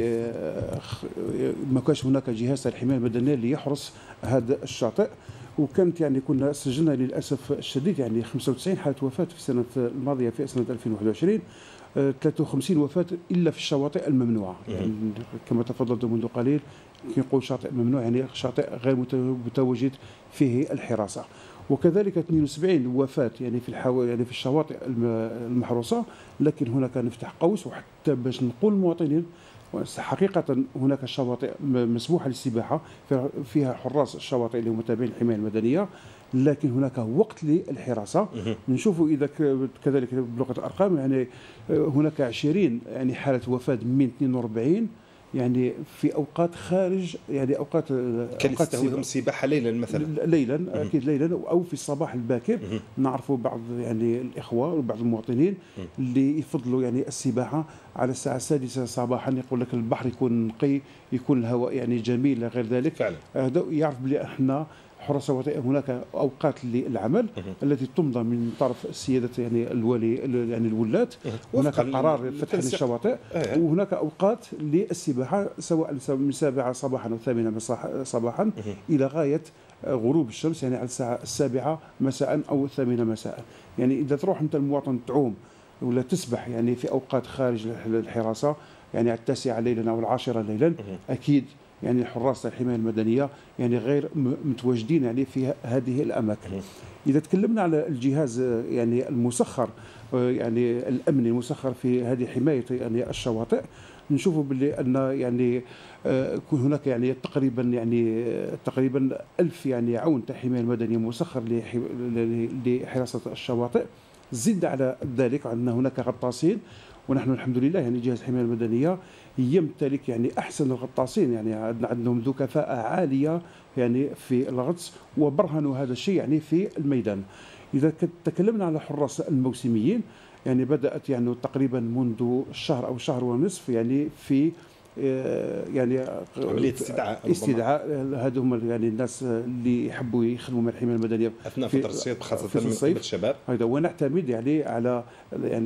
[SPEAKER 20] ما كانش هناك جهاز الحماية المدنية اللي يحرس هذا الشاطئ، وكانت يعني كنا سجلنا للاسف الشديد يعني خمسة وتسعين حاله وفاه في السنه الماضيه في سنه ألفين وواحد وعشرين، ثلاثة وخمسين وفاه الا في الشواطئ الممنوعه. يعني كما تفضلت منذ قليل كي نقول شاطئ ممنوع يعني شاطئ غير متواجد فيه الحراسه. وكذلك اثنين وسبعين وفاه يعني في الحو... يعني في الشواطئ المحروسه، لكن هناك نفتح قوس وحتى باش نقول للمواطنين حقيقة هناك شواطئ مسموحة للسباحة فيها حراس الشواطئ اللي هم تابعين للحماية المدنية، لكن هناك وقت للحراسة. نشوفوا إذا كذلك بلغة الأرقام يعني هناك عشرين يعني حالة وفاة من اثنين وأربعين يعني في اوقات خارج يعني اوقات
[SPEAKER 1] كان يستهويهم السباحه ليلا مثلا
[SPEAKER 20] ليلا اكيد ليلا او في الصباح الباكر. نعرفوا بعض يعني الاخوه وبعض المواطنين اللي يفضلوا يعني السباحه على الساعه السادسه صباحا، يقول لك البحر يكون نقي، يكون الهواء يعني جميل غير ذلك. فعلا هذا يعرف بلي احنا حراس الشواطئ هناك اوقات للعمل التي تمضى من طرف سياده يعني الولي يعني الولاة، هناك قرار فتح للشواطئ، وهناك اوقات للسباحه سواء من سابعه صباحا او ثامنه صباحا الى غايه غروب الشمس يعني على الساعه السابعه مساء او الثامنه مساء. يعني اذا تروح انت المواطن تعوم ولا تسبح يعني في اوقات خارج الحراسه يعني على التاسعه ليلا او العاشره ليلا، اكيد يعني الحراس الحماية المدنية يعني غير متواجدين يعني في هذه الأماكن. إذا تكلمنا على الجهاز يعني المسخر يعني الأمني المسخر في هذه حماية يعني الشواطئ، نشوفوا باللي أن يعني هناك يعني تقريبا يعني تقريبا ألف يعني عون حماية مدنية مسخر لحراسة الشواطئ، زد على ذلك عندنا هناك غطاسين، ونحن الحمد لله يعني جهاز الحمايه المدنيه يمتلك يعني احسن الغطاسين، يعني عندهم ذو كفاءه عاليه يعني في الغطس، وبرهنوا هذا الشيء يعني في الميدان. اذا تكلمنا على الحراس الموسميين يعني بدات يعني تقريبا منذ شهر او شهر ونصف يعني في يعني
[SPEAKER 1] عمليه استدعاء
[SPEAKER 20] استدعاء هذو هم يعني الناس اللي يحبوا يخدموا مع الحمايه المدنيه
[SPEAKER 1] اثناء فتره الصيف خاصه من قبل الشباب.
[SPEAKER 20] هذا ونعتمد يعني على يعني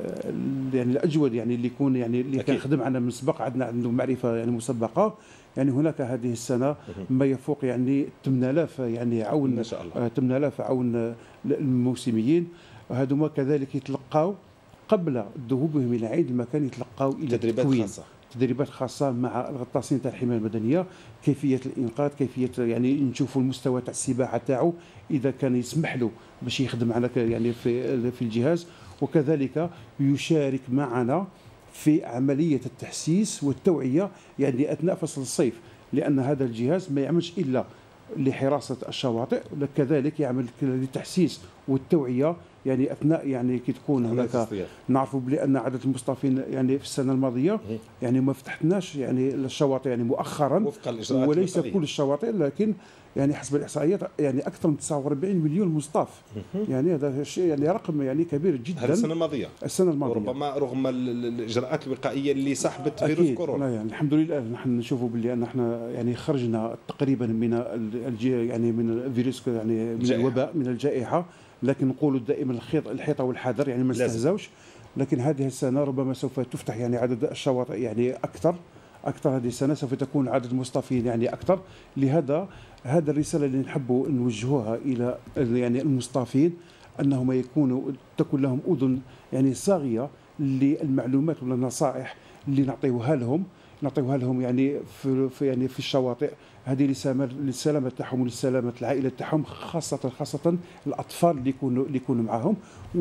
[SPEAKER 20] يعني الاجود يعني اللي يكون يعني اللي كان خدم عنا من سبق، عندنا عنده معرفه يعني مسبقه. يعني هناك هذه السنه ما يفوق يعني ثمانية آلاف يعني عون
[SPEAKER 1] ما شاء الله
[SPEAKER 20] ثمانية آلاف عون الموسميين، هذوما كذلك يتلقاو قبل ذهوبهم الى عيد المكان يتلقاو الى
[SPEAKER 1] تدريبات خاصه
[SPEAKER 20] تدريبات خاصه مع الغطاسين تاع الحمايه المدنيه، كيفيه الانقاذ، كيفيه يعني نشوفوا المستوى تاع السباحه تاعو اذا كان يسمح له باش يخدم معنا يعني في في الجهاز، وكذلك يشارك معنا في عمليه التحسيس والتوعيه يعني اثناء فصل الصيف، لان هذا الجهاز ما يعملش الا لحراسه الشواطئ، كذلك يعمل للتحسيس والتوعيه يعني اثناء يعني كي تكون هناك. نعرفوا بان عدد المصطافين يعني في السنه الماضيه يعني ما فتحناش يعني الشواطئ يعني مؤخرا
[SPEAKER 1] وفق الاجراءات
[SPEAKER 20] وليس
[SPEAKER 1] المطلية.
[SPEAKER 20] كل الشواطئ، لكن يعني حسب الاحصائيات يعني اكثر من تسعة وأربعين مليون مصطاف، يعني هذا الشيء يعني رقم يعني كبير جدا.
[SPEAKER 1] هذه السنه الماضيه
[SPEAKER 20] السنه الماضيه
[SPEAKER 1] وربما رغم الاجراءات الوقائيه اللي صاحبت فيروس كورونا.
[SPEAKER 20] يعني الحمد لله نحن نشوفوا باللي ان احنا يعني خرجنا تقريبا من الجي يعني من الفيروس يعني من
[SPEAKER 1] الجائحة.
[SPEAKER 20] الوباء من الجائحه، لكن نقولوا دائما الخيط الحيطه والحذر يعني ما نستهزوش. لكن هذه السنه ربما سوف تفتح يعني عدد الشواطئ يعني اكثر اكثر هذه السنه سوف تكون عدد المصطافين يعني اكثر. لهذا هذا الرساله اللي نحبوا نوجهوها الى يعني المصطافين انهم يكونوا تكون لهم اذن يعني صاغيه للمعلومات ولا النصائح اللي نعطيوها لهم نعطيوها لهم يعني في, في يعني في الشواطئ، هذه للسلامه تاعهم وللسلامه العائله تاعهم، خاصه خاصه الاطفال اللي يكونوا اللي يكونوا معهم،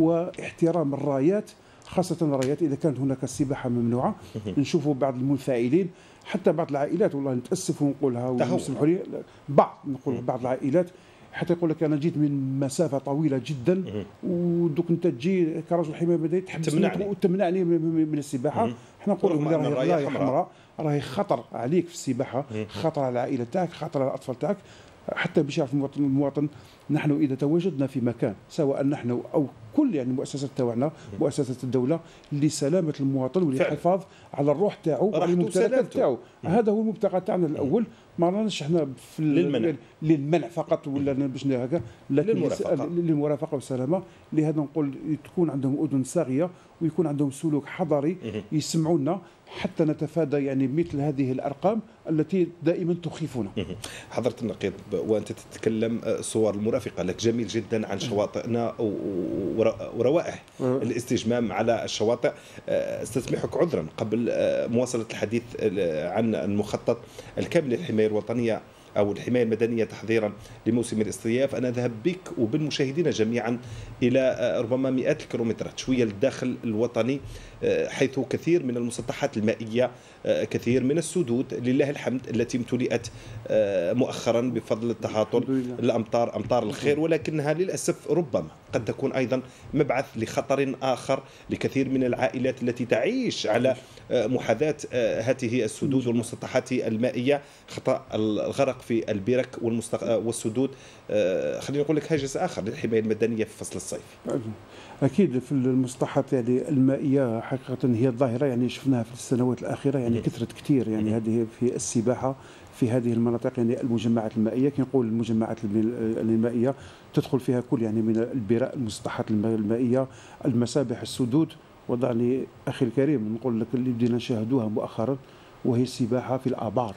[SPEAKER 20] واحترام الرايات، خاصه الرايات اذا كانت هناك السباحه ممنوعه. نشوفوا بعض المنفعلين حتى بعض العائلات، والله نتاسف ونقولها ويسمحوا لي، بعض نقول بعض العائلات حتى يقول لك انا جيت من مسافه طويله جدا ودوك انت تجي كرجل حمايه مدني تحبسني وتمنعني من السباحه. احنا نقولوا بلي راهي حمراء، راهي خطر عليك في السباحه، خطر على العائله تاعك، خطر على الاطفال تاعك، حتى باش يعرف المواطن المواطن نحن اذا تواجدنا في مكان سواء نحن او كل يعني المؤسسات تاعنا مؤسسات الدوله لسلامه المواطن وللحفاظ على الروح تاعو وعلى الممتلكات تاعو، هذا هو المبتغى تاعنا الاول. ما راناش احنا في
[SPEAKER 1] للمنع
[SPEAKER 20] للمنع فقط ولا باش هكا، لكن
[SPEAKER 1] للمرافقه
[SPEAKER 20] للمرافقه والسلامه. لهذا نقول تكون عندهم اذن صاغيه ويكون عندهم سلوك حضري يسمعونا حتى نتفادى يعني مثل هذه الارقام التي دائما تخيفنا.
[SPEAKER 1] حضرة النقيب وانت تتكلم صور المرافقه لك جميل جدا عن شواطئنا وروائح الاستجمام على الشواطئ. استسمحك عذرا قبل مواصله الحديث عن المخطط الكامل للحمايه الوطنيه أو الحماية المدنية تحضيرا لموسم الاصطياف، أنا أذهب بك وبالمشاهدين جميعا إلى ربما مئات الكيلومترات شوية للداخل الوطني، حيث كثير من المسطحات المائية، كثير من السدود لله الحمد التي امتلئت مؤخرا بفضل التهاطل الأمطار أمطار الخير، ولكنها للأسف ربما قد تكون أيضا مبعث لخطر آخر لكثير من العائلات التي تعيش على محاذاة هذه السدود والمسطحات المائية، خطأ الغرق في البرك والسدود. خليني نقول لك هاجس آخر للحماية المدنية في فصل الصيف.
[SPEAKER 20] أكيد في المسطحات يعني المائية حقيقة هي الظاهرة يعني شفناها في السنوات الأخيرة يعني كثرت كثير يعني هذه في السباحة في هذه المناطق يعني المجمعات المائية. كي نقول المجمعات المائية تدخل فيها كل يعني من البراء المسطحات المائية المسابح السدود. وضعني أخي الكريم نقول لك اللي بدينا نشاهدوها مؤخرا وهي السباحة في الآبار.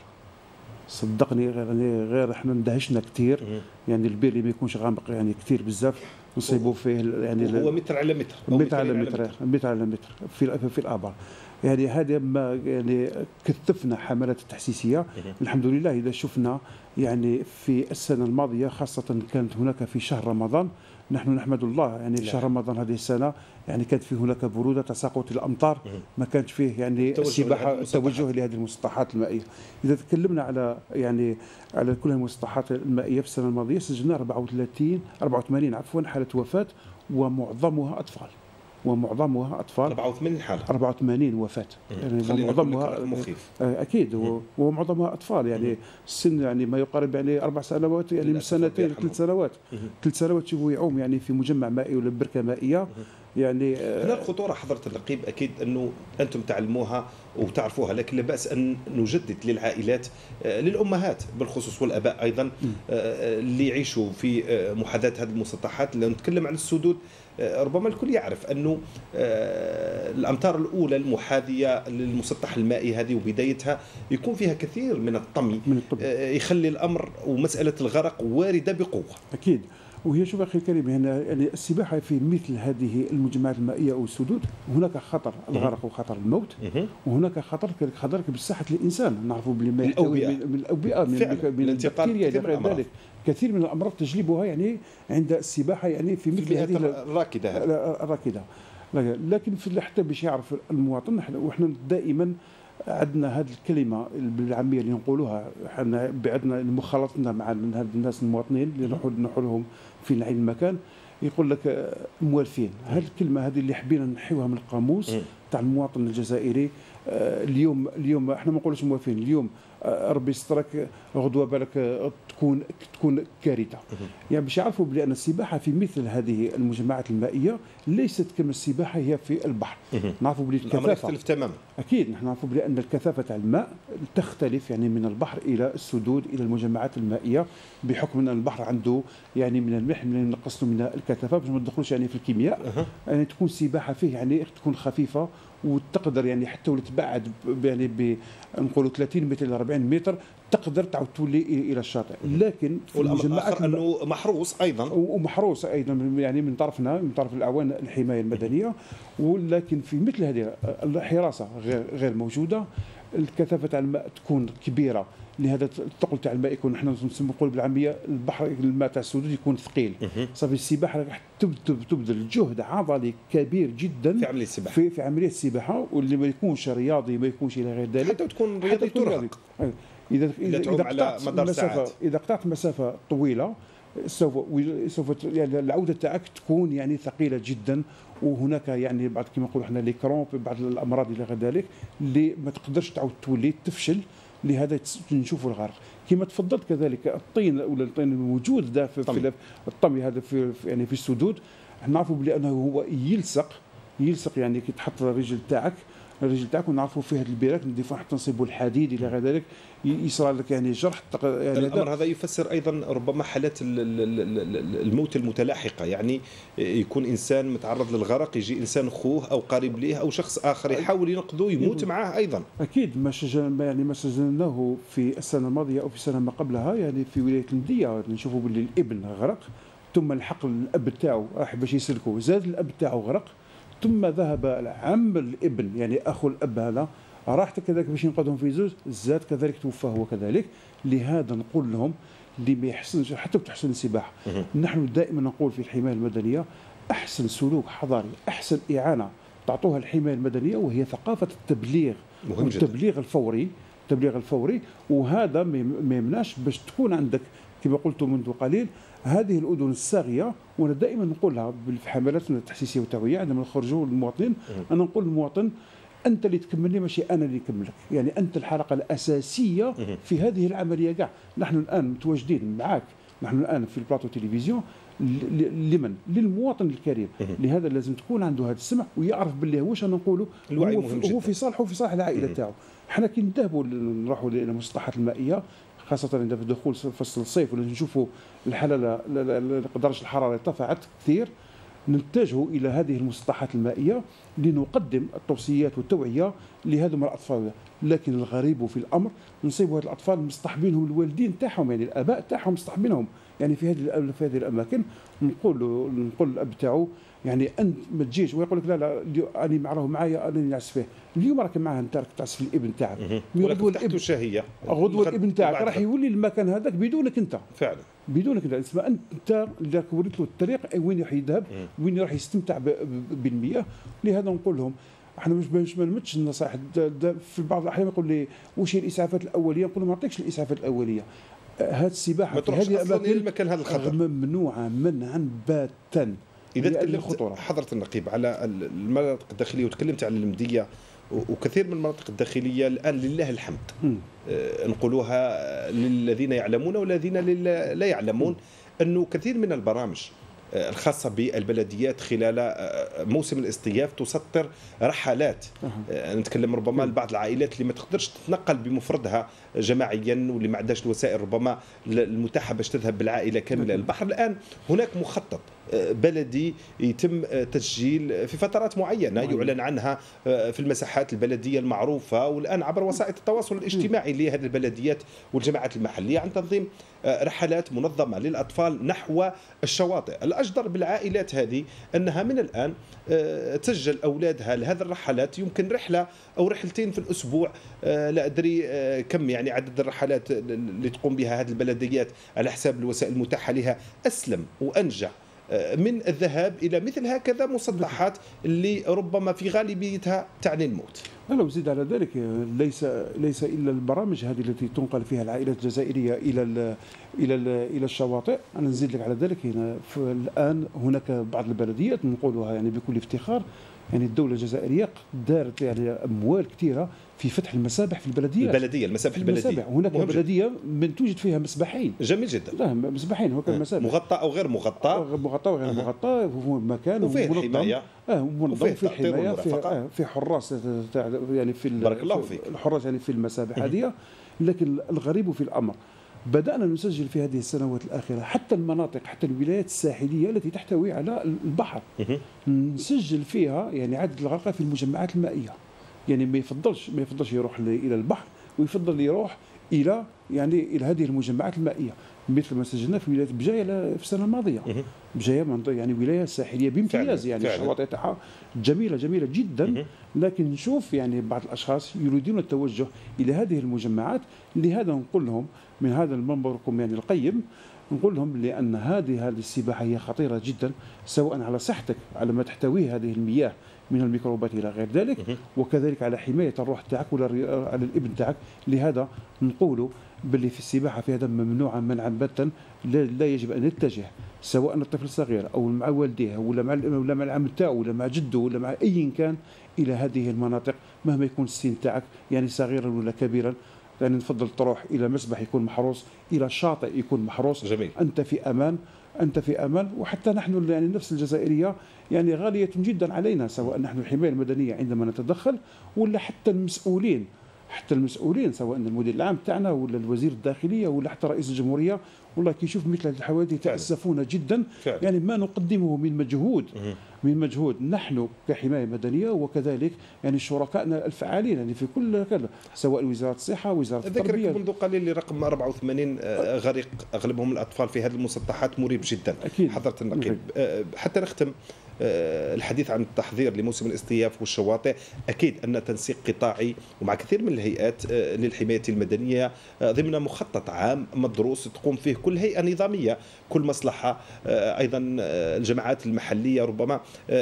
[SPEAKER 20] صدقني غير غير احنا اندهشنا كثير يعني البير اللي ما يكونش غامق يعني كثير بزاف نصيبوا فيه يعني
[SPEAKER 1] هو متر على متر
[SPEAKER 20] متر على متر متر على متر في في الآبار. يعني هذا ما يعني كثفنا حملات التحسيسيه. الحمد لله اذا شفنا يعني في السنه الماضيه خاصه كانت هناك في شهر رمضان، نحن نحمد الله يعني في شهر رمضان هذه السنه يعني كانت في هناك بروده تساقط الامطار، ما كانش فيه يعني السباحه توجه لهذه المسطحات المائيه. اذا تكلمنا على يعني على كل المسطحات المائيه في السنه الماضيه سجلنا أربعة وثلاثين أربعة وثمانين عفوا حاله وفاه ومعظمها اطفال ومعظمها اطفال.
[SPEAKER 1] أربعة وثمانين حاله
[SPEAKER 20] أربعة وثمانين وفاه
[SPEAKER 1] يعني
[SPEAKER 20] معظمها
[SPEAKER 1] مخيف
[SPEAKER 20] اكيد ومعظمها اطفال يعني السن يعني ما يقارب يعني اربع سنوات يعني من سنتين ثلاث سنوات ثلاث سنوات شوفوا يعوم يعني في مجمع مائي ولا بركه مائيه يعني.
[SPEAKER 1] هنا الخطوره حضره النقيب اكيد انه انتم تعلموها وتعرفوها، لكن لا باس ان نجدد للعائلات للامهات بالخصوص والاباء ايضا اللي يعيشوا في محاذاه هذه المسطحات. لو نتكلم عن السدود ربما الكل يعرف انه الامتار الاولى المحاذيه للمسطح المائي هذه وبدايتها يكون فيها كثير من الطمي يخلي الامر ومساله الغرق وارده بقوه.
[SPEAKER 20] اكيد. وهي شوف اخي الكريم هنا يعني السباحه في مثل هذه المجمعات المائيه او السدود هناك خطر الغرق وخطر الموت، وهناك خطر خطر بصحه الانسان. نعرفوا بلي من
[SPEAKER 1] الاوبئه
[SPEAKER 20] من الاوبئه من البكتيريا الى ذلك كثير من الامراض تجلبها يعني عند السباحه يعني في مثل هذه
[SPEAKER 1] الراكده
[SPEAKER 20] الراكده. لكن في حتى باش يعرف المواطن وحنا دائما عندنا هذه الكلمه بالعاميه اللي نقولوها حنا بعدنا مخالطتنا مع هاد الناس المواطنين اللي نروحوا نروحوا لهم في نعيم المكان يقول لك موالفين. هذه الكلمه هذه اللي حبينا نحيوها من القاموس تاع المواطن الجزائري. اليوم اليوم احنا ما نقولوش موالفين، اليوم ربي يسترك غدوه بالك تكون تكون كارثه. يعني باش يعرفوا بان السباحه في مثل هذه المجمعات المائيه ليست كما السباحه هي في البحر. نعرفوا بلي الكثافه
[SPEAKER 1] تختلف تماما.
[SPEAKER 20] اكيد نحن نعرفوا بان الكثافه تاع الماء تختلف يعني من البحر الى السدود الى المجمعات المائيه بحكم ان البحر عنده يعني من الملح من نقص من الكثافه باش ما ندخلوش يعني في الكيمياء. يعني تكون السباحه فيه يعني تكون خفيفه وتقدر يعني حتى ولو تبعد يعني نقولوا ثلاثين متر الى أربعين متر تقدر تعاود تولي الى الشاطئ. لكن في
[SPEAKER 1] المجمعات انه محروس ايضا
[SPEAKER 20] ومحروس ايضا يعني من طرفنا من طرف الاعوان الحمايه المدنيه. ولكن في مثل هذه الحراسه غير غير موجوده، الكثافه تاع الماء تكون كبيره، لهذا الثقل تاع الماء يكون نحن نقول بالعاميه البحر الماء تاع السدود يكون ثقيل. صافي السباحه راح تبذل جهد عضلي كبير جدا
[SPEAKER 1] في عمليه السباحه
[SPEAKER 20] في, في عمليه السباحه، واللي ما يكونش رياضي ما يكونش الى غير ذلك
[SPEAKER 1] حتى تكون رياضي ترهق.
[SPEAKER 20] اذا
[SPEAKER 1] اذا اذا
[SPEAKER 20] قطعت مسافه اذا قطعت مسافه طويله سوف سوف يعني العوده تاعك تكون يعني ثقيله جدا، وهناك يعني بعض كما نقولوا احنا لي كرومب بعض الامراض الى غير ذلك اللي ما تقدرش تعاود تولي تفشل. لهذا نشوفوا الغرق كما تفضلت. كذلك الطين ولا الطين الموجود ده في, في الطمي هذا في يعني في السدود نعرفوا بلي انه هو يلصق يلصق يعني كي تحط الرجل تاعك الرجل تاعك ونعرفوا فيه هذه البراك نديفوا حتى نصيبوا الحديد الى غير ذلك يصرى لك يعني جرح يعني.
[SPEAKER 1] الامر هذا يفسر ايضا ربما حالات الموت المتلاحقه، يعني يكون انسان متعرض للغرق يجي انسان اخوه او قريب ليه او شخص اخر يحاول ينقذه يموت معه ايضا.
[SPEAKER 20] اكيد ما سجلنا يعني ما سجلناه في السنه الماضيه او في السنه ما قبلها يعني في ولايه المديه نشوفوا باللي الابن غرق ثم الحق الاب تاعو راح باش يسلكوا زاد الاب تاعو غرق ثم ذهب عم الابن يعني اخو الاب هذا راح كذلك باش ينقذهم في زوج زاد كذلك توفى هو كذلك. لهذا نقول لهم اللي ما يحسنش حتى بتحسن السباحه. نحن دائما نقول في الحمايه المدنيه احسن سلوك حضاري احسن اعانه تعطوها الحمايه المدنيه وهي ثقافه التبليغ والتبليغ الفوري التبليغ الفوري. وهذا ما يمنعش باش تكون عندك كما قلت منذ قليل هذه الاذن الصاغيه. وانا دائما نقولها في حملاتنا التحسيسيه والتوعيه عندما نخرجوا للمواطنين انا نقول للمواطن انت اللي تكملني ماشي انا اللي نكملك، يعني انت الحلقه الاساسيه في هذه العمليه كاع. نحن الان متواجدين معك نحن الان في البلاطو تلفزيون لمن؟ للمواطن الكريم. لهذا لازم تكون عنده هذا السمع ويعرف باللي واش انا نقوله
[SPEAKER 1] الوعي
[SPEAKER 20] هو,
[SPEAKER 1] مهم
[SPEAKER 20] هو
[SPEAKER 1] جدا.
[SPEAKER 20] في صالحه وفي صالح العائله تاعو. احنا كي نذهبوا نروحوا للمسطحات المائيه خاصه عند دخول فصل الصيف ولا نشوفوا الحاله درجه الحراره ارتفعت كثير نتجه الى هذه المسطحات المائيه لنقدم التوصيات والتوعيه لهذم الاطفال. لكن الغريب في الامر نصيب هذه الاطفال مصطحبينهم الوالدين تاعهم، يعني الاباء تاعهم مصطحبينهم. يعني في هذه في هذه الاماكن نقول نقول الاب تاعو يعني انت ما تجيش، ويقول لك لا لا انا معاه معايا انا نعس فيه. اليوم راك معاه انت راك تعس في الابن تاعك،
[SPEAKER 1] غدوه الابن الشهيه
[SPEAKER 20] غدوه الابن تاعك راح يولي المكان هذاك بدونك انت
[SPEAKER 1] فعلا،
[SPEAKER 20] بدونك انت. اسمع انت اللي وريت له الطريق وين راح يذهب، وين راح يستمتع بالمياه. لهذا نقول لهم احنا مش باش ما نمدش النصائح. في بعض الاحيان يقول لي واش هي الاسعافات الاوليه، نقول له ما نعطيكش الاسعافات الاوليه. هذه السباحه في هذه الاماكن
[SPEAKER 1] المكان هذا الخطر
[SPEAKER 20] ممنوعه منعا باتا.
[SPEAKER 1] اذا تكلمت حضره النقيب على المناطق الداخليه وتكلمت على المديه وكثير من المناطق الداخليه الان لله الحمد أه نقولوها للذين يعلمون والذين لا يعلمون انه كثير من البرامج الخاصة بالبلديات خلال موسم الاصطياف تسطر رحلات. أه. نتكلم ربما لبعض العائلات اللي ما تقدرش تتنقل بمفردها جماعيا واللي ما عندهاش الوسائل ربما المتاحة باش تذهب بالعائلة كاملة للبحر. الآن هناك مخطط بلدي يتم تسجيل في فترات معينة يعلن عنها في المساحات البلدية المعروفة، والآن عبر وسائل التواصل الاجتماعي لهذه البلديات والجماعات المحلية عن تنظيم رحلات منظمة للأطفال نحو الشواطئ. الأجدر بالعائلات هذه أنها من الآن تسجل أولادها لهذه الرحلات، يمكن رحلة أو رحلتين في الأسبوع، لا أدري كم يعني عدد الرحلات اللي تقوم بها هذه البلديات على حساب الوسائل المتاحة لها أسلم وأنجع من الذهاب إلى مثل هكذا مسطحات اللي ربما في غالبيتها تعني الموت.
[SPEAKER 20] لا وزيد على ذلك ليس ليس الا البرامج هذه التي تنقل فيها العائلات الجزائريه الى ال الى ال الى الشواطئ. انا نزيد لك على ذلك هنا الان هناك بعض البلديات نقولها يعني بكل افتخار، يعني الدوله الجزائريه دارت يعني اموال كثيره في فتح المسابح في البلديات.
[SPEAKER 1] البلديه المسابح البلديه
[SPEAKER 20] المسابح. هناك بلديه من توجد فيها مسبحين.
[SPEAKER 1] جميل جدا.
[SPEAKER 20] لا مسبحين هناك المسابح
[SPEAKER 1] مغطى او غير مغطى،
[SPEAKER 20] مغطى وغير مغطى، هو مكان
[SPEAKER 1] وفيه الحمايه
[SPEAKER 20] اه منظم في الحمايه في, آه في حراس يعني في
[SPEAKER 1] بارك الله فيك
[SPEAKER 20] الحراس يعني في المسابح هذه. لكن الغريب في الامر بدأنا نسجل في هذه السنوات الأخيرة حتى المناطق حتى الولايات الساحلية التي تحتوي على البحر نسجل فيها يعني عدد الغرقى في المجمعات المائية. يعني ما يفضلش ما يفضلش يروح إلى البحر، ويفضل يروح إلى يعني إلى هذه المجمعات المائية، مثل ما سجلنا في ولاية بجاية في السنة الماضية. بجاية يعني ولاية ساحلية بامتياز، يعني الشواطئ تاعها جميلة جميلة جدا. لكن نشوف يعني بعض الأشخاص يريدون التوجه إلى هذه المجمعات. لهذا نقول لهم من هذا المنبركم يعني القيم، نقول لهم لأن هذه هذه السباحة هي خطيرة جدا، سواء على صحتك على ما تحتويه هذه المياه من الميكروبات إلى غير ذلك، وكذلك على حماية الروح تاعك ولا على الابن تاعك. لهذا نقولوا باللي في السباحة في هذا ممنوعا منعا باتا، لا يجب أن نتجه سواء الطفل الصغير أو مع والديه ولا مع ولا مع العم تاعو ولا مع جده ولا مع أي كان إلى هذه المناطق مهما يكون السن تاعك، يعني صغيرا ولا كبيرا. يعني نفضل تروح إلى مسبح يكون محروس، إلى شاطئ يكون محروس.
[SPEAKER 1] جميل.
[SPEAKER 20] أنت في أمان، أنت في أمان. وحتى نحن يعني نفس الجزائرية يعني غالية جدا علينا، سواء نحن الحماية المدنية عندما نتدخل ولا حتى المسؤولين حتى المسؤولين سواء المدير العام تاعنا ولا الوزير الداخلية ولا حتى رئيس الجمهورية. والله كي يشوف مثل هذه الحوادث يتأسفون جدا.
[SPEAKER 1] فعلا.
[SPEAKER 20] يعني ما نقدمه من مجهود من مجهود نحن كحماية مدنية، وكذلك يعني شركائنا الفعالين يعني في كل كذا، سواء وزارة الصحة وزارة التربية.
[SPEAKER 1] ذكرك منذ قليل لرقم أربعة وثمانين غريق أغلبهم الأطفال في هذه المسطحات مريب جدا.
[SPEAKER 20] أكيد.
[SPEAKER 1] حضرة النقيب، حتى نختم الحديث عن التحضير لموسم الاصطياف والشواطئ، أكيد أن تنسيق قطاعي ومع كثير من الهيئات للحماية المدنية ضمن مخطط عام مدروس تقوم فيه كل هيئة نظامية، كل مصلحة، أيضا الجماعات المحلية ربما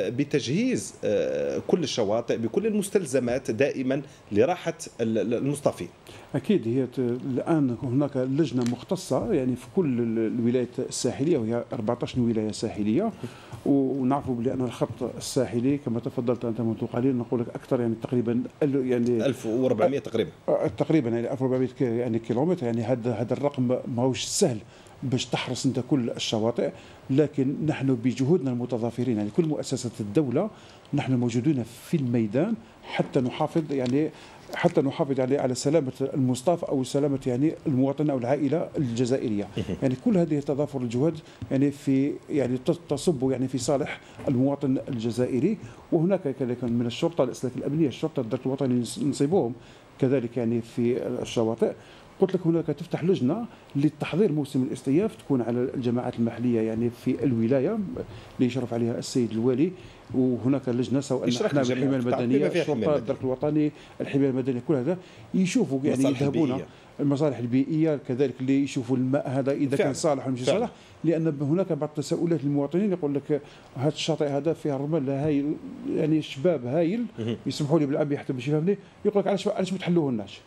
[SPEAKER 1] بتجهيز كل الشواطئ بكل المستلزمات دائما لراحة المصطفين.
[SPEAKER 20] أكيد. هي الآن هناك لجنة مختصة يعني في كل الولايات الساحلية، وهي أربعة عشر ولاية ساحلية. ونعرفوا بأن الخط الساحلي كما تفضلت أنت منذ قليل نقول لك أكثر يعني تقريبا يعني
[SPEAKER 1] ألف وأربعمائة تقريبا
[SPEAKER 20] تقريبا يعني ألف وأربعمائة يعني كيلومتر. يعني هذا هذا الرقم ماهوش سهل باش تحرس انت كل الشواطئ، لكن نحن بجهودنا المتضافرين يعني كل مؤسسات الدوله نحن موجودون في الميدان حتى نحافظ يعني حتى نحافظ على على سلامه المصطاف او سلامه يعني المواطن او العائله الجزائريه. يعني كل هذه تضافر الجهود يعني في يعني تصب يعني في صالح المواطن الجزائري. وهناك كذلك من الشرطه الاسلاك الامنيه، الشرطه الدرك الوطني نصيبهم كذلك يعني في الشواطئ. قلت لك هناك تفتح لجنه لتحضير موسم الاصطياف تكون على الجماعات المحليه يعني في الولايه اللي يشرف عليها السيد الوالي. وهناك لجنه سواء احنا من الحمايه المدنيه، الشرطه، الدرك الوطني، الحمايه المدنيه، كل هذا يشوفوا يعني يذهبون المصالح البيئيه كذلك اللي يشوفوا الماء هذا اذا كان صالح ولا مش صالح. لان هناك بعض التساؤلات للمواطنين يقول لك هذا الشاطئ هذا فيه رمل هايل يعني شباب هايل يسمحوا لي بالعبي حتى باش يفهمني، يقول لك علاش علاش ما تحلوهناش؟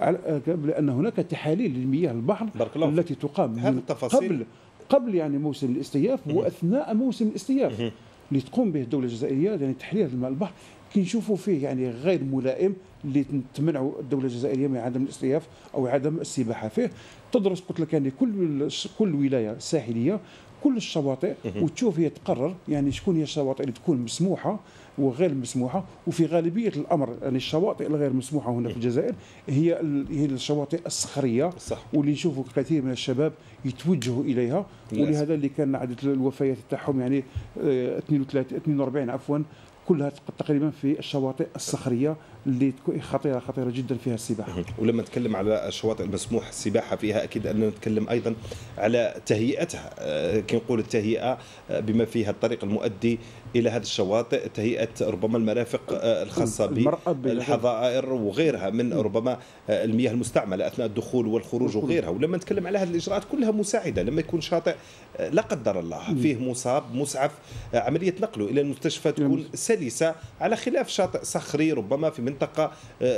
[SPEAKER 20] لان هناك تحاليل للمياه البحر التي تقام من قبل قبل يعني موسم الاصطياف واثناء موسم الاصطياف اللي تقوم به الدوله الجزائريه يعني تحليل الماء البحر كي نشوفوا فيه يعني غير ملائم اللي تمنعوا الدوله الجزائريه من عدم الاصطياف او عدم السباحه فيه. تدرس قلت لك يعني كل كل ولايه ساحليه كل الشواطئ وتشوف هي تقرر يعني شكون هي الشواطئ اللي تكون مسموحه وغير مسموحه. وفي غالبيه الامر يعني الشواطئ الغير مسموحه هنا في الجزائر هي هي الشواطئ الصخريه صح. واللي نشوفوا كثير من الشباب يتوجهوا اليها. ولهذا اللي كان عدد الوفيات تاعهم يعني اثنين وثلاثين اثنين وأربعين عفوا كلها تقريبا في الشواطئ الصخريه اللي خطيره خطيره جدا فيها السباحه.
[SPEAKER 1] ولما نتكلم على الشواطئ المسموح السباحه فيها اكيد اننا نتكلم ايضا على تهيئتها، كي نقول التهيئه بما فيها الطريق المؤدي الى هذه الشواطئ، تهيئه ربما المرافق الخاصه بالحظائر وغيرها من ربما المياه المستعمله اثناء الدخول والخروج وغيرها. ولما نتكلم على هذه الاجراءات كلها مساعده لما يكون شاطئ لا قدر الله فيه مصاب مسعف عمليه نقله الى المستشفى تكون سلسه، على خلاف شاطئ صخري ربما في منطقه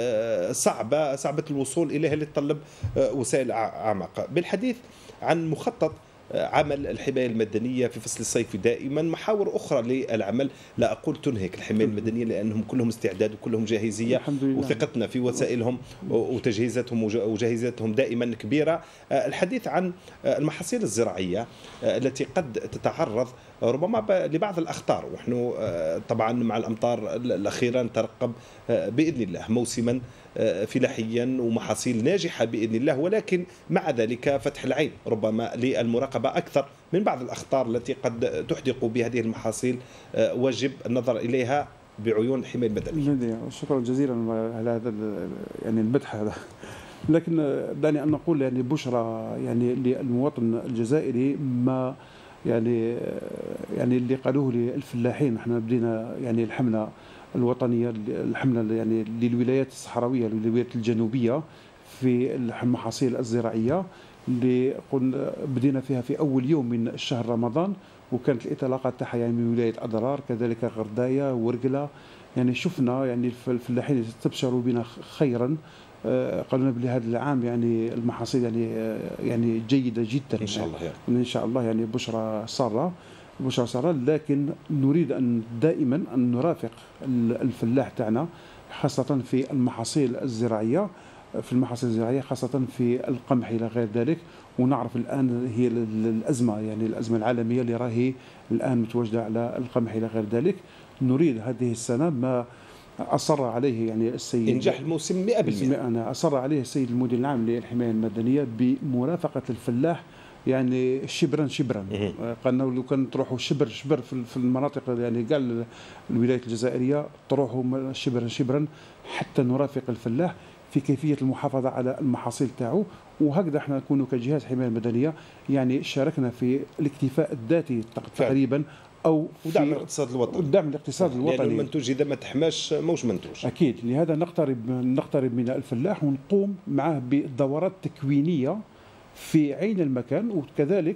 [SPEAKER 1] صعبه صعبه الوصول اليها اللي تطلب وسائل اعمق. بالحديث عن مخطط عمل الحماية المدنية في فصل الصيف دائما محاور أخرى للعمل، لا أقول تنهك الحماية المدنية لأنهم كلهم استعداد وكلهم جاهزية وثقتنا في وسائلهم وتجهيزاتهم وجاهزاتهم دائما كبيرة. الحديث عن المحاصيل الزراعية التي قد تتعرض ربما لبعض الأخطار، ونحن طبعا مع الأمطار الأخيرة نترقب بإذن الله موسما فلاحيا ومحاصيل ناجحة بإذن الله، ولكن مع ذلك فتح العين ربما للمراقبة أكثر من بعض الأخطار التي قد تحدق بهذه المحاصيل، واجب النظر إليها بعيون الحماية المدنية.
[SPEAKER 20] شكرا جزيلا على هذا يعني المدح هذا. لكن دعني أن نقول يعني بشرى يعني للمواطن الجزائري ما يعني يعني اللي قالوه للفلاحين. احنا بدينا يعني الحملة الوطنية الحملة يعني للولايات الصحراوية للولايات الجنوبية في المحاصيل الزراعية اللي قلنا بدينا فيها في أول يوم من شهر رمضان، وكانت الانطلاقة تاعها يعني من ولاية أضرار كذلك غرداية ورقلة. يعني شفنا يعني الفلاحين استبشروا بنا خيرا، قالوا بلي هذا العام يعني المحاصيل يعني يعني جيدة جدا
[SPEAKER 1] إن شاء الله يعني.
[SPEAKER 20] إن شاء الله يعني بشرى سارة بشرى سارة. لكن نريد أن دائما أن نرافق الفلاح تاعنا خاصة في المحاصيل الزراعية في المحاصيل الزراعية خاصة في القمح إلى غير ذلك. ونعرف الآن هي الأزمة يعني الأزمة العالمية اللي راهي الآن متواجدة على القمح إلى غير ذلك. نريد هذه السنة ما أصر عليه يعني السيد
[SPEAKER 1] إنجاح الموسم مئة بالمئة.
[SPEAKER 20] أنا أصر عليه السيد المدير العام للحماية المدنية بمرافقة الفلاح يعني شبرا شبرا. قالنا لو كان تروحوا شبر شبر في المناطق يعني قال الولايات الجزائرية تروحوا شبرا شبرا حتى نرافق الفلاح في كيفية المحافظة على المحاصيل تاعو. وهكذا احنا نكونوا كجهاز حماية مدنية يعني شاركنا في الاكتفاء الذاتي تقريبا او
[SPEAKER 1] ودعم الاقتصاد الوطني
[SPEAKER 20] ودعم الاقتصاد الوطني
[SPEAKER 1] لأن المنتوج اذا ما تحماش موش منتوج.
[SPEAKER 20] اكيد. لهذا نقترب نقترب من الفلاح ونقوم معه بدورات تكوينيه في عين المكان. وكذلك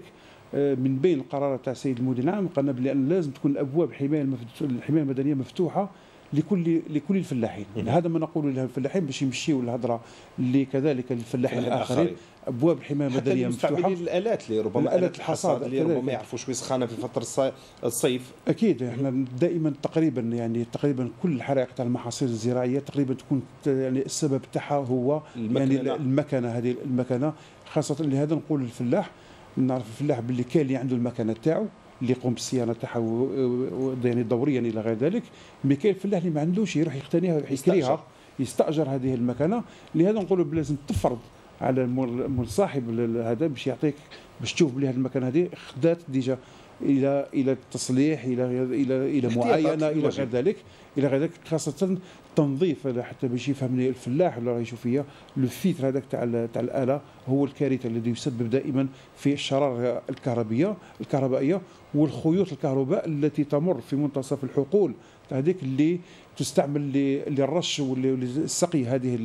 [SPEAKER 20] من بين القرارات تاع السيد المدير العام قلنا بان لازم تكون الابواب الحمايه الحمايه المدنيه مفتوحه لكل لكل الفلاحين. هذا ما نقول للفلاحين باش يمشيوا الهضره اللي كذلك الفلاحين الاخرين. ابواب الحمايه المدنيه مفتوحه حتى
[SPEAKER 1] الالات اللي ربما الات الحصاد اللي ربما ما يعرفوش ويسخانه في فتره الصيف.
[SPEAKER 20] اكيد احنا دائما تقريبا يعني تقريبا كل الحرائق تاع المحاصيل الزراعيه تقريبا تكون يعني السبب تاعها هو المكنة. يعني المكنه هذه المكنه خاصه. لهذا نقول للفلاح نعرف الفلاح باللي كاين اللي عنده المكانه تاعو اللي يقوم بالصيانه تاعها يعني دوريا الى غير ذلك، مي كاين الفلاح اللي ما عندوش يروح يقتنيها ويروح يكريها يستاجر هذه المكانه. لهذا نقولوا لازم تفرض على صاحب هذا باش يعطيك باش تشوف بلي هذه المكانه هذه خدات ديجا الى الى التصليح الى الى الى معاينه الى غير ذلك الى غير ذلك، خاصه تنظيف حتى باش يفهمني الفلاح ولا يشوف فيا لو فيتر هذاك تاع تاع الاله هو الكارثه الذي يسبب دائما في الشراره الكهربائيه الكهربائيه والخيوط الكهرباء التي تمر في منتصف الحقول هذيك اللي تستعمل للرش وللسقي هذه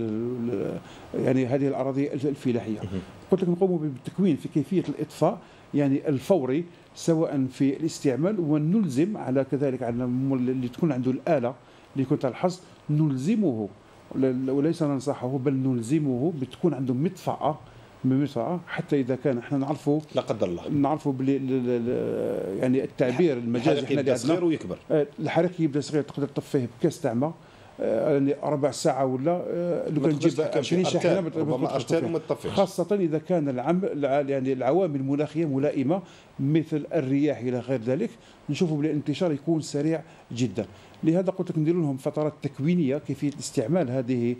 [SPEAKER 20] يعني هذه الاراضي الفلاحيه. قلت لك نقوم بالتكوين في كيفيه الاطفاء يعني الفوري سواء في الاستعمال، ونلزم على كذلك على اللي تكون عنده الاله اللي يكون تاع الحصد نلزمه وليس ننصحه بل نلزمه بتكون عنده مدفعه مدفعه حتى اذا كان احنا نعرفوا
[SPEAKER 1] لا قدر الله
[SPEAKER 20] نعرفوا بلي يعني التعبير المجازي
[SPEAKER 1] احنا يبدا صغير ويكبر.
[SPEAKER 20] الحريق يبدا صغير تقدر تطفيه بكاس تاع ماء يعني ربع ساعه ولا لو كان تجيب عشرين شاحنه
[SPEAKER 1] ربما ارتان وما تطفيش،
[SPEAKER 20] خاصه اذا كان العمل يعني العوامل المناخيه ملائمه مثل الرياح الى غير ذلك، نشوفوا بلي الانتشار يكون سريع جدا. لهذا قلت لك ندير لهم فترات تكوينيه كيفيه استعمال هذه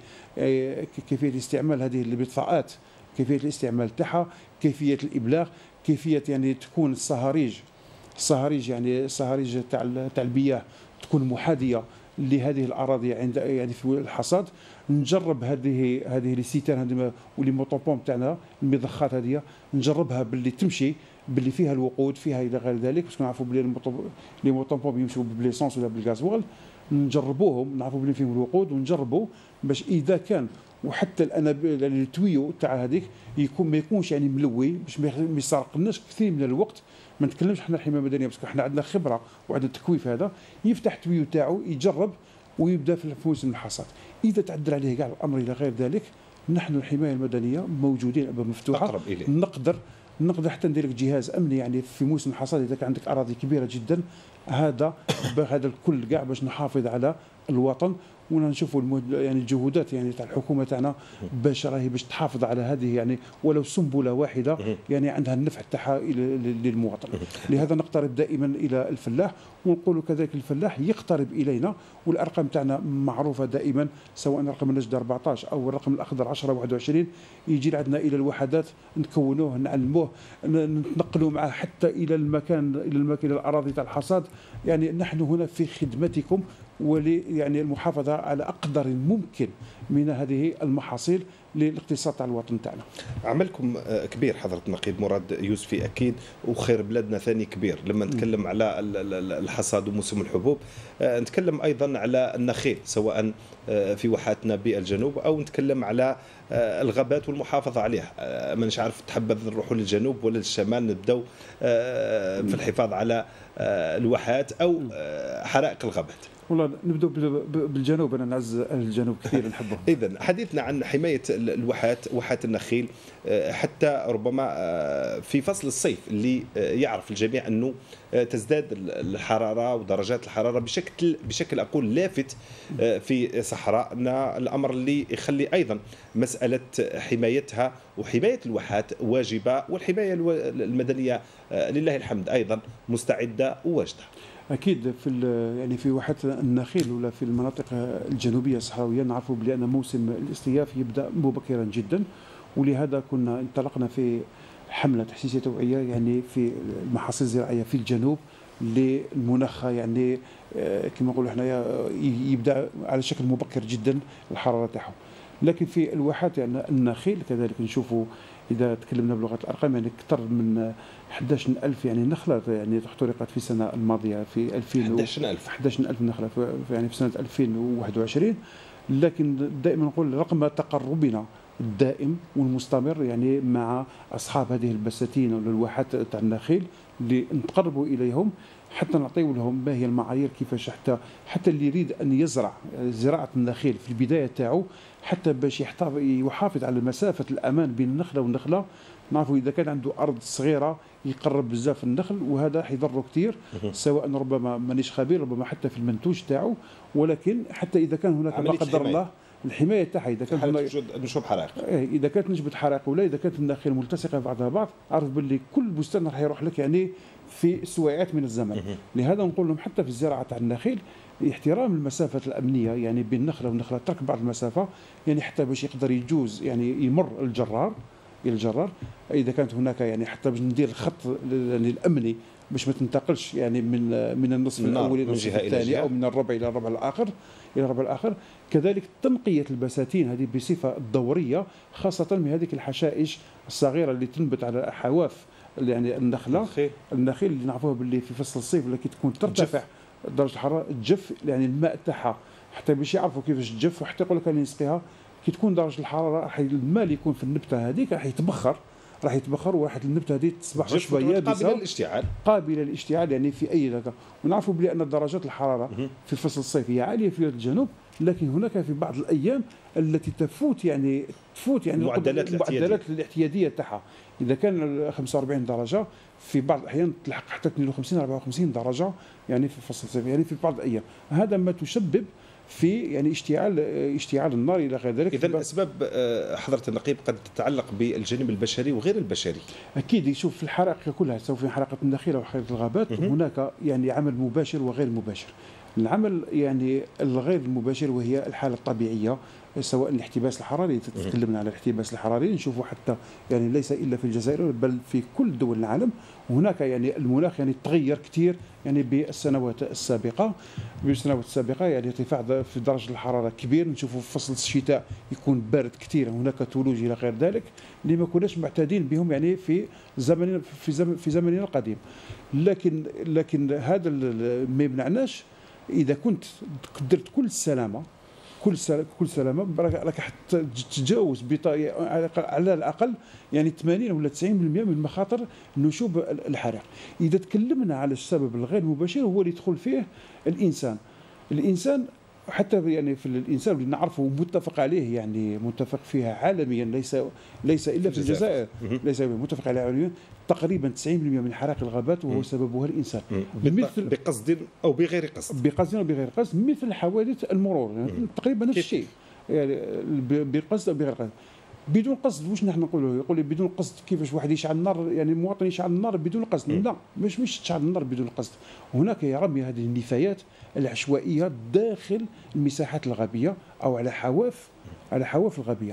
[SPEAKER 20] كيفيه استعمال هذه البطاقات، كيفيه الاستعمال تاعها، كيفيه الابلاغ، كيفيه يعني تكون الصهاريج الصهاريج يعني الصهاريج تاع تاع المياه تكون محاذيه لهذه الاراضي عند يعني في الحصاد. نجرب هذه هذه لي سيتان هذه ولي موطوبوم تاعنا المضخات هذه نجربها باللي تمشي باللي فيها الوقود فيها الى غير ذلك، باش نعرفوا بلي لي موطوبوم يمشوا بالليسونس ولا بالغازوال، نجربوهم نعرفوا بلي فيهم الوقود ونجربوا باش اذا كان وحتى الانابيب التويو تاع هذيك يكون ما يكونش يعني ملوي باش ما يسرقناش كثير من الوقت. ما نتكلمش احنا الحمايه المدنيه بس احنا عندنا خبره وعندنا تكويف هذا، يفتح التويو تاعو يجرب ويبدا في موسم الحصاد. اذا تعدل عليه كاع الامر الى غير ذلك نحن الحمايه المدنيه موجودين ابواب مفتوحه نقدر نقدر حتى ندير لك جهاز امني يعني في موسم الحصاد اذا كان عندك اراضي كبيره جدا، هذا هذا الكل كاع باش نحافظ على الوطن. ونشوفوا يعني الجهودات يعني تاع الحكومه تاعنا باش راهي باش تحافظ على هذه يعني ولو سنبله واحده يعني عندها النفع تاعها للمواطن. لهذا نقترب دائما الى الفلاح ونقول كذلك الفلاح يقترب الينا، والارقام تاعنا معروفه دائما سواء رقم النجده أربعطاش او الرقم الاخضر عشرة واحد وعشرين يجي عندنا الى الوحدات نكونوه نعلموه نتنقلوا معه حتى الى المكان الى المكان الى الاراضي تاع الحصاد. يعني نحن هنا في خدمتكم ولي يعني المحافظه على اقدر ممكن من هذه المحاصيل للاقتصاد تاع الوطن تاعنا.
[SPEAKER 1] عملكم كبير حضرة النقيب مراد يوسفي اكيد، وخير بلادنا ثاني كبير. لما نتكلم على الحصاد وموسم الحبوب نتكلم ايضا على النخيل سواء في واحاتنا بالجنوب او نتكلم على الغابات والمحافظه عليها. مانيش عارف تحبذ نروحوا للجنوب ولا للشمال نبداو في الحفاظ على الواحات او حرائق الغابات؟
[SPEAKER 20] والله نبدأ بالجنوب، أنا نعز أهل الجنوب كثير نحبهم.
[SPEAKER 1] إذن حديثنا عن حماية الواحات واحات النخيل حتى ربما في فصل الصيف اللي يعرف الجميع أنه تزداد الحرارة ودرجات الحرارة بشكل بشكل أقول لافت في صحراءنا، الأمر اللي يخلي أيضا مسألة حمايتها وحماية الواحات واجبة، والحماية المدنية لله الحمد أيضا مستعدة وواجدة.
[SPEAKER 20] اكيد في يعني في واحات النخيل ولا في المناطق الجنوبيه الصحراويه نعرفوا بان موسم الاصطياف يبدا مبكرا جدا، ولهذا كنا انطلقنا في حمله تحسيسيه توعيه يعني في المحاصيل الزراعيه في الجنوب للمناخ يعني كما نقولوا احنا يبدا على شكل مبكر جدا الحراره تاعهم. لكن في الواحات يعني النخيل كذلك نشوفوا اذا تكلمنا بلغه الارقام يعني اكثر من أحد عشر ألف يعني نخله يعني احترقت في السنه الماضيه في ألفين
[SPEAKER 1] أحد عشر ألف
[SPEAKER 20] أحد عشر ألف نخله في يعني في سنه ألفين وواحد وعشرين. لكن دائما نقول رغم تقربنا الدائم والمستمر يعني مع اصحاب هذه البساتين ولا الواحات تاع النخيل اللي نتقربوا اليهم حتى نعطيو لهم ما هي المعايير كيفاش حتى حتى اللي يريد ان يزرع زراعه النخيل في البدايه تاعو حتى باش يحافظ على مسافه الامان بين النخله والنخله. نعرفوا اذا كان عنده ارض صغيره يقرب بزاف النخل وهذا حيضره كثير، سواء ربما مانيش خبير ربما حتى في المنتوج تاعو، ولكن حتى اذا كان هناك لا قدر الله الحمايه تاعها اذا كانت
[SPEAKER 1] توجد نشوب حرائق،
[SPEAKER 20] اذا كانت نسبه حرائق ولا اذا كانت النخيل ملتصقه بعضها بعض، عرف باللي كل بستان راح يروح لك يعني في سويعات من الزمن. لهذا نقول لهم حتى في الزراعه تاع النخيل احترام المسافات الامنيه، يعني بين نخله ونخله ترك بعض المسافه، يعني حتى باش يقدر يجوز يعني يمر الجرار الى الجرار، اذا كانت هناك يعني حتى باش ندير الخط يعني الامني باش ما تنتقلش يعني من من النصف الاول الى النصف الثاني او من الربع الى الربع الاخر الى الربع الاخر. كذلك تنقيه البساتين هذه بصفه دوريه، خاصه من هذه الحشائش الصغيره اللي تنبت على حواف يعني النخله النخيل اللي نعرفوها باللي في فصل الصيف اللي تكون ترتفع درجه الحراره تجف، يعني الماء تاعها حتى باش يعرفوا كيفاش تجف، وحتى يقول لك راني نسقيها كي تكون درجه الحراره راح الماء اللي يكون في النبته هذيك راح يتبخر راح يتبخر وراح النبته هذه تصبح شويه يابسه
[SPEAKER 1] قابله للاشتعال
[SPEAKER 20] قابله للاشتعال يعني في اي لقاء. ونعرفوا بلي ان درجات الحراره في فصل الصيف هي عاليه في الجنوب، لكن هناك في بعض الايام التي تفوت يعني تفوت يعني
[SPEAKER 1] المعدلات
[SPEAKER 20] المعدلات الاعتياديه تاعها. اذا كان خمسة وأربعين درجه في بعض الاحيان تلحق حتى اثنين وخمسين أربعة وخمسين درجه يعني في فصل الصيف، يعني في بعض الايام. هذا ما تسبب في يعني اشتعال اشتعال النار الى غير ذلك.
[SPEAKER 1] اذا الاسباب حضره النقيب قد تتعلق بالجانب البشري وغير البشري.
[SPEAKER 20] اكيد يشوف في الحرائق كلها سواء في حرائق النخيل او حرائق الغابات هناك يعني عمل مباشر وغير مباشر. العمل يعني الغير المباشر وهي الحاله الطبيعيه، سواء الاحتباس الحراري، تكلمنا على الاحتباس الحراري نشوفوا حتى يعني ليس الا في الجزائر بل في كل دول العالم. هناك يعني المناخ يعني تغير كثير يعني بالسنوات السابقه بالسنوات السابقه يعني ارتفاع في درجه الحراره كبير، نشوفوا في فصل الشتاء يكون بارد كثير، هناك ثلوج الى غير ذلك اللي ما كناش معتادين بهم يعني في زمن في زمن في زمننا القديم. لكن لكن هذا ما يمنعناش اذا كنت درت كل السلامه كل كل سلامه راك حتى تتجاوز على الاقل يعني ثمانين ولا تسعين بالمئة من مخاطر نشوب الحرائق. اذا تكلمنا على السبب الغير مباشر هو اللي يدخل فيه الانسان. الانسان حتى يعني في الانسان اللي نعرفه متفق عليه يعني متفق فيها عالميا، ليس ليس الا في الجزائر، ليس متفق عليه عالميا، تقريبا تسعين بالمئة من حرائق الغابات وهو سببها الانسان،
[SPEAKER 1] مثل بقصد او بغير قصد
[SPEAKER 20] بقصد او بغير قصد، مثل حوادث المرور يعني تقريبا نفس الشيء يعني بقصد او بغير قصد. بدون قصد واش نحن نقولوا؟ يقول لي بدون قصد كيفاش واحد يشعل النار يعني مواطن يشعل النار بدون قصد؟ لا، مش مش تشعل النار بدون قصد، هناك رمي هذه النفايات العشوائيه داخل المساحات الغابيه او على حواف على حواف الغابيه.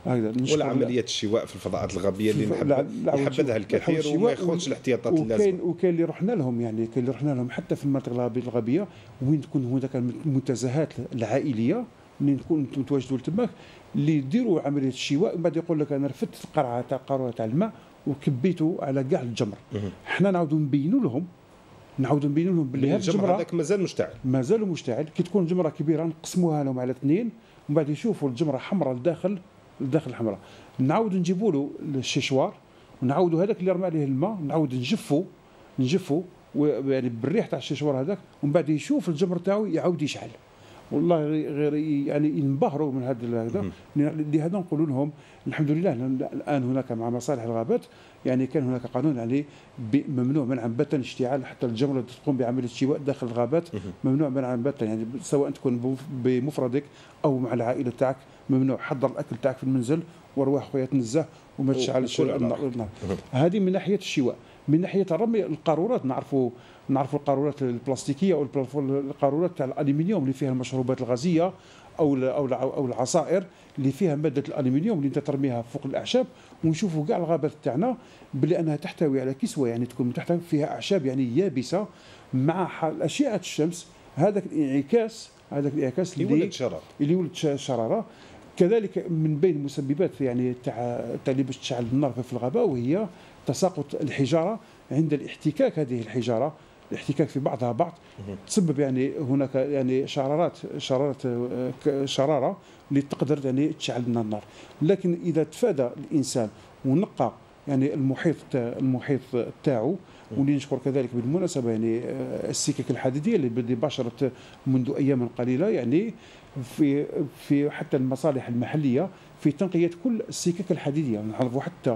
[SPEAKER 1] ولا عمليه الشواء في الفضاءات الغابيه اللي يحبذها الكثير وما ياخذش الاحتياطات اللازمه.
[SPEAKER 20] وكاين وكاين اللي رحنا لهم يعني كاين اللي رحنا لهم حتى في المناطق الغابيه وين تكون هناك المنتزهات العائليه اللي نكون متواجدوا تماك اللي يديروا عمليه الشواء، بعد يقول لك انا رفدت القرعه تاع القاروره تاع الماء وكبيته على كاع الجمر. احنا نعاودوا نبينوا لهم نعاودوا نبينوا لهم باللي
[SPEAKER 1] الجمر هذاك مازال مشتعل
[SPEAKER 20] مازال مشتعل. كي تكون جمره كبيره نقسموها لهم على اثنين ومن بعد يشوفوا الجمره حمراء لداخل لداخل الحمراء، نعاودوا نجيبوا له الششوار ونعاودوا هذاك اللي رمى عليه الماء نعاود نجفوا نجفوا يعني بالريح تاع الششوار هذاك، ومن بعد يشوف الجمر تاعو يعاود يشعل. والله غير يعني ينبهروا من هذا هذا. لهذا نقول لهم الحمد لله الان هناك مع مصالح الغابات يعني كان هناك قانون يعني ممنوع منعا باتا اشتعال حتى الجمره تقوم بعمليه شواء داخل الغابات، ممنوع منعا باتا يعني سواء تكون بمفردك او مع العائله تاعك، ممنوع. حضر الاكل تاعك في المنزل وروح خويا تنزه وما تشعلش النار. هذه من ناحيه الشواء. من ناحيه الرمي القارورات نعرفوا نعرفوا القارورات البلاستيكيه او القارورات تاع الالومنيوم اللي فيها المشروبات الغازيه او او او العصائر اللي فيها ماده الالومنيوم اللي انت ترميها فوق الاعشاب، ونشوفوا كاع الغابات تاعنا بلي انها تحتوي على كسوه يعني تكون تحتوي فيها اعشاب يعني يابسه مع اشعه الشمس. هذاك الانعكاس هذاك الانعكاس
[SPEAKER 1] اللي يولد شراره
[SPEAKER 20] اللي يولد شراره. كذلك من بين المسببات يعني تاع اللي باش تشعل النار في الغابه وهي تساقط الحجاره عند الاحتكاك. هذه الحجاره الاحتكاك في بعضها بعض تسبب يعني هناك يعني شرارات شرارات شراره اللي تقدر يعني تشعل لنا النار. لكن اذا تفادى الانسان ونقى يعني المحيط المحيط تاعو، واللي نشكر كذلك بالمناسبه يعني السكك الحديديه اللي باشرت منذ ايام قليله يعني في في حتى المصالح المحليه في تنقيه كل السكك الحديديه. نعرفوا حتى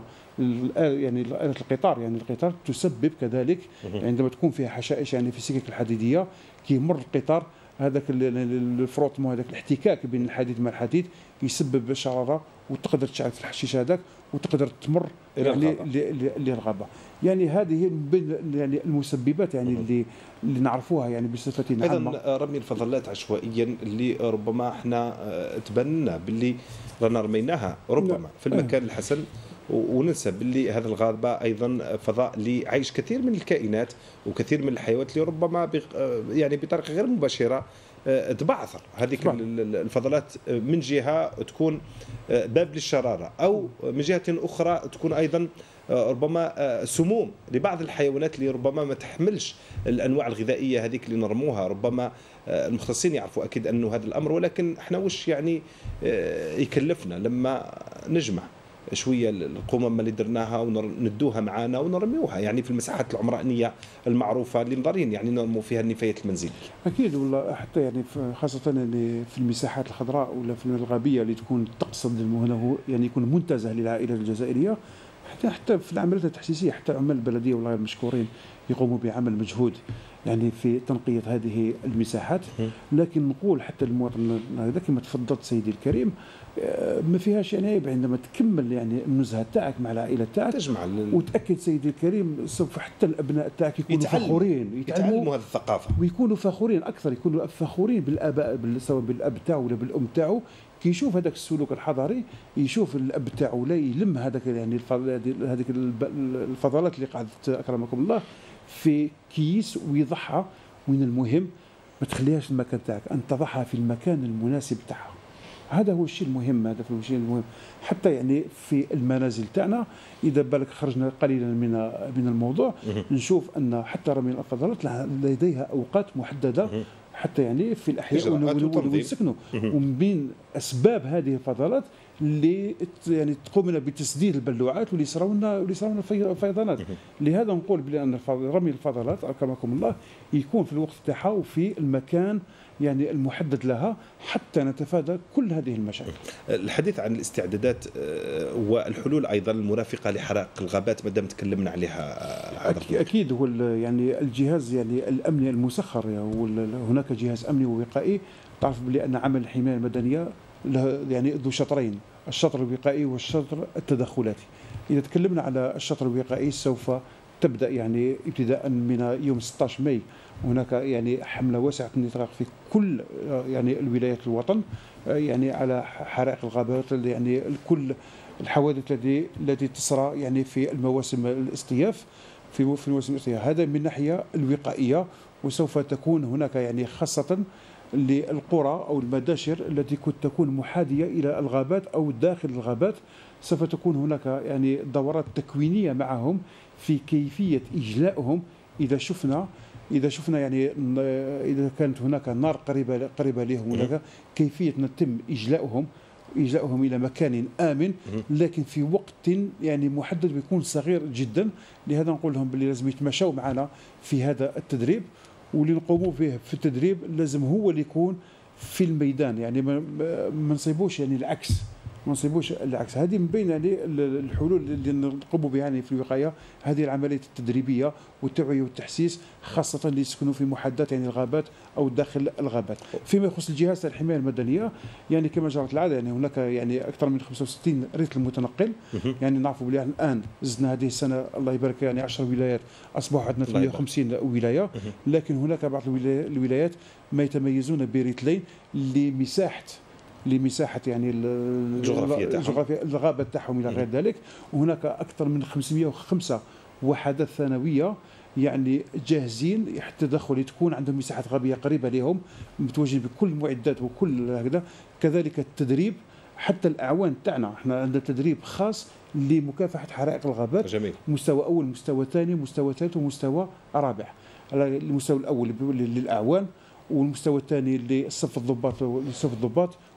[SPEAKER 20] يعني آلة القطار يعني القطار تسبب كذلك عندما تكون فيها حشائش يعني في السكك الحديديه كي يمر القطار هذاك الفروتمون، هذاك الاحتكاك بين الحديد مع الحديد يسبب شراره وتقدر تشعل في الحشيش هذاك وتقدر تمر يعني للغابه. يعني هذه بين يعني المسببات يعني اللي اللي نعرفوها يعني بصفه عامه.
[SPEAKER 1] ايضا رمي الفضلات عشوائيا اللي ربما احنا تبنى باللي رانا رميناها ربما في المكان الحسن وننسى باللي هذا الغابه ايضا فضاء لعيش كثير من الكائنات وكثير من الحيوانات اللي ربما يعني بطريقه غير مباشره تبعثر هذيك الفضلات، من جهه تكون باب للشراره او من جهه اخرى تكون ايضا ربما سموم لبعض الحيوانات اللي ربما ما تحملش الانواع الغذائيه هذيك اللي نرموها. ربما المختصين يعرفوا اكيد انه هذا الامر، ولكن احنا وش يعني يكلفنا لما نجمع شويه القمم اللي درناها وندوها معانا ونرميوها يعني في المساحات العمرانيه المعروفه اللي مضارين يعني نرموا فيها النفايات المنزليه.
[SPEAKER 20] اكيد والله، حتى يعني خاصه يعني في المساحات الخضراء ولا في الغابيه اللي تكون تقصد انه يعني يكون منتزه للعائله الجزائريه، حتى حتى في العمليات التحسيسيه حتى عمال البلديه والله المشكورين يقوموا بعمل مجهود يعني في تنقيه هذه المساحات. لكن نقول حتى المواطن هذا كما تفضلت سيدي الكريم ما فيهاش يعني عيب عندما تكمل يعني النزهه تاعك مع العائله تاعك
[SPEAKER 1] تجمع
[SPEAKER 20] وتاكد سيدي الكريم سوف حتى الابناء تاعك يكونوا
[SPEAKER 1] يتعلم.
[SPEAKER 20] فخورين
[SPEAKER 1] يتعلموا هذه الثقافه
[SPEAKER 20] ويكونوا فخورين اكثر، يكونوا فخورين بالاباء سواء بالاب تاعو ولا بالام تاعو. كي يشوف هذاك السلوك الحضاري يشوف الاب تاعو لا يلم هذاك يعني هذيك الفضلات اللي قعدت اكرمكم الله في كيس ويضعها. ومن المهم ما تخليهاش المكان تاعك، ان تضعها في المكان المناسب تاعها. هذا هو الشيء المهم، هذا هو الشيء المهم. حتى يعني في المنازل تاعنا اذا بالك خرجنا قليلا من من الموضوع نشوف ان حتى رمي الفضلات لديها اوقات محدده حتى يعني في الاحياء والسكنوا. ومن بين اسباب هذه الفضلات اللي يعني تقوم لنا بتسديد البلوعات واللي يصراونا واللي يصراونا فيضانات. لهذا نقول بان رمي الفضلات اكرمكم الله يكون في الوقت تاعها وفي المكان يعني المحدد لها حتى نتفادى كل هذه المشاكل.
[SPEAKER 1] الحديث عن الاستعدادات والحلول ايضا المرافقه لحرائق الغابات ما دام تكلمنا عليها
[SPEAKER 20] حضرتك. اكيد هو يعني الجهاز يعني الامني المسخر يعني هناك جهاز امني ووقائي. تعرف بلي ان عمل الحمايه المدنيه له يعني ذو شطرين، الشطر الوقائي والشطر التدخلاتي. اذا تكلمنا على الشطر الوقائي سوف تبدا يعني ابتداء من يوم ستة عشر ماي هناك يعني حمله واسعه النطاق في كل يعني الولايات الوطن يعني على حرائق الغابات، يعني كل الحوادث التي التي تصرى يعني في المواسم الاصطياف في في مواسم الاصطياف. هذا من الناحيه الوقائيه، وسوف تكون هناك يعني خاصه للقرى او المداشر التي كنت تكون محاذيه الى الغابات او داخل الغابات سوف تكون هناك يعني دورات تكوينيه معهم في كيفيه اجلائهم. اذا شفنا اذا شفنا يعني اذا كانت هناك نار قريبه قريبه لهم هناك كيفيه يتم اجلاؤهم اجلاؤهم الى مكان امن، لكن في وقت يعني محدد بيكون صغير جدا. لهذا نقول لهم باللي لازم يتماشوا معنا في هذا التدريب، واللي نقوموا به في التدريب لازم هو اللي يكون في الميدان، يعني ما نصيبوش يعني العكس ما نصيبوش العكس. هذه من بين يعني الحلول اللي نقوموا بها يعني في الوقايه، هذه العمليات التدريبيه والتوعيه والتحسيس خاصه اللي يسكنوا في محاذاه يعني الغابات او داخل الغابات. فيما يخص الجهاز الحمايه المدنيه يعني كما جرت العاده يعني هناك يعني اكثر من خمسة وستين ريت المتنقل. يعني نعرفوا بلي الان زدنا هذه السنه الله يبارك يعني عشر ولايات اصبحوا عندنا ثمانية وخمسين ولايه، لكن هناك بعض الولايات ما يتميزون بريتلين لمساحه لمساحه يعني الجغرافيه الغابه تاعهم الى غير ذلك. وهناك اكثر من خمسمائة وخمسة وحدات ثانويه يعني جاهزين التدخل، تكون عندهم مساحات غابيه قريبه لهم متواجدين بكل المعدات وكل هكذا. كذلك التدريب حتى الاعوان تاعنا احنا عندنا تدريب خاص لمكافحه حرائق الغابات.
[SPEAKER 1] جميل.
[SPEAKER 20] مستوى اول مستوى ثاني مستوى ثالث ومستوى رابع. المستوى الاول للاعوان والمستوى الثاني للصف الضباط صف الضباط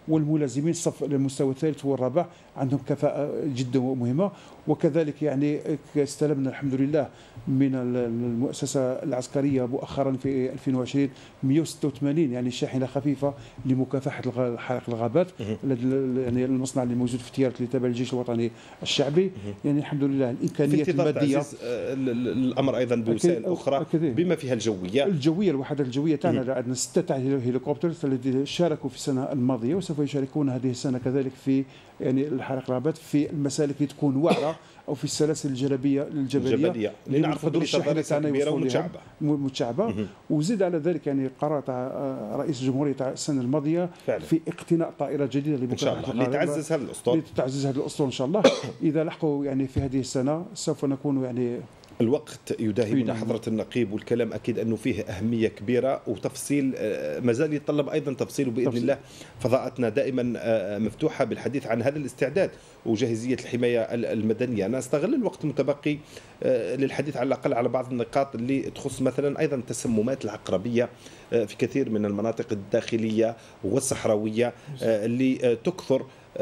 [SPEAKER 20] والملازمين الصف المستوى الثالث والرابع عندهم كفاءة جدا مهمة. وكذلك يعني استلمنا الحمد لله من المؤسسة العسكرية مؤخرا في ألفين وعشرين مئة وستة وثمانين يعني شاحنة خفيفة لمكافحة حرائق الغابات، يعني المصنع اللي موجود في تيارت اللي تابع للجيش الوطني الشعبي. يعني الحمد لله الإمكانيات المادية
[SPEAKER 1] الأمر أيضا بوسائل أخرى بما فيها الجوية
[SPEAKER 20] الجوية الوحدات الجوية تاعنا عندنا ستة هليكوبترز الذين شاركوا في السنة الماضية وسوف يشاركون هذه السنة كذلك في يعني الحرائق الغابات في المسالك اللي تكون وعرة او في السلاسل الجبليه الجبليه
[SPEAKER 1] الجبليه اللي نعرفوا الشحنه تاعنا كبيره ومتشعبه
[SPEAKER 20] متشعبه. وزيد على ذلك يعني قرار تاع رئيس الجمهوريه تاع السنه الماضيه فعلا. في اقتناء طائره جديده
[SPEAKER 1] ان شاء الله لتعزز هذا الاسطول
[SPEAKER 20] لتعزز هذا الاسطول ان شاء الله. اذا لحقوا يعني في هذه السنه سوف نكون يعني
[SPEAKER 1] الوقت يداهمنا حضرة النقيب، والكلام أكيد أنه فيه أهمية كبيرة وتفصيل ما زال يتطلب أيضا تفصيل، وبإذن تفصيل. الله فضاءتنا دائما مفتوحة بالحديث عن هذا الاستعداد وجاهزية الحماية المدنية. أنا أستغل الوقت المتبقي للحديث على الأقل على بعض النقاط اللي تخص مثلا أيضا التسممات العقربية في كثير من المناطق الداخلية والصحراوية اللي تكثر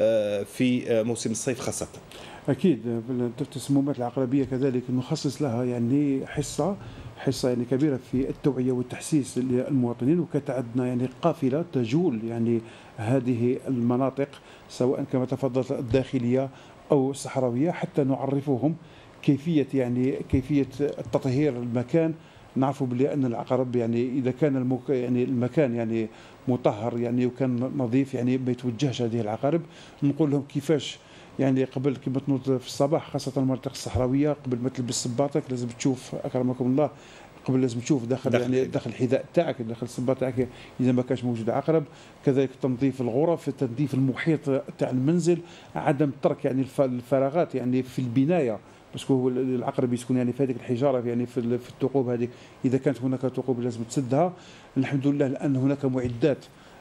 [SPEAKER 1] في موسم الصيف خاصة.
[SPEAKER 20] أكيد التسممات العقربية كذلك نخصص لها يعني حصة حصة يعني كبيرة في التوعية والتحسيس للمواطنين، وكانت عندنا يعني قافلة تجول يعني هذه المناطق سواء كما تفضلت الداخلية أو الصحراوية حتى نعرفهم كيفية يعني كيفية تطهير المكان. نعرفوا بلي أن العقرب يعني إذا كان المك... يعني المكان يعني مطهر يعني وكان نظيف يعني ما يتوجهش هذه العقارب. نقول لهم كيفاش يعني قبل كما تنوض في الصباح خاصة المناطق الصحراوية قبل ما تلبس صباطك لازم تشوف أكرمكم الله قبل لازم تشوف داخل, داخل يعني داخل الحذاء تاعك داخل الصباط تاعك اذا ما كانش موجود عقرب. كذلك تنظيف الغرف، تنظيف المحيط تاع المنزل، عدم ترك يعني الفراغات يعني في البنايه باسكو العقرب يسكن يعني في هذيك الحجاره يعني في الثقوب هذيك اذا كانت هناك ثقوب لازم تسدها. الحمد لله لان هناك معدات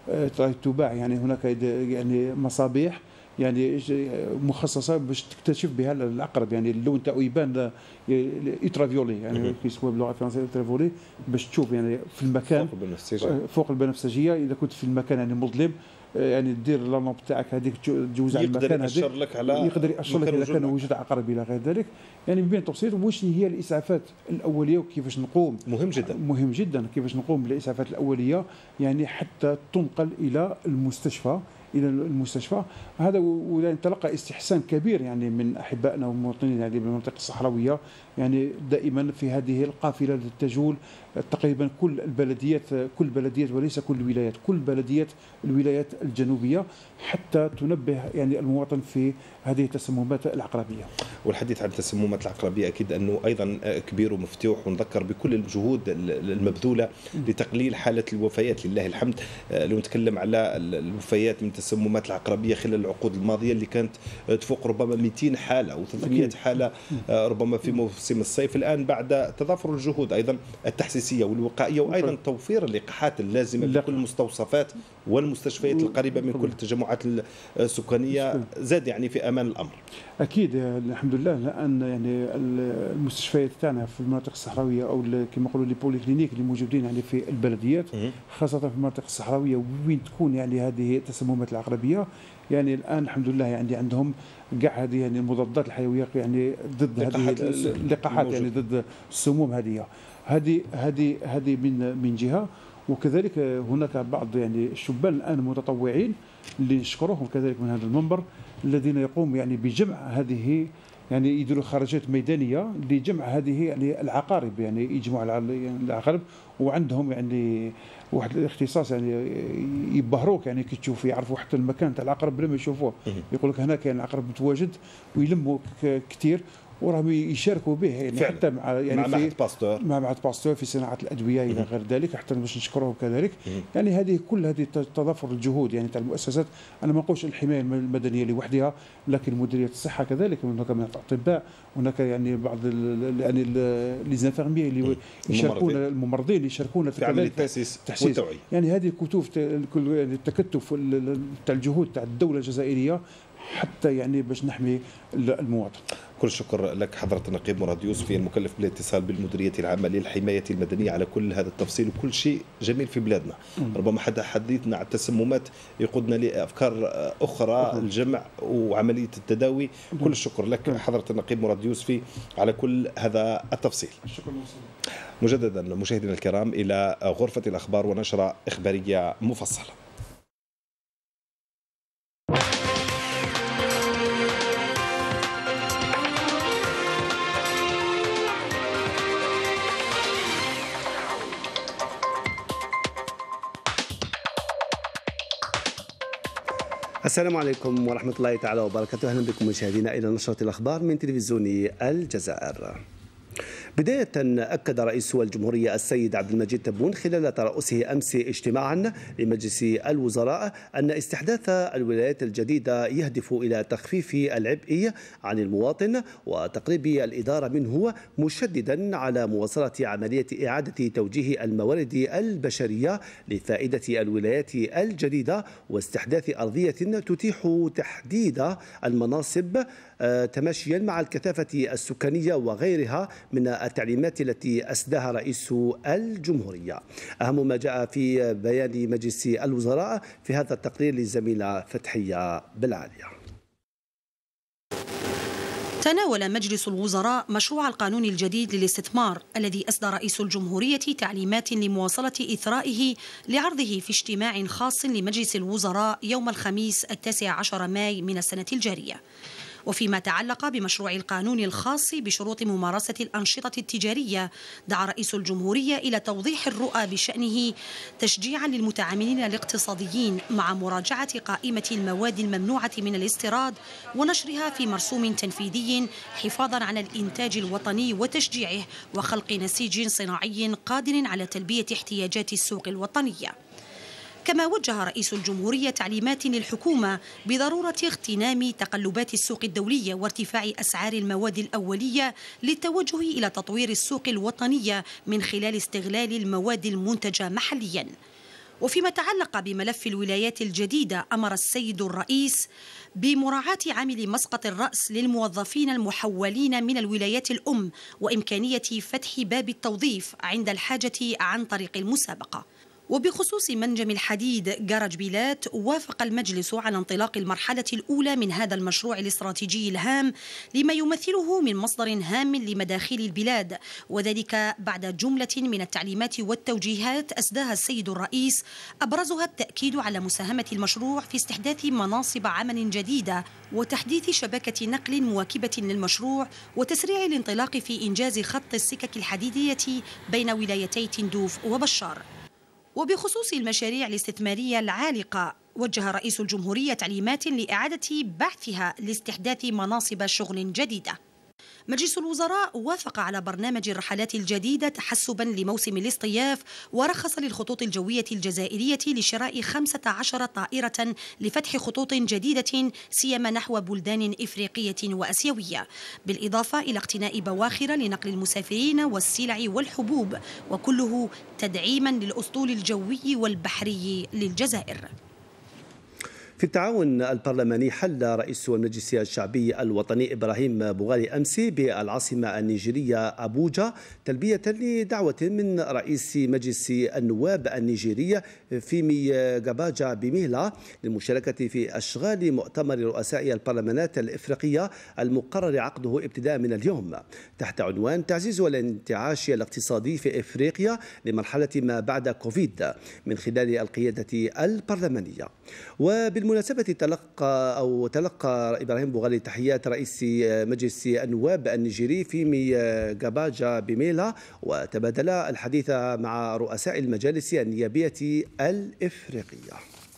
[SPEAKER 20] تباع يعني هناك يعني مصابيح يعني مخصصه باش تكتشف بها العقرب يعني اللون تاعو يبان ايترافيولي يعني كيسموه باللغه الفرنسيه ايترافيولي باش تشوف يعني في المكان
[SPEAKER 1] فوق البنفسجيه
[SPEAKER 20] فوق البنفسجيه اذا كنت في المكان يعني مظلم يعني دير لامب تاعك هذيك تجوز على المكان هذاك
[SPEAKER 1] يقدر يأشر لك على
[SPEAKER 20] يقدر يأشر لك اذا كان وجود عقرب الى غير ذلك. يعني بين تفصيل واش هي الاسعافات الاوليه وكيفاش نقوم
[SPEAKER 1] مهم جدا
[SPEAKER 20] مهم جدا كيفاش نقوم بالاسعافات الاوليه يعني حتى تنقل الى المستشفى الى المستشفى. هذا ونتلقى استحسان كبير يعني من احبائنا والمواطنين يعني بالمناطق الصحراويه يعني دائما في هذه القافله تجول تقريبا كل البلديات كل بلديات وليس كل الولايات كل بلديات الولايات الجنوبيه حتى تنبه يعني المواطن في هذه التسممات العقربيه.
[SPEAKER 1] والحديث عن التسممات العقربيه اكيد انه ايضا كبير ومفتوح ونذكر بكل الجهود المبذوله لتقليل حاله الوفيات لله الحمد. لو نتكلم على الوفيات من التسممات العقربيه خلال العقود الماضيه اللي كانت تفوق ربما مئتين حاله و ثلاثمئة حاله ربما في موسم الصيف. الان بعد تضافر الجهود ايضا التحسيسيه والوقائيه وايضا توفير اللقاحات اللازمه لكل المستوصفات والمستشفيات القريبه من كل التجمعات السكانيه زاد يعني في امان الامر.
[SPEAKER 20] اكيد الحمد لله لان يعني المستشفيات تاعنا في المناطق الصحراويه او كما نقولوا لي بوليكلينيك اللي موجودين يعني في البلديات خاصه في المناطق الصحراويه وين تكون يعني هذه التسممات العقربيه يعني الان الحمد لله يعني عندهم كاع هذه يعني المضادات الحيويه يعني ضد هذه اللقاحات يعني ضد السموم هذه هذه هذه هذه من من جهه. وكذلك هناك بعض يعني الشبان الان متطوعين اللي نشكرهم كذلك من هذا المنبر الذين يقوم يعني بجمع هذه يعني يديروا خرجات ميدانيه لجمع هذه يعني العقارب يعني يجمعوا العقارب وعندهم يعني واحد الاختصاص يعني يبهروك يعني كي تشوف يعرفوا حتى المكان تاع العقرب بلا ما يشوفوه. يقول لك هنا كاين العقرب متواجد ويلموا كثير وراهم يشاركوا به يعني فعلا. حتى مع يعني
[SPEAKER 1] مع معهد باستور
[SPEAKER 20] مع معهد باستور في صناعه الادويه الى غير ذلك حتى باش نشكرهم كذلك. يعني هذه كل هذه تضافر الجهود يعني تاع المؤسسات. انا ما نقولش الحمايه المدنيه لوحدها لكن مديريه الصحه كذلك هناك من الاطباء هناك يعني بعض يعني لي زانفيرميي اللي يشاركون الممرضين اللي يشاركون
[SPEAKER 1] في عمليه التحسيس والتوعيه.
[SPEAKER 20] يعني هذه الكتوف التكتف تاع الجهود تاع الدوله الجزائريه حتى يعني باش نحمي المواطن.
[SPEAKER 1] كل الشكر لك حضرة النقيب مراد يوسفي المكلف بالاتصال بالمديرية العامة للحماية المدنية على كل هذا التفصيل وكل شيء جميل في بلادنا. م. ربما حتى حديثنا عن التسممات يقودنا لأفكار أخرى م. الجمع وعملية التداوي. م. كل الشكر لك م. حضرة النقيب مراد يوسفي على كل هذا التفصيل.
[SPEAKER 20] شكرا.
[SPEAKER 1] مجددا مشاهدينا الكرام إلى غرفة الأخبار ونشرة إخبارية مفصلة.
[SPEAKER 21] السلام عليكم ورحمة الله تعالى وبركاته. أهلا بكم مشاهدينا إلى نشرة الأخبار من تلفزيون الجزائر. بداية أكد رئيس الجمهورية السيد عبد المجيد تبون خلال ترأسه أمس اجتماعا لمجلس الوزراء أن استحداث الولايات الجديدة يهدف إلى تخفيف العبء عن المواطن وتقريب الإدارة منه، مشددا على مواصلة عملية إعادة توجيه الموارد البشرية لفائدة الولايات الجديدة واستحداث أرضية تتيح تحديد المناصب تماشيا مع الكثافة السكانية وغيرها من التعليمات التي أسداها رئيس الجمهورية. أهم ما جاء في بيان مجلس الوزراء في هذا التقرير للزميلة فتحية بالعالية.
[SPEAKER 16] تناول مجلس الوزراء مشروع القانون الجديد للاستثمار الذي أسدى رئيس الجمهورية تعليمات لمواصلة إثرائه لعرضه في اجتماع خاص لمجلس الوزراء يوم الخميس التاسع عشر ماي من السنة الجارية. وفيما تعلق بمشروع القانون الخاص بشروط ممارسة الأنشطة التجارية، دعا رئيس الجمهورية إلى توضيح الرؤى بشأنه تشجيعا للمتعاملين الاقتصاديين مع مراجعة قائمة المواد الممنوعة من الاستيراد ونشرها في مرسوم تنفيذي حفاظا على الإنتاج الوطني وتشجيعه وخلق نسيج صناعي قادر على تلبية احتياجات السوق الوطنية. كما وجه رئيس الجمهورية تعليمات للحكومة بضرورة اغتنام تقلبات السوق الدولية وارتفاع أسعار المواد الأولية للتوجه إلى تطوير السوق الوطنية من خلال استغلال المواد المنتجة محلياً. وفيما تعلق بملف الولايات الجديدة، أمر السيد الرئيس بمراعاة عامل مسقط الرأس للموظفين المحولين من الولايات الأم وإمكانية فتح باب التوظيف عند الحاجة عن طريق المسابقة. وبخصوص منجم الحديد جارج بيلات، وافق المجلس على انطلاق المرحلة الأولى من هذا المشروع الاستراتيجي الهام لما يمثله من مصدر هام لمداخيل البلاد، وذلك بعد جملة من التعليمات والتوجيهات أسداها السيد الرئيس، أبرزها التأكيد على مساهمة المشروع في استحداث مناصب عمل جديدة وتحديث شبكة نقل مواكبة للمشروع وتسريع الانطلاق في إنجاز خط السكك الحديدية بين ولايتي تندوف وبشار. وبخصوص المشاريع الاستثمارية العالقة، وجه رئيس الجمهورية تعليمات لإعادة بعثها لاستحداث مناصب شغل جديدة. مجلس الوزراء وافق على برنامج الرحلات الجديدة تحسبا لموسم الاصطياف، ورخص للخطوط الجوية الجزائرية لشراء خمسة عشر طائرة لفتح خطوط جديدة سيما نحو بلدان إفريقية وأسيوية، بالإضافة إلى اقتناء بواخر لنقل المسافرين والسلع والحبوب، وكله تدعيما للأسطول الجوي والبحري للجزائر.
[SPEAKER 21] في التعاون البرلماني، حل رئيس المجلس الشعبي الوطني إبراهيم بوغالي أمس بالعاصمة النيجيرية أبوجا تلبية لدعوة من رئيس مجلس النواب النيجيري فيمي غاباجا بيميلا للمشاركة في أشغال مؤتمر رؤساء البرلمانات الإفريقية المقرر عقده ابتداء من اليوم تحت عنوان تعزيز الانتعاش الاقتصادي في إفريقيا لمرحلة ما بعد كوفيد من خلال القيادة البرلمانية. وبالمناسبة تلقى أو تلقى إبراهيم بوغالي تحيات رئيس مجلس النواب النيجيري فيمي غاباجا بيميلا، وتبادل الحديث مع رؤساء المجالس النيابية الإفريقية.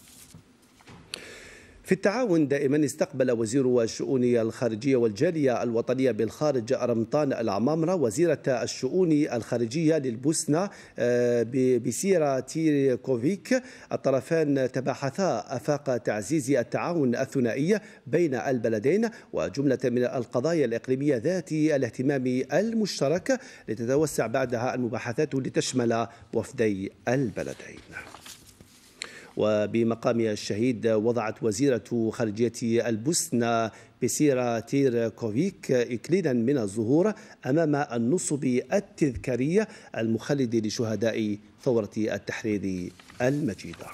[SPEAKER 21] في التعاون دائما، استقبل وزير الشؤون الخارجية والجالية الوطنية بالخارج رمضان العمامرة وزيرة الشؤون الخارجية للبوسنة بسيرا تيركوفيك. الطرفان تباحثا آفاق تعزيز التعاون الثنائي بين البلدين وجملة من القضايا الإقليمية ذات الاهتمام المشترك، لتتوسع بعدها المباحثات لتشمل وفدي البلدين. وبمقام الشهيد وضعت وزيرة خارجية البوسنة بيسيرا تيركوفيك إكليلا من الظهور أمام النصب التذكاري المخلد لشهداء ثورة التحرير المجيدة.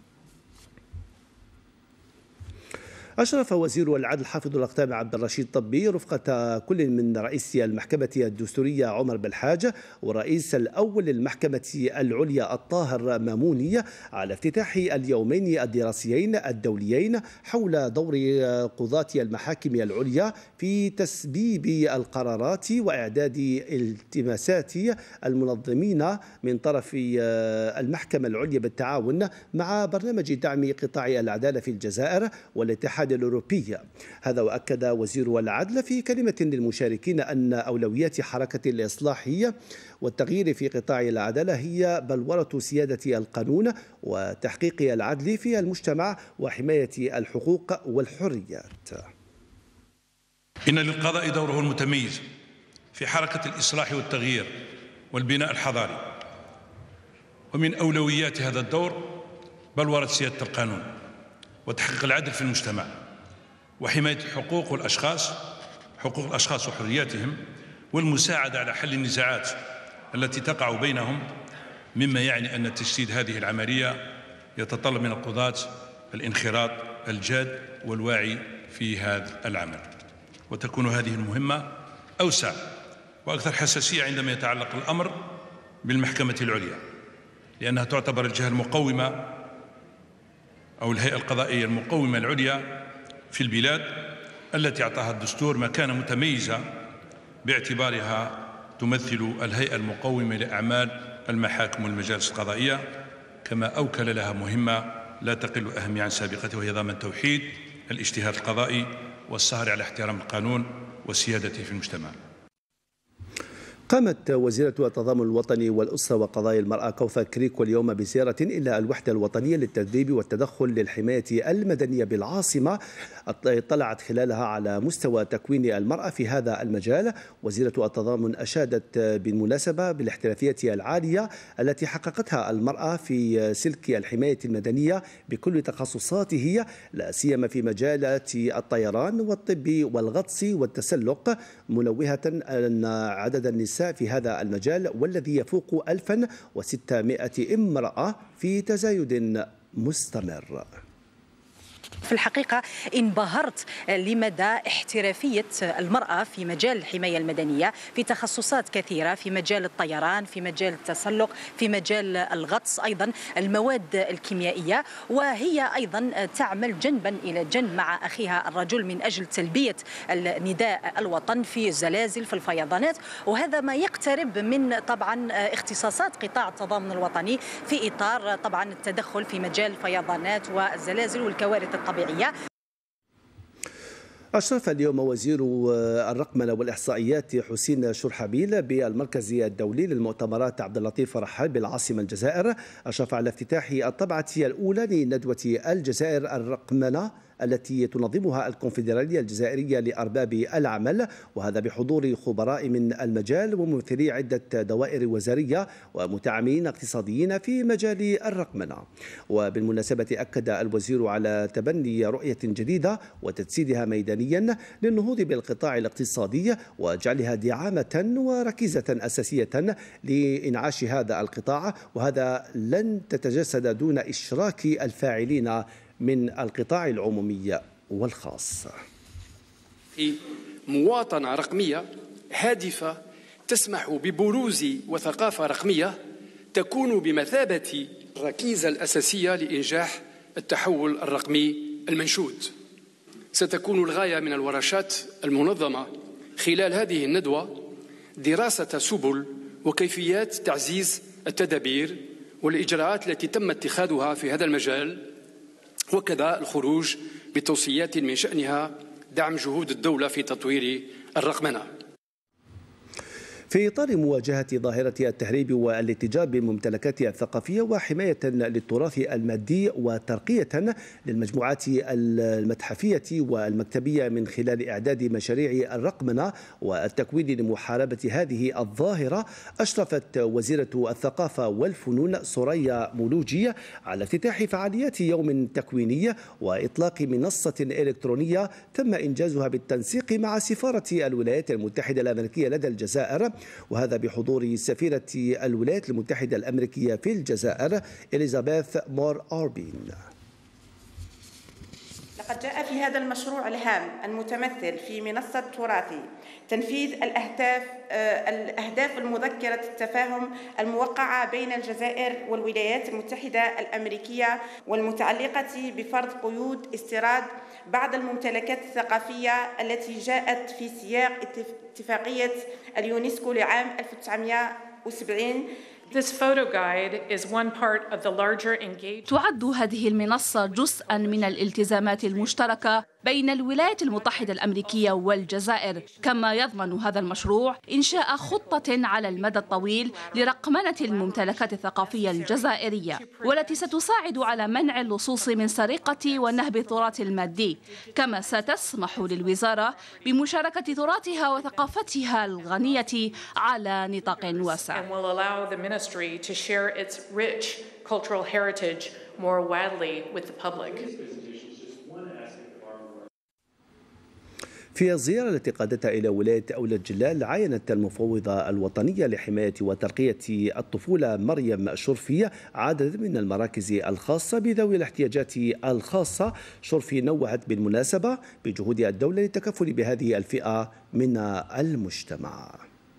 [SPEAKER 21] أشرف وزير العدل حافظ الأقدام عبد الرشيد طبي رفقة كل من رئيس المحكمة الدستورية عمر بالحاج والرئيس الأول للمحكمة العليا الطاهر ماموني على افتتاح اليومين الدراسيين الدوليين حول دور قضاة المحاكم العليا في تسبيب القرارات وإعداد التماسات المنظمين من طرف المحكمة العليا بالتعاون مع برنامج دعم قطاع العدالة في الجزائر والاتحاد الأوروبي. هذا وأكد وزير العدل في كلمة للمشاركين أن أولويات حركة الإصلاح والتغيير في قطاع العدالة هي بلورة سيادة القانون وتحقيق العدل في المجتمع وحماية الحقوق والحريات.
[SPEAKER 17] إن للقضاء دوره المتميز في حركة الإصلاح والتغيير والبناء الحضاري، ومن أولويات هذا الدور بلورة سيادة القانون وتحقيق العدل في المجتمع وحماية الحقوق والأشخاص حقوق الأشخاص وحرياتهم والمساعدة على حل النزاعات التي تقع بينهم، مما يعني أن تجسيد هذه العملية يتطلب من القضاة الانخراط الجاد والواعي في هذا العمل، وتكون هذه المهمة أوسع وأكثر حساسية عندما يتعلق الأمر بالمحكمة العليا، لأنها تعتبر الجهة المقومة أو الهيئة القضائية المقومة العليا في البلاد التي أعطاها الدستور مكانة متميزة باعتبارها تمثل الهيئة المقومة لأعمال المحاكم والمجالس القضائية، كما أوكل لها مهمة لا تقل أهمية عن سابقتها، وهي ضمان توحيد الاجتهاد القضائي والسهر على احترام القانون وسيادته في المجتمع.
[SPEAKER 21] قامت وزيرة التضامن الوطني والأسرة وقضايا المرأة كوثر كريكو اليوم بزيارة إلى الوحدة الوطنية للتدريب والتدخل للحماية المدنية بالعاصمة، اطلعت خلالها على مستوى تكوين المرأة في هذا المجال. وزيرة التضامن أشادت بالمناسبة بالاحترافية العالية التي حققتها المرأة في سلك الحماية المدنية بكل تخصصاته، لا سيما في مجالات الطيران والطب والغطس والتسلق، منوهة أن عدد النساء في هذا المجال والذي يفوق ألف وستمائة امرأة في تزايد مستمر.
[SPEAKER 4] في الحقيقة انبهرت لمدى احترافية المرأة في مجال الحماية المدنية في تخصصات كثيرة، في مجال الطيران، في مجال التسلق، في مجال الغطس، أيضا المواد الكيميائية، وهي أيضا تعمل جنبا إلى جنب مع أخيها الرجل من أجل تلبية النداء الوطن في الزلازل في الفيضانات، وهذا ما يقترب من طبعا اختصاصات قطاع التضامن الوطني في إطار طبعا التدخل في مجال الفيضانات والزلازل والكوارث الطبيعية.
[SPEAKER 21] أشرف اليوم وزير الرقمنة والإحصائيات حسين شرحبيل بالمركز الدولي للمؤتمرات عبد اللطيف رحال بالعاصمة الجزائر، أشرف على افتتاح الطبعة الأولى لندوة الجزائر الرقمنة التي تنظمها الكونفدرالية الجزائرية لأرباب العمل، وهذا بحضور خبراء من المجال وممثلي عدة دوائر وزارية ومتعاملين اقتصاديين في مجال الرقمنة. وبالمناسبة أكد الوزير على تبني رؤية جديدة وتجسيدها ميدانيا للنهوض بالقطاع الاقتصادي وجعلها دعامة وركيزة أساسية لإنعاش هذا القطاع، وهذا لن تتجسد دون إشراك الفاعلين من القطاع العمومي والخاص.
[SPEAKER 22] مواطنة رقمية هادفة تسمح ببروز وثقافة رقمية تكون بمثابة الركيزة الأساسية لإنجاح التحول الرقمي المنشود. ستكون الغاية من الورشات المنظمة خلال هذه الندوة دراسة سبل وكيفيات تعزيز التدابير والإجراءات التي تم اتخاذها في هذا المجال، وكذا الخروج بتوصيات من شأنها دعم جهود الدولة في تطوير الرقمنة.
[SPEAKER 21] في إطار مواجهة ظاهرة التهريب والاتجار بالممتلكات الثقافية وحماية للتراث المادي وترقية للمجموعات المتحفية والمكتبية من خلال إعداد مشاريع الرقمنة والتكوين لمحاربة هذه الظاهرة، أشرفت وزيرة الثقافة والفنون سوريا مولوجي على افتتاح فعاليات يوم تكويني وإطلاق منصة إلكترونية تم إنجازها بالتنسيق مع سفارة الولايات المتحدة الأمريكية لدى الجزائر، وهذا بحضور سفيرة الولايات المتحدة الأمريكية في الجزائر إليزابيث مور أربين.
[SPEAKER 6] لقد جاء في هذا المشروع الهام المتمثل في منصة تراثي تنفيذ الأهداف الأهداف المذكرة التفاهم الموقعة بين الجزائر والولايات المتحدة الأمريكية والمتعلقة بفرض قيود استيراد بعض الممتلكات الثقافية التي جاءت في سياق اتفاقية اليونسكو لعام ألف وتسعمائة وسبعين.
[SPEAKER 7] This photo guide is one part of the larger engagement. تعد هذه المنصة جزءاً من الالتزامات المشتركة بين الولايات المتحدة الأمريكية والجزائر، كما يضمن هذا المشروع إنشاء خطة على المدى الطويل لرقمنة الممتلكات الثقافية الجزائرية، والتي ستساعد على منع اللصوص من سرقة ونهب التراث المادي، كما ستسمح للوزارة بمشاركة تراثها وثقافتها الغنية على نطاق واسع. To share its rich cultural heritage more widely with the public.
[SPEAKER 21] في الزيارة التي قادتها إلى ولاية أولى الجلال، عاينت المفوضة الوطنية لحماية وترقية الطفولة مريم شرفي عدد من المراكز الخاصة بذوي الاحتياجات الخاصة. شرفي نوهت بالمناسبة بجهود الدولة للتكفل بهذه الفئة من المجتمع.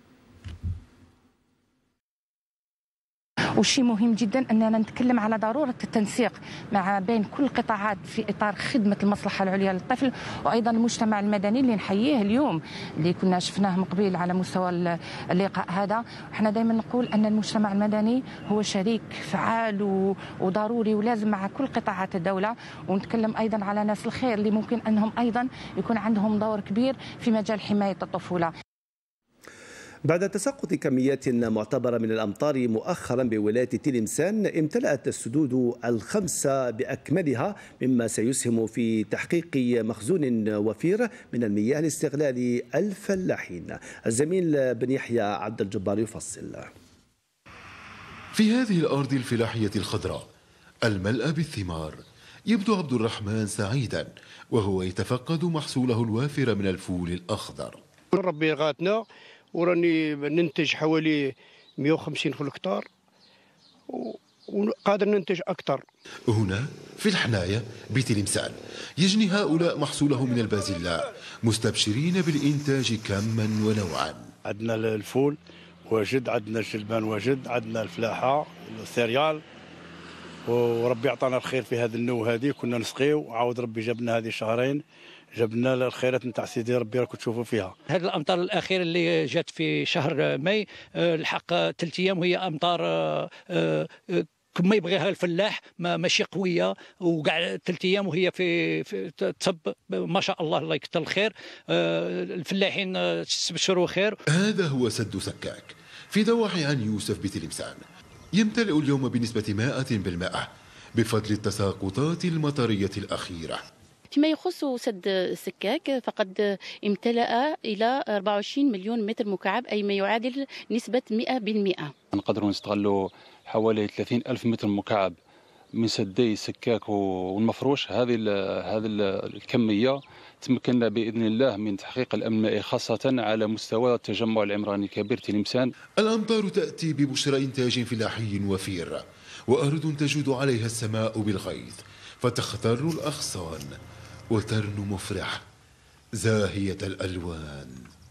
[SPEAKER 23] وشيء مهم جدا أننا نتكلم على ضرورة التنسيق مع بين كل القطاعات في إطار خدمة المصلحة العليا للطفل، وأيضا المجتمع المدني اللي نحييه اليوم اللي كنا شفناه من قبل على مستوى اللقاء هذا. احنا دائما نقول أن المجتمع المدني هو شريك فعال وضروري ولازم مع كل قطاعات الدولة، ونتكلم أيضا على ناس الخير اللي ممكن أنهم أيضا يكون عندهم دور كبير في مجال حماية الطفولة.
[SPEAKER 21] بعد تساقط كميات معتبرة من الأمطار مؤخرا بولاية تلمسان، امتلأت السدود الخمسة بأكملها، مما سيسهم في تحقيق مخزون وفير من المياه لاستغلال الفلاحين. الزميل بن يحيى عبد الجبار يفصل.
[SPEAKER 24] في هذه الأرض الفلاحية الخضراء الملأى بالثمار، يبدو عبد الرحمن سعيدا وهو يتفقد محصوله الوافر من الفول الأخضر.
[SPEAKER 25] ربي غاتنا وراني ننتج حوالي مئة وخمسين في الهكتار وقادر ننتج أكثر.
[SPEAKER 24] هنا في الحناية بتلمسان يجني هؤلاء محصوله من البازلاء مستبشرين بالإنتاج كما ونوعا.
[SPEAKER 26] عندنا الفول واجد، عندنا الجلبان واجد، عندنا الفلاحة السيريال، وربي عطانا الخير في هذا النو هذه كنا نسقيو، وعاود ربي جابنا هذه الشهرين جبنا الخيرات نتاع سيدي ربي راكم تشوفوا فيها.
[SPEAKER 27] هذه الامطار الاخيره اللي جات في شهر ماي الحق ثلاث ايام وهي امطار كما يبغيها الفلاح، ماشي قويه، وكاع ثلاث ايام وهي في, في تصب ما شاء الله الله يكثر الخير. الفلاحين تستبشروا خير.
[SPEAKER 24] هذا هو سد سكاك في ضواحي عن يوسف بتلمسان، يمتلئ اليوم بنسبه مئة بالمئة بفضل التساقطات المطريه الاخيره.
[SPEAKER 28] فيما يخص سد سكاك فقد امتلأ إلى أربعة وعشرين مليون متر مكعب، أي ما يعادل نسبة مئة بالمئة.
[SPEAKER 29] نقدروا نستغلوا حوالي ثلاثين ألف متر مكعب من سدي سكاك والمفروش. هذه هذه الكمية تمكننا بإذن الله من تحقيق الأمن المائي خاصة على مستوى التجمع العمراني الكبير تلمسان.
[SPEAKER 24] الأمطار تأتي ببشرى إنتاج فلاحي وفير، وأرض تجود عليها السماء بالغيث فتختر الأغصان وترن مفرح زاهية الألوان.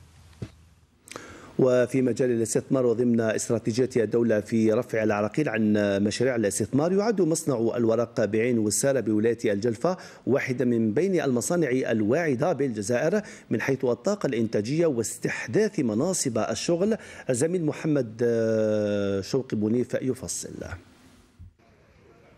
[SPEAKER 21] وفي مجال الاستثمار وضمن استراتيجية الدولة في رفع العراقيل عن مشاريع الاستثمار، يعد مصنع الورق بعين وسارة بولاية الجلفة واحدة من بين المصانع الواعدة بالجزائر من حيث الطاقة الإنتاجية واستحداث مناصب الشغل. الزميل محمد شوقي بنيف يفصل.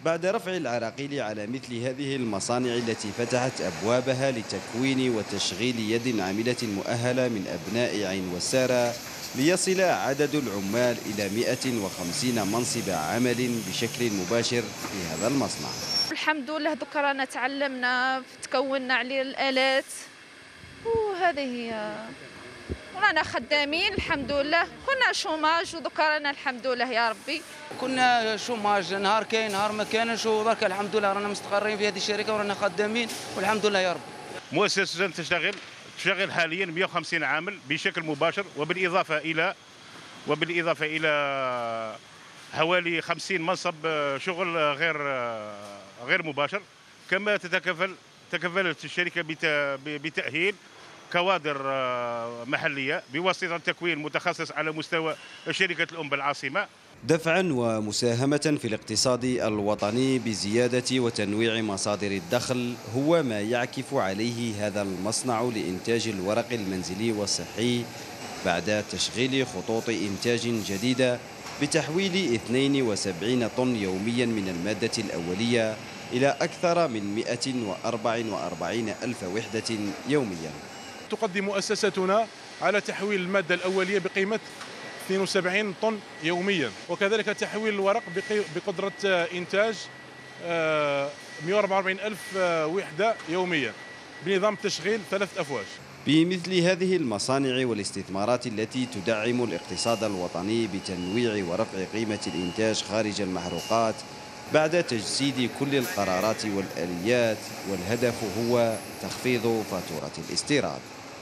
[SPEAKER 3] بعد رفع العراقيل على مثل هذه المصانع التي فتحت أبوابها لتكوين وتشغيل يد عاملة مؤهلة من أبناء عين وسارة، ليصل عدد العمال إلى مئة وخمسين منصب عمل بشكل مباشر في هذا المصنع.
[SPEAKER 5] الحمد لله دوكا رانا تعلمنا تكوننا عليه الآلات وهذه هي، ورانا خدامين الحمد لله. كنا شوماج ودوكا رانا الحمد لله يا ربي.
[SPEAKER 8] كنا شوماج نهار كاين نهار ما كانش، ودرك الحمد لله رانا مستقرين في هذه الشركه ورانا خدامين والحمد لله يا ربي.
[SPEAKER 9] مؤسسه تشتغل تشغل حاليا مئة وخمسين عامل بشكل مباشر، وبالاضافه الى وبالاضافه الى حوالي خمسين منصب شغل غير غير مباشر. كما تتكفل تكفلت الشركه بتاهيل كوادر محليه بواسطه تكوين متخصص على مستوى شركه الام بالعاصمه،
[SPEAKER 3] دفعا ومساهمة في الاقتصاد الوطني بزيادة وتنويع مصادر الدخل هو ما يعكف عليه هذا المصنع لإنتاج الورق المنزلي والصحي بعد تشغيل خطوط إنتاج جديدة بتحويل اثنين وسبعين طن يوميا من المادة الأولية إلى أكثر من مئة وأربعة وأربعين ألف وحدة يوميا.
[SPEAKER 10] تقدم مؤسستنا على تحويل المادة الأولية بقيمة اثنين وسبعين طن يوميا، وكذلك تحويل الورق بقدرة إنتاج مئة وأربعة وأربعين ألف وحدة يوميا بنظام تشغيل ثلاث أفواج.
[SPEAKER 3] بمثل هذه المصانع والاستثمارات التي تدعم الاقتصاد الوطني بتنويع ورفع قيمة الإنتاج خارج المحروقات بعد تجسيد كل القرارات والآليات، والهدف هو تخفيض فاتورة الاستيراد.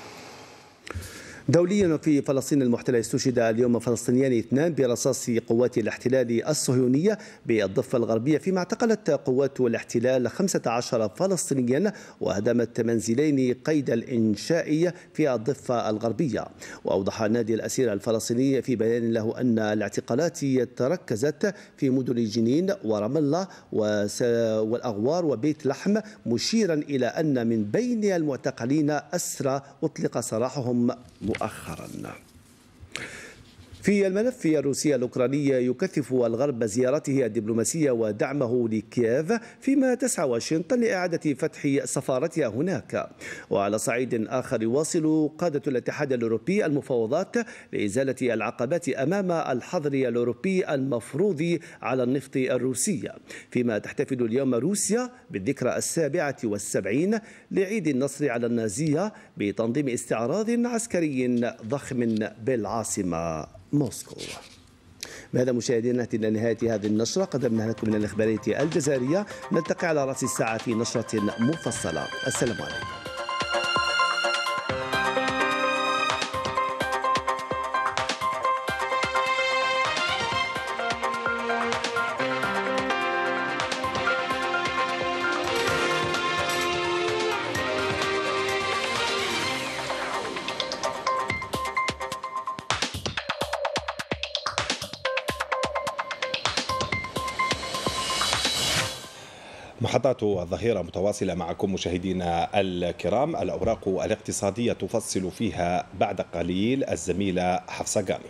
[SPEAKER 21] دوليا في فلسطين المحتلة استشهد اليوم فلسطينيان اثنان برصاص قوات الاحتلال الصهيونية بالضفة الغربية، فيما اعتقلت قوات الاحتلال خمسة عشر فلسطينيا وهدمت منزلين قيد الإنشاء في الضفة الغربية. وأوضح نادي الأسير الفلسطيني في بيان له أن الاعتقالات تركزت في مدن جنين ورام الله والأغوار وبيت لحم، مشيرا إلى أن من بين المعتقلين أسرى أطلق سراحهم مؤخرا. في الملف الروسي الأوكراني يكثف الغرب زيارته الدبلوماسية ودعمه لكييف، فيما تسعى واشنطن لإعادة فتح سفارتها هناك. وعلى صعيد آخر يواصل قادة الاتحاد الأوروبي المفاوضات لإزالة العقبات أمام الحظر الأوروبي المفروض على النفط الروسي، فيما تحتفل اليوم روسيا بالذكرى السابعة والسبعين لعيد النصر على النازية بتنظيم استعراض عسكري ضخم بالعاصمة موسكو. بهذا مشاهدينا نأتي إلى نهاية هذه النشرة قدمناها لكم من الإخبارية الجزائرية. نلتقي على رأس الساعة في نشرة مفصلة. السلام عليكم.
[SPEAKER 1] محطات الظهيرة متواصلة معكم مشاهدينا الكرام. الأوراق الاقتصادية تفصل فيها بعد قليل الزميلة حفصة قاني.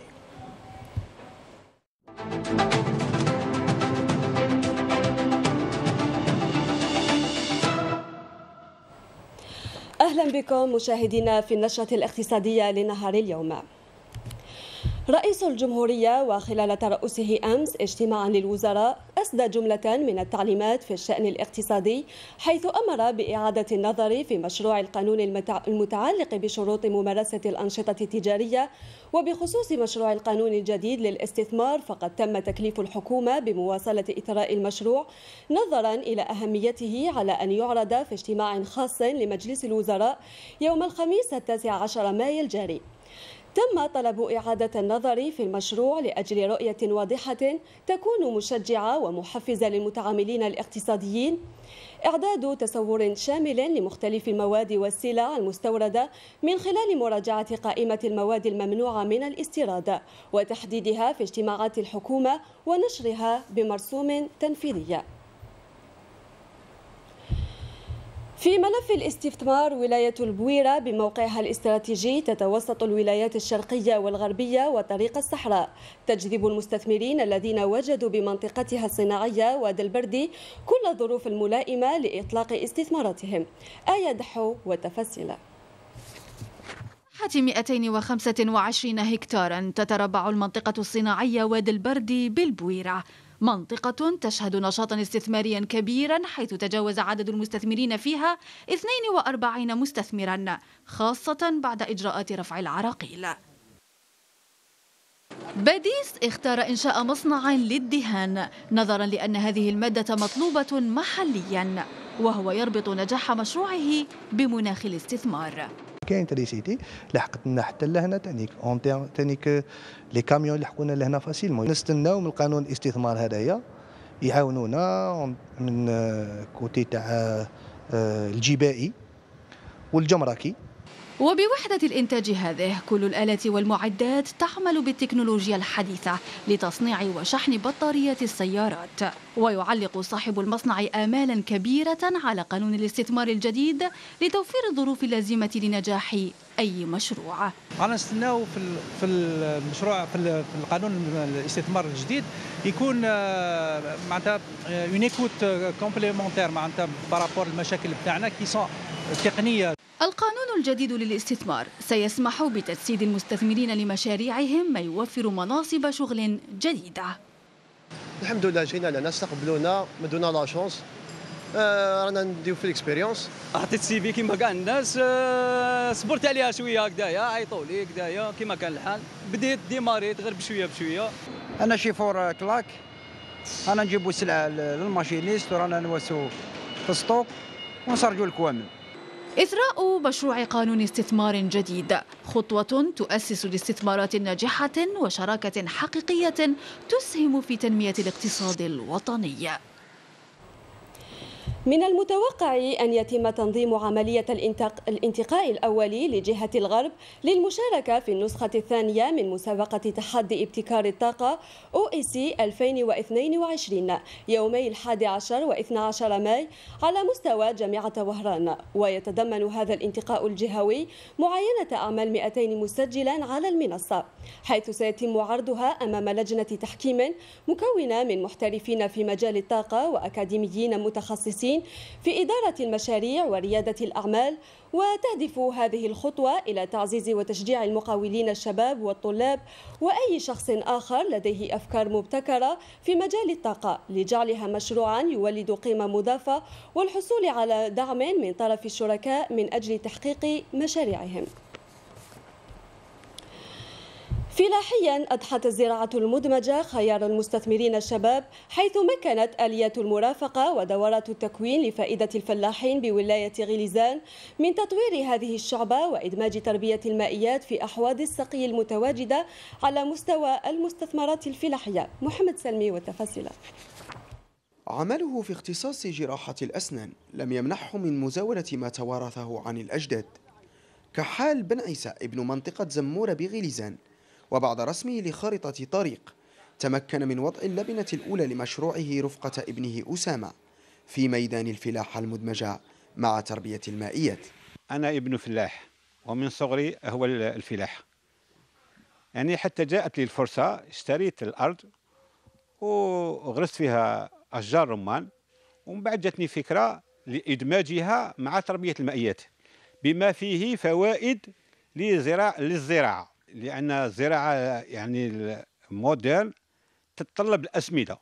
[SPEAKER 11] أهلا بكم مشاهدينا في النشرة الاقتصادية لنهار اليوم. رئيس الجمهورية وخلال ترأسه أمس اجتماعا للوزراء أسدى جملة من التعليمات في الشأن الاقتصادي، حيث أمر بإعادة النظر في مشروع القانون المتعلق بشروط ممارسة الأنشطة التجارية. وبخصوص مشروع القانون الجديد للاستثمار، فقد تم تكليف الحكومة بمواصلة إثراء المشروع نظرا إلى أهميته على أن يعرض في اجتماع خاص لمجلس الوزراء يوم الخميس التاسع عشر مايو الجاري. تم طلب إعادة النظر في المشروع لأجل رؤية واضحة تكون مشجعة ومحفزة للمتعاملين الاقتصاديين، إعداد تصور شامل لمختلف المواد والسلع المستوردة من خلال مراجعة قائمة المواد الممنوعة من الاستيراد وتحديدها في اجتماعات الحكومة ونشرها بمرسوم تنفيذي. في ملف الاستثمار، ولاية البويرة بموقعها الاستراتيجي تتوسط الولايات الشرقية والغربية وطريق الصحراء تجذب المستثمرين الذين وجدوا بمنطقتها الصناعية وادي البردي كل الظروف الملائمة لإطلاق استثماراتهم. آية دحو وتفاصيل.
[SPEAKER 2] مئتين وخمسة وعشرين هكتارا تتربع المنطقة الصناعية وادي البردي بالبويرة، منطقة تشهد نشاطا استثماريا كبيرا حيث تجاوز عدد المستثمرين فيها اثنين وأربعين مستثمرا، خاصة بعد إجراءات رفع العراقيل. باديس اختار إنشاء مصنع للدهان نظرا لأن هذه المادة مطلوبة محليا، وهو يربط نجاح مشروعه بمناخ الاستثمار.
[SPEAKER 12] كاين تريسيتي لحقت لنا حتى لهنا تانيك اون تانيك لي كاميون لحقونا لهنا فاسيلمون. نستناو من قانون الاستثمار هذايا يعاونونا من كوتي تاع الجبائي والجمركي.
[SPEAKER 2] وبوحدة الإنتاج هذه كل الآلات والمعدات تعمل بالتكنولوجيا الحديثة لتصنيع وشحن بطاريات السيارات، ويعلق صاحب المصنع آمالا كبيرة على قانون الاستثمار الجديد لتوفير الظروف اللازمة لنجاح أي مشروع.
[SPEAKER 27] أنا نستناو في في المشروع في القانون الاستثمار الجديد يكون معناتها اون ايكوت كومبليمونتير معناتها بارابور المشاكل بتاعنا كي سون تقنية.
[SPEAKER 2] القانون الجديد للاستثمار سيسمح بتجسيد المستثمرين لمشاريعهم ما يوفر مناصب شغل جديدة.
[SPEAKER 13] الحمد لله جينا لنا استقبلونا مدونا لا شونس، آه رانا نديو في الاكسبيريونس.
[SPEAKER 14] عطيت سي في كيما كاع الناس، آه صبرت عليها شويه هكذايا، عيطوا لي هكذايا كيما كان الحال، بديت ديماريت غير بشويه بشويه.
[SPEAKER 15] انا شيفور كلاك، انا نجيبوا السلعه للماشينيست ورانا نوسو في السطوك ونسرجوا الكوامل.
[SPEAKER 2] إثراء مشروع قانون استثمار جديد خطوة تؤسس لاستثمارات ناجحة وشراكة حقيقية تسهم في تنمية الاقتصاد الوطني.
[SPEAKER 11] من المتوقع أن يتم تنظيم عملية الانتقاء الأولي لجهة الغرب للمشاركة في النسخة الثانية من مسابقة تحدي ابتكار الطاقة أو إي سي ألفين واثنين وعشرين يومي الحادي عشر واثني عشر ماي على مستوى جامعة وهران، ويتضمن هذا الانتقاء الجهوي معاينة أعمال مئتين مسجلا على المنصة، حيث سيتم عرضها أمام لجنة تحكيم مكونة من محترفين في مجال الطاقة وأكاديميين متخصصين في إدارة المشاريع وريادة الأعمال. وتهدف هذه الخطوة إلى تعزيز وتشجيع المقاولين الشباب والطلاب وأي شخص آخر لديه أفكار مبتكرة في مجال الطاقة لجعلها مشروعا يولد قيمة مضافة والحصول على دعم من طرف الشركاء من أجل تحقيق مشاريعهم. فلاحيا أضحت الزراعة المدمجة خيار المستثمرين الشباب، حيث مكنت آلية المرافقة ودورات التكوين لفائدة الفلاحين بولاية غليزان من تطوير هذه الشعبة وإدماج تربية المائيات في أحواض السقي المتواجدة على مستوى المستثمرات الفلاحية. محمد سلمي والتفاصيل.
[SPEAKER 16] عمله في اختصاص جراحة الأسنان لم يمنحه من مزاولة ما توارثه عن الأجداد، كحال بن عيسى ابن منطقة زمورة بغليزان، وبعد رسمه لخارطة طريق تمكن من وضع اللبنة الأولى لمشروعه رفقة ابنه أسامة في ميدان الفلاحة المدمجة مع تربية المائيات.
[SPEAKER 18] أنا ابن فلاح ومن صغري هو الفلاح، يعني حتى جاءت لي الفرصة اشتريت الأرض وغرست فيها أشجار رمان، ومن بعد جاتني فكرة لإدماجها مع تربية المائيات بما فيه فوائد للزراعة، لأن الزراعة يعني الموديل تتطلب الأسمدة،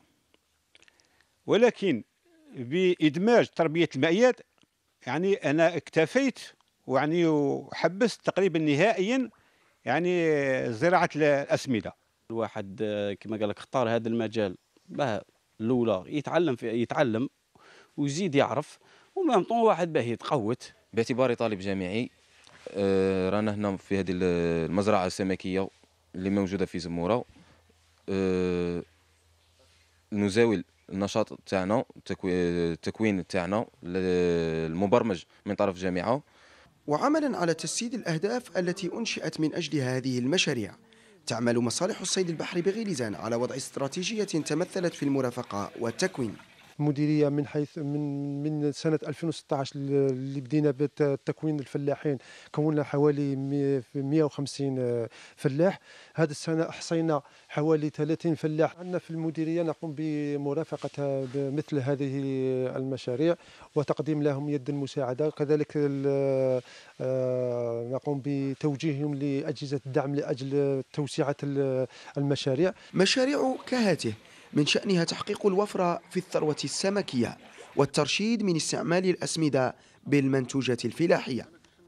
[SPEAKER 18] ولكن بإدماج تربية المائيات يعني أنا اكتفيت ويعني وحبست تقريبا نهائيا يعني زراعة الأسمدة.
[SPEAKER 19] الواحد كما قال لك اختار هذا المجال باه الأولى يتعلم في يتعلم ويزيد يعرف، ومام طون واحد باه يتقوت.
[SPEAKER 20] باعتباري طالب جامعي آه رانا هنا في هذه المزرعة السمكية اللي موجودة في زمورة، آه نزاول النشاط تاعنا التكوين تاعنا المبرمج من طرف الجامعة،
[SPEAKER 16] وعملا على تجسيد الأهداف التي أنشئت من أجل هذه المشاريع. تعمل مصالح الصيد البحري بغليزان على وضع استراتيجية تمثلت في المرافقة والتكوين.
[SPEAKER 4] المديريه من حيث من من سنه ألفين وستة عشر اللي بدينا بتكوين الفلاحين كونا حوالي مئة وخمسين فلاح. هذه السنه احصينا حوالي ثلاثين فلاح. عندنا في المديريه نقوم بمرافقه مثل هذه المشاريع وتقديم لهم يد المساعده، كذلك نقوم بتوجيههم لاجهزه الدعم لاجل توسعه المشاريع.
[SPEAKER 16] مشاريع كهاته من شأنها تحقيق الوفرة في الثروة السمكية والترشيد من استعمال الأسمدة بالمنتوجات الفلاحية.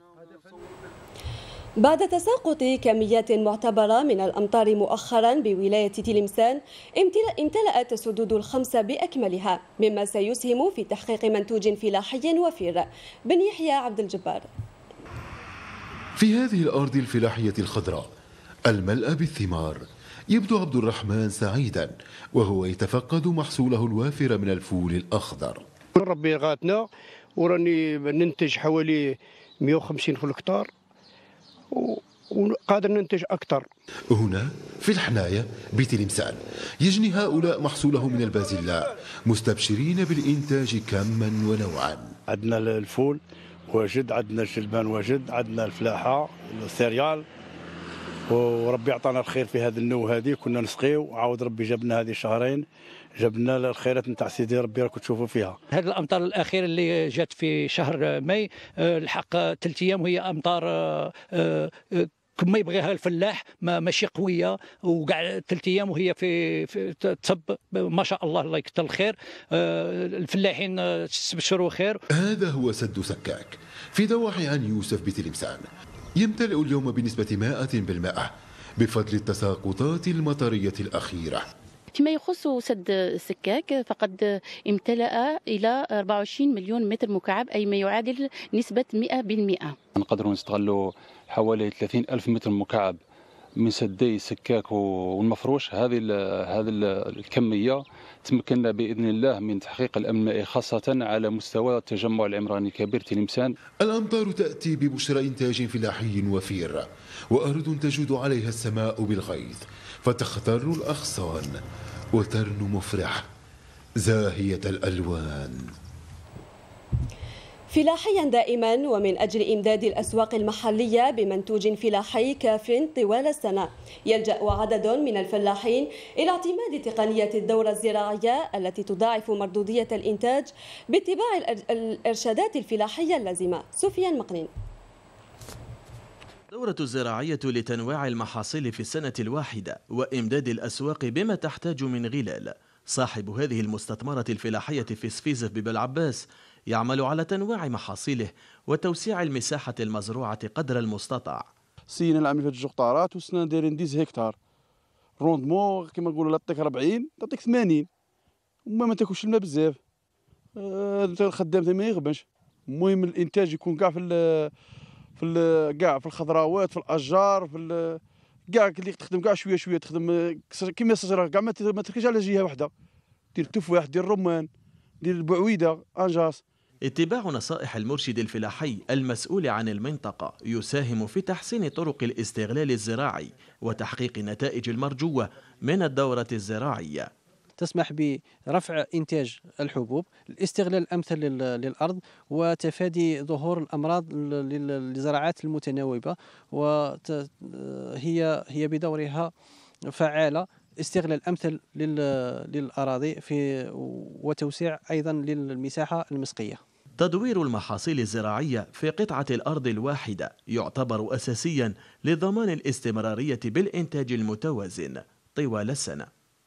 [SPEAKER 11] بعد تساقط كميات معتبرة من الأمطار مؤخرا بولاية تلمسان امتلأت السدود الخمسة بأكملها، مما سيسهم في تحقيق منتوج فلاحي وفير. بن يحيى عبد الجبار.
[SPEAKER 24] في هذه الأرض الفلاحية الخضراء الملأى بالثمار يبدو عبد الرحمن سعيدا وهو يتفقد محصوله الوافر من الفول الأخضر.
[SPEAKER 6] ربي غاتنا وراني ننتج حوالي مئة وخمسين في الهكتار وقادر ننتج أكثر.
[SPEAKER 24] هنا في الحناية بتلمسان يجني هؤلاء محصوله من البازلاء مستبشرين بالإنتاج كما ونوعا.
[SPEAKER 6] عندنا الفول واجد، عندنا الشلبان واجد، عندنا الفلاحة السيريال، وربي عطانا الخير في هذا النوع هذه. كنا نسقيو وعاود ربي جابنا هذه شهرين، جبنا الخيرات نتاع سيدي ربي راكم تشوفوا فيها.
[SPEAKER 27] هذه الامطار الاخيره اللي جات في شهر ماي الحق ثلاث ايام وهي امطار كما يبغيها الفلاح، ما ماشي قويه، وكاع ثلاث ايام وهي في, في تصب ما شاء الله الله يكثر الخير. الفلاحين تستبشروا خير.
[SPEAKER 24] هذا هو سد سكاك في ضواحي عن يوسف بتلمسان، يمتلئ اليوم بنسبة مائة بالمائة بفضل التساقطات المطرية الأخيرة.
[SPEAKER 7] فيما يخص سد سكاك فقد امتلأ إلى أربعة وعشرين مليون متر مكعب، أي ما يعادل نسبة مئة بالمئة.
[SPEAKER 29] نقدروا نستغلوا حوالي ثلاثين ألف متر مكعب من سدي سكاك والمفروش. هذه هذه الكمية تمكننا بإذن الله من تحقيق الأمن المائي خاصة على مستوى التجمع العمراني الكبير تلمسان.
[SPEAKER 24] الأمطار تأتي ببشرى إنتاج فلاحي وفير، وأرض تجود عليها السماء بالغيث فتخضر الأغصان وترنو مفرح زاهية الألوان.
[SPEAKER 11] فلاحيا دائما ومن أجل إمداد الأسواق المحلية بمنتوج فلاحي كاف طوال السنة، يلجأ عدد من الفلاحين إلى اعتماد تقنية الدورة الزراعية التي تضاعف مردودية الإنتاج باتباع الإرشادات الفلاحية اللازمة. سفيان مقنين.
[SPEAKER 17] الدورة الزراعية لتنويع المحاصيل في السنة الواحدة وإمداد الأسواق بما تحتاج من غلال. صاحب هذه المستثمرة الفلاحية في سفيزف ببل عباس يعمل على تنويع محاصيله وتوسيع المساحة المزروعة قدر المستطاع.
[SPEAKER 22] سينا العام فات جوغطارات وسنا دايرين عشرة هكتار، روندمون كما نقولوا لا تعطيك أربعين تعطيك ثمانين، وما ما تاكلش الماء بزاف. الخدام ما يغبنش. المهم الانتاج يكون كاع في في كاع في الخضروات، في الاشجار، في كاع اللي تخدم كاع شويه شويه، تخدم كيما الشجره كاع ما تركزش على جهه واحده، دير التفاح، دير الرمان، دير البعويده، انجاس.
[SPEAKER 17] اتباع نصائح المرشد الفلاحي المسؤول عن المنطقة يساهم في تحسين طرق الاستغلال الزراعي وتحقيق النتائج المرجوة من الدورة الزراعية.
[SPEAKER 23] تسمح برفع إنتاج الحبوب، الاستغلال الأمثل للأرض، وتفادي ظهور الأمراض للزراعات المتناوبة، وهي هي بدورها فعالة استغلال أمثل للأراضي في وتوسيع أيضا للمساحة المسقية.
[SPEAKER 17] تدوير المحاصيل الزراعية في قطعة الأرض الواحدة يعتبر أساسيا لضمان الاستمرارية بالإنتاج المتوازن طوال السنة.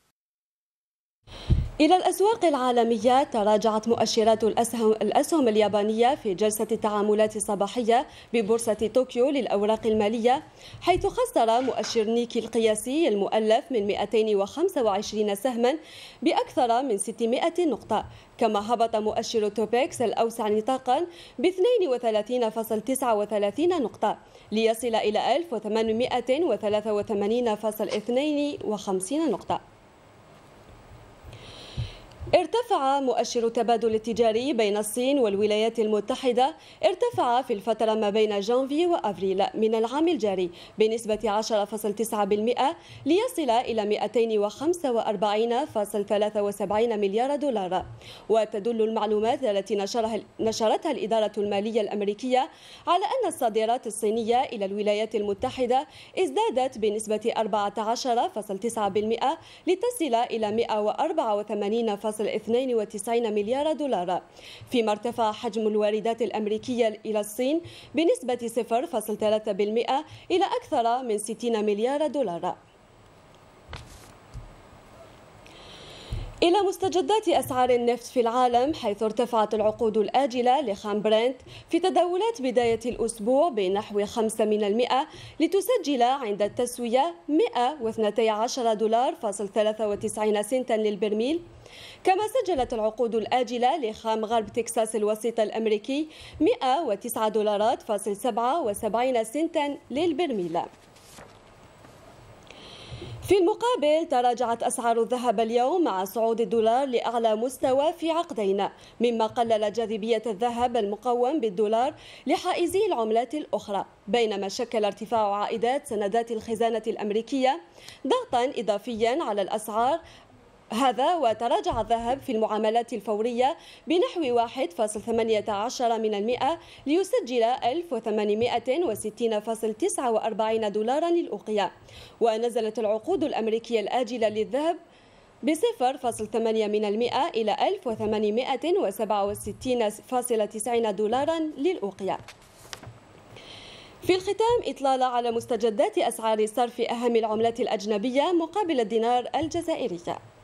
[SPEAKER 11] إلى الأسواق العالمية، تراجعت مؤشرات الأسهم, الأسهم اليابانية في جلسة التعاملات الصباحية ببورصة طوكيو للأوراق المالية، حيث خسر مؤشر نيكي القياسي المؤلف من مئتين وخمسة وعشرين سهما بأكثر من ستمئة نقطة، كما هبط مؤشر توبكس الأوسع نطاقا ب اثنين وثلاثين فاصلة تسعة وثلاثين نقطة ليصل إلى ألف وثمانمئة وثلاثة وثمانين فاصلة اثنين وخمسين نقطة. ارتفع ارتفع مؤشر التبادل التجاري بين الصين والولايات المتحدة ارتفع في الفترة ما بين جانفي وأفريل من العام الجاري بنسبة عشرة فاصلة تسعة بالمئة ليصل إلى مئتين وخمسة وأربعين فاصلة ثلاثة وسبعين مليار دولار. وتدل المعلومات التي نشرها نشرتها الإدارة المالية الأمريكية على أن الصادرات الصينية إلى الولايات المتحدة ازدادت بنسبة أربعة عشر فاصلة تسعة بالمئة لتصل إلى مئة وأربعة وثمانين فاصلة اثنين وتسعين مليار دولار، فيما ارتفع حجم الواردات الأمريكية إلى الصين بنسبة صفر فاصلة ثلاثة بالمئة إلى أكثر من ستين مليار دولار. إلى مستجدات أسعار النفط في العالم، حيث ارتفعت العقود الآجلة لخام برنت في تداولات بداية الأسبوع بنحو خمسة من المئة لتسجل عند التسوية مئة واثني عشر دولار فاصل ثلاثة وتسعين سنتا للبرميل. كما سجلت العقود الآجلة لخام غرب تكساس الوسيط الأمريكي مئة وتسعة دولارات فاصل سبعة وسبعين سنتا للبرميل. في المقابل تراجعت أسعار الذهب اليوم مع صعود الدولار لأعلى مستوى في عقدين، مما قلل جاذبية الذهب المقوم بالدولار لحائزي العملات الأخرى، بينما شكل ارتفاع عائدات سندات الخزانة الأمريكية ضغطا إضافيا على الأسعار هذا. وتراجع الذهب في المعاملات الفورية بنحو واحد فاصل ثمانية عشر من المئة ليسجل ألف وثمانمئة وستين فاصل تسعة وأربعين دولارا للأوقية. ونزلت العقود الأمريكية الآجلة للذهب بصفر فاصل ثمانية من المئة إلى ألف وثمانمئة وسبعة وستين فاصل تسعين دولارا للأوقية. في الختام إطلالة على مستجدات أسعار صرف أهم العملات الأجنبية مقابل الدينار الجزائري.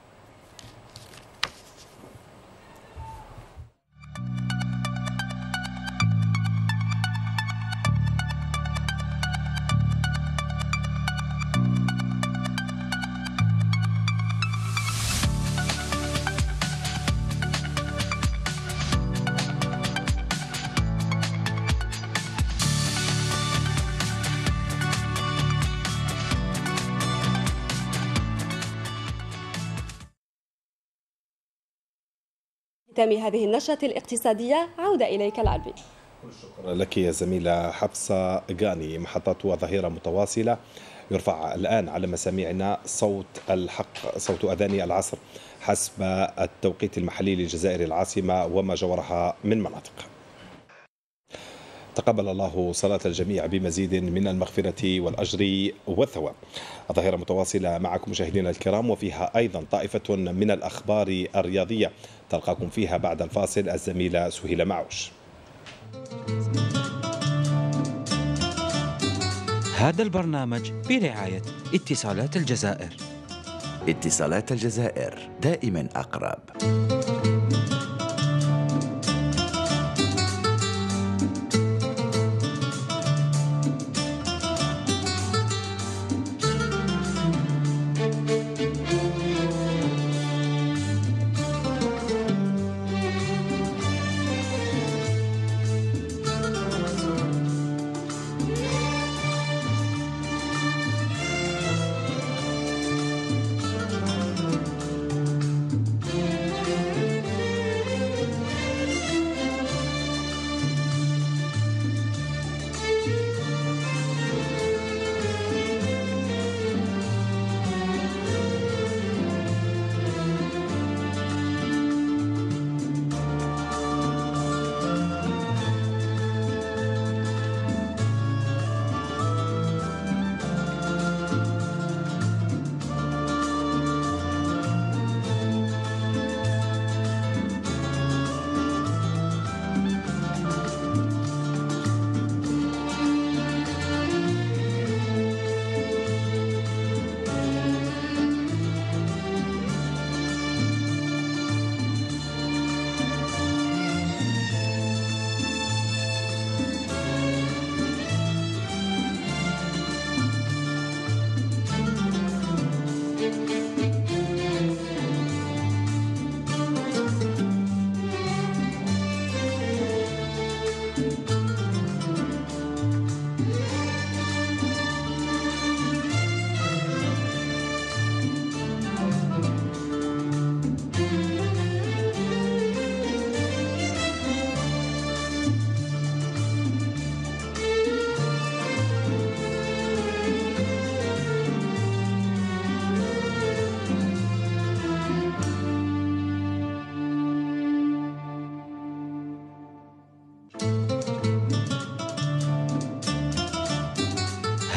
[SPEAKER 11] ختام هذه النشرة الاقتصادية، عودة إليك العربي.
[SPEAKER 1] شكرا لك يا زميلة حفصة غاني. محطات وظهيرة متواصلة يرفع الآن على مسامعنا صوت الحق، صوت أذان العصر حسب التوقيت المحلي للجزائر العاصمة وما جاورها من مناطق. تقبل الله صلاة الجميع بمزيد من المغفرة والأجر والثواب. الظاهرة متواصلة معكم مشاهدينا الكرام، وفيها أيضا طائفة من الأخبار الرياضية تلقاكم فيها بعد الفاصل الزميلة سهيلة معوش.
[SPEAKER 3] هذا البرنامج برعاية اتصالات الجزائر.
[SPEAKER 5] اتصالات الجزائر دائما أقرب.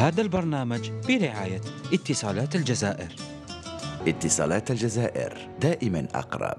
[SPEAKER 3] هذا البرنامج برعاية اتصالات الجزائر.
[SPEAKER 5] اتصالات الجزائر دائما أقرب.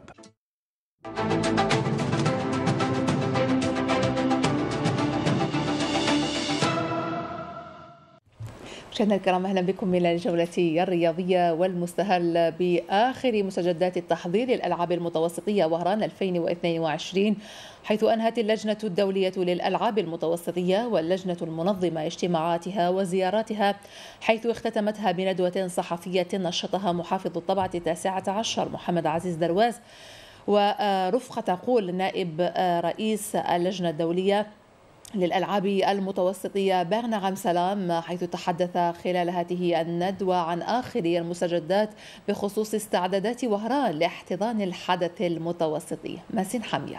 [SPEAKER 8] مشاهدينا الكرام، اهلا بكم من الجولة الرياضية والمستهل باخر مستجدات التحضير للالعاب المتوسطية وهران ألفين واثنين وعشرين، حيث انهت اللجنة الدولية للالعاب المتوسطية واللجنة المنظمة اجتماعاتها وزياراتها، حيث اختتمتها بندوة صحفية نشطها محافظ الطبعة التاسعة عشر محمد عزيز درواز ورفقة قول نائب رئيس اللجنة الدولية للألعاب المتوسطية برنغام سلام، حيث تحدث خلال هذه الندوة عن آخر المستجدات بخصوص استعدادات وهران لاحتضان الحدث المتوسطي. ماسين حمية.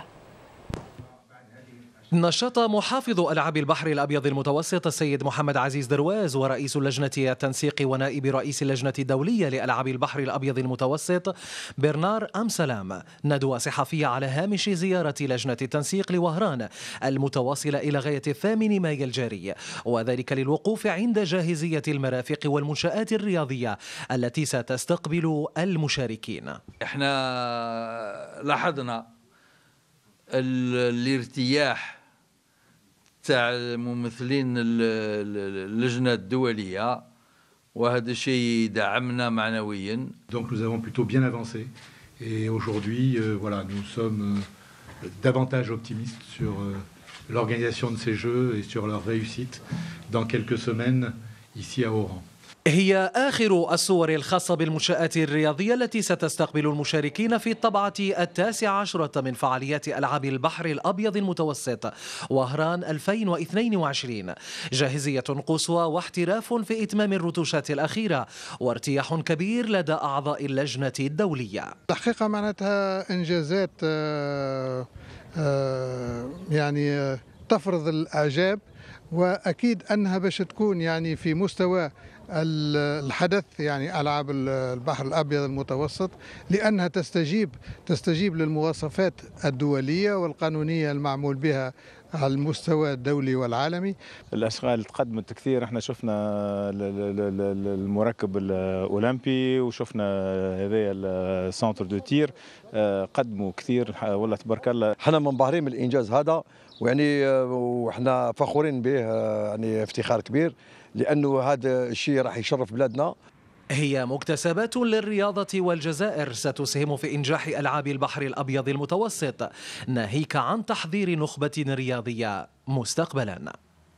[SPEAKER 9] نشط محافظ ألعاب البحر الأبيض المتوسط السيد محمد عزيز درواز ورئيس لجنة التنسيق ونائب رئيس اللجنة الدولية لألعاب البحر الأبيض المتوسط برنار أم سلام ندوة صحفية على هامش زيارة لجنة التنسيق لوهران المتواصلة إلى غاية الثامن مايو الجاري، وذلك للوقوف عند جاهزية المرافق والمنشآت الرياضية التي ستستقبل المشاركين.
[SPEAKER 10] احنا لاحظنا الارتياح تاع الممثلين اللجنة الدولية، وهذا الشيء يدعمنا معنويا.
[SPEAKER 12] Donc nous avons plutôt bien avancé et aujourd'hui euh, voilà, nous sommes euh, davantage optimistes sur euh, l'organisation de ces jeux et sur leur réussite dans quelques semaines ici à Oran.
[SPEAKER 9] هي آخر الصور الخاصة بالمنشآت الرياضية التي ستستقبل المشاركين في الطبعة التاسعة عشرة من فعاليات ألعاب البحر الأبيض المتوسط وهران ألفين واثنين وعشرين. جاهزية قصوى واحتراف في إتمام الرتوشات الأخيرة وارتياح كبير لدى أعضاء اللجنة الدولية.
[SPEAKER 13] الحقيقة معناتها إنجازات يعني تفرض الإعجاب، وأكيد أنها باش تكون يعني في مستوى الحدث يعني ألعاب البحر الأبيض المتوسط، لأنها تستجيب تستجيب للمواصفات الدولية والقانونية المعمول بها على المستوى الدولي والعالمي.
[SPEAKER 21] الاشغال تقدمت كثير، احنا شفنا المركب الاولمبي وشفنا هذايا السنتر دو تير قدموا كثير والله تبارك الله.
[SPEAKER 25] احنا منبهرين من الانجاز هذا، ويعني واحنا فخورين به، يعني افتخار كبير لانه هذا الشيء راح يشرف بلادنا.
[SPEAKER 9] هي مكتسبات للرياضة والجزائر ستسهم في إنجاح ألعاب البحر الأبيض المتوسط، ناهيك عن تحضير نخبة رياضية مستقبلا.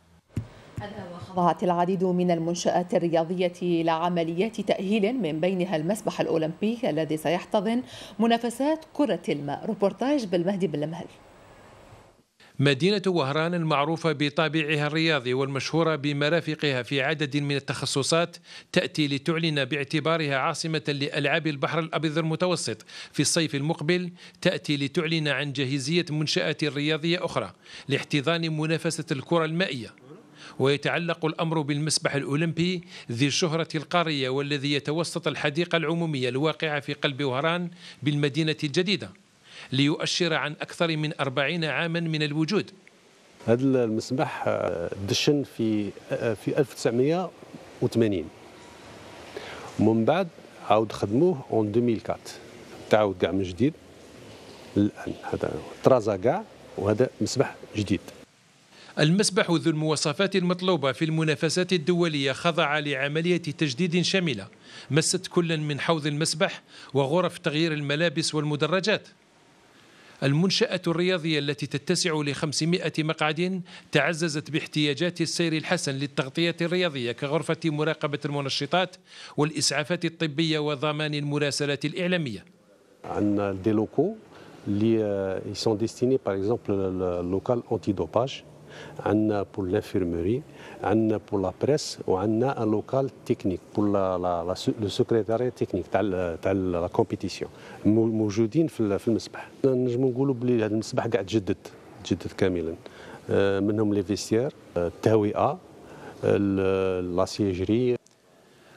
[SPEAKER 8] خضعت العديد من المنشآت الرياضية لعمليات تأهيل، من بينها المسبح الأولمبي الذي سيحتضن منافسات كرة الماء. روبورتاج بالمهدي بالمهل.
[SPEAKER 26] مدينة وهران المعروفة بطابعها الرياضي والمشهورة بمرافقها في عدد من التخصصات تأتي لتعلن باعتبارها عاصمة لألعاب البحر الأبيض المتوسط في الصيف المقبل، تأتي لتعلن عن جاهزية منشآت رياضية أخرى لاحتضان منافسة الكرة المائية. ويتعلق الأمر بالمسبح الأولمبي ذي الشهرة القارية والذي يتوسط الحديقة العمومية الواقعة في قلب وهران بالمدينة الجديدة، ليؤشر عن أكثر من أربعين عاما من الوجود.
[SPEAKER 28] هذا المسبح دشن في في ألف وتسعمائة وثمانين، ومن بعد عاود خدموه اون ألفين وأربعة، تعاود كاع من جديد الآن. هذا طرازا كاع، وهذا مسبح جديد.
[SPEAKER 26] المسبح ذو المواصفات المطلوبة في المنافسات الدولية خضع لعملية تجديد شاملة مست كلا من حوض المسبح وغرف تغيير الملابس والمدرجات. المنشأة الرياضية التي تتسع لخمسمائة مقعد تعززت باحتياجات السير الحسن للتغطية الرياضية كغرفة مراقبة المنشطات والإسعافات الطبية وضمان المراسلات الإعلامية.
[SPEAKER 28] عندنا دي لوكو اللي يسون ديستيني باغ اكزومبل لوكال انتي دوباج، عندنا بور لانفيرموري، عندنا بور لا بريس، وعندنا ان لوكال تكنيك بور لا لو سكرتاري تكنيك تاع تاع لا كومبيتيسيون موجودين في في المسبح. نجموا نقولوا بلي هذا المسبح قاعد تجدد تجدد كاملا، منهم لي فيستير، التهوئه، لا سيجري.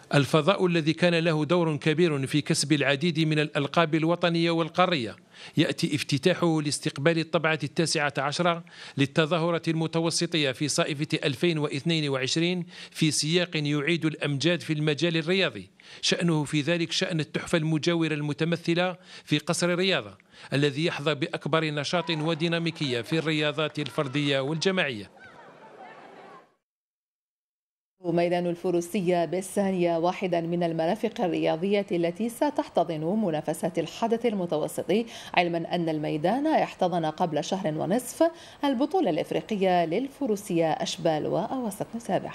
[SPEAKER 26] الفضاء الذي كان له دور كبير في كسب العديد من الألقاب الوطنية والقارية يأتي افتتاحه لاستقبال الطبعة التاسعة عشرة للتظاهرة المتوسطية في صائفة ألفين واثنين وعشرين في سياق يعيد الأمجاد في المجال الرياضي، شأنه في ذلك شأن التحفة المجاورة المتمثلة في قصر الرياضة الذي يحظى بأكبر نشاط وديناميكية في الرياضات الفردية والجماعية.
[SPEAKER 8] ميدان الفروسية بالثانية واحدا من المرافق الرياضية التي ستحتضن منافسات الحدث المتوسطي، علما أن الميدان احتضن قبل شهر ونصف البطولة الإفريقية للفروسية أشبال وأواسط. نتابع.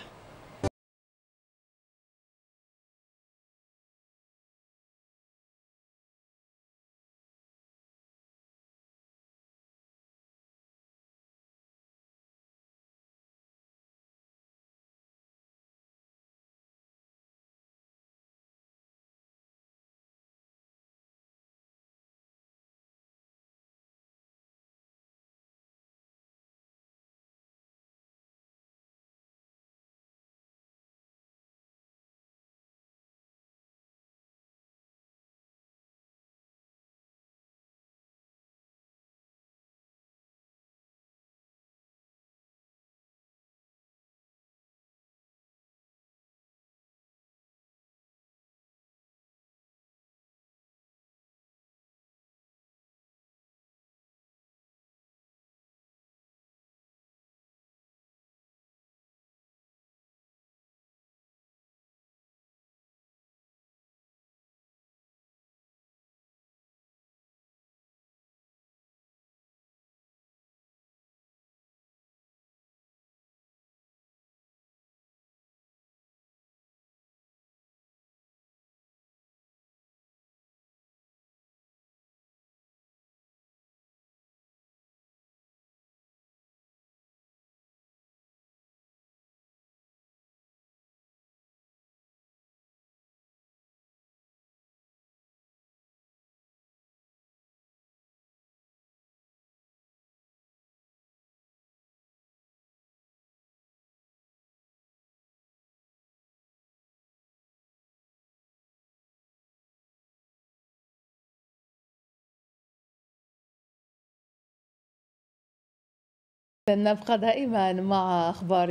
[SPEAKER 8] نبقى دائما مع أخبار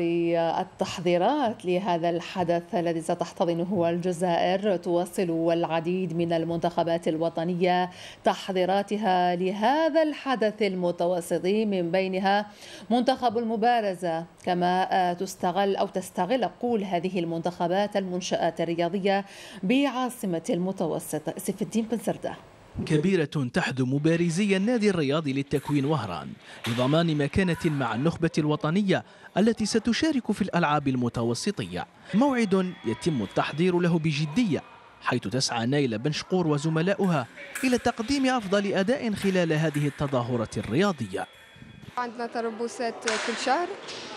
[SPEAKER 8] التحضيرات لهذا الحدث الذي ستحتضنه الجزائر. تواصل العديد من المنتخبات الوطنية تحضيراتها لهذا الحدث المتوسطي، من بينها منتخب المبارزة، كما تستغل أو تستغل أقول هذه المنتخبات المنشآت الرياضية بعاصمة المتوسط. سيف الدين بن سردة.
[SPEAKER 2] كبيرة تحدم بارزي النادي الرياضي للتكوين وهران لضمان مكانة مع النخبة الوطنية التي ستشارك في الألعاب المتوسطية، موعد يتم التحضير له بجدية، حيث تسعى نايلة بن شقور وزملاؤها إلى تقديم أفضل أداء خلال هذه التظاهرة الرياضية.
[SPEAKER 4] عندنا تربصات كل شهر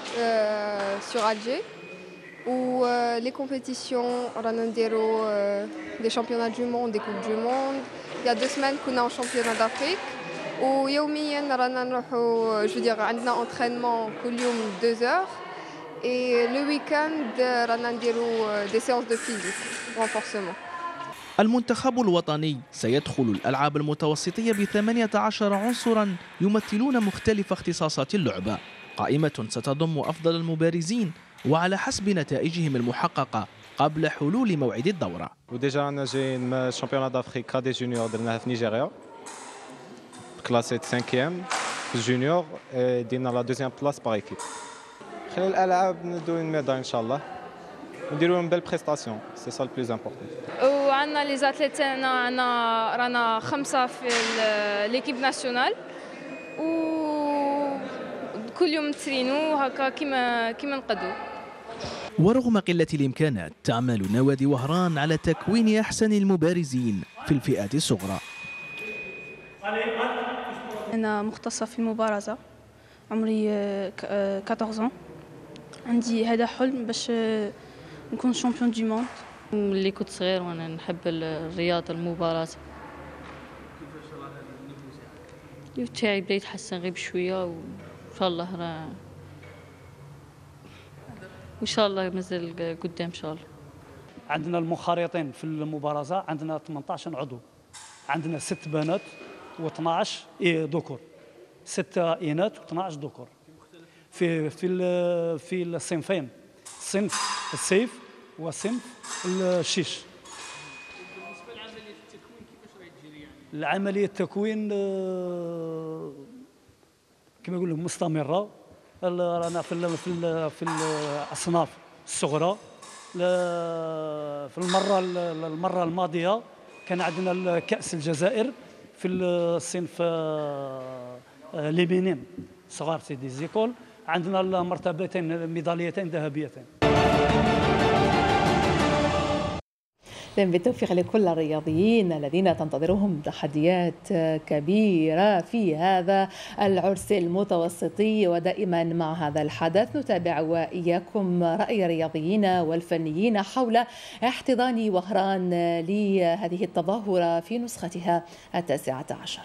[SPEAKER 4] سور ألجي و لي كومبيتيسيون رانا نديرو دي شامبيونات دو موند دي كوب دو موند. يا دو سمان كنا شامبيونات دافريك ويوميا رانا نروحو جو دير عندنا انترينمون كل يوم دو زور اي لو ويكاند رانا نديرو دي سيونس دو فيزيك رونفورسمون.
[SPEAKER 2] المنتخب الوطني سيدخل الألعاب المتوسطية بثمانية عشر عنصرا يمثلون مختلف اختصاصات اللعبة، قائمة ستضم أفضل المبارزين وعلى حسب نتائجهم المحققة قبل حلول موعد الدورة.
[SPEAKER 21] وديجا انا جايين من الشامبيونات دافريك كادي جونيور درناها في نيجيريا، كلاسيت خامسيام في الجونيور، دينا لا دوزيام بلاص باغ ايكيب. خلال الالعاب ندوي الميداي ان شاء الله ونديروا لهم بيل بريستاسيون، سي سا البلوز امبورطون.
[SPEAKER 6] وعندنا لي زاتليت تاعنا عندنا رانا خمسه في ليكيب ناسيونال وكل يوم نترينو هكا كيما كيما نقدو.
[SPEAKER 2] ورغم قلة الإمكانات تعمل نوادي وهران على تكوين أحسن المبارزين في الفئات الصغرى.
[SPEAKER 6] أنا مختصة في المبارزة، عمري أربعطاش عام، عندي هذا حلم باش نكون شامبيون دي موند.
[SPEAKER 7] ملي كنت صغير وأنا نحب الرياضة المبارزة. تاعي بدا يتحسن غير بشوية وإن شاء الله راه وإن شاء الله مازال قدام إن شاء الله.
[SPEAKER 14] عندنا المنخرطين في المبارزة عندنا ثمانية عشر عضو، عندنا ست بنات و12 ذكور، ستة إناث و12 ذكور في في في الصنفين، صنف السيف وصنف الشيش. العملية التكوين كما نقول مستمرة، رانا في في في الأصناف الصغرى. في المرة المرة الماضية كان عندنا كأس الجزائر في الصنف ليبينين صغار سيدي زيكول، عندنا المرتبتين ميداليتين ذهبيتين.
[SPEAKER 8] بالتوفيق لكل الرياضيين الذين تنتظرهم تحديات كبيرة في هذا العرس المتوسطي. ودائما مع هذا الحدث نتابع وإياكم رأي الرياضيين والفنيين حول احتضان وهران لهذه التظاهرة في نسختها التاسعة عشر.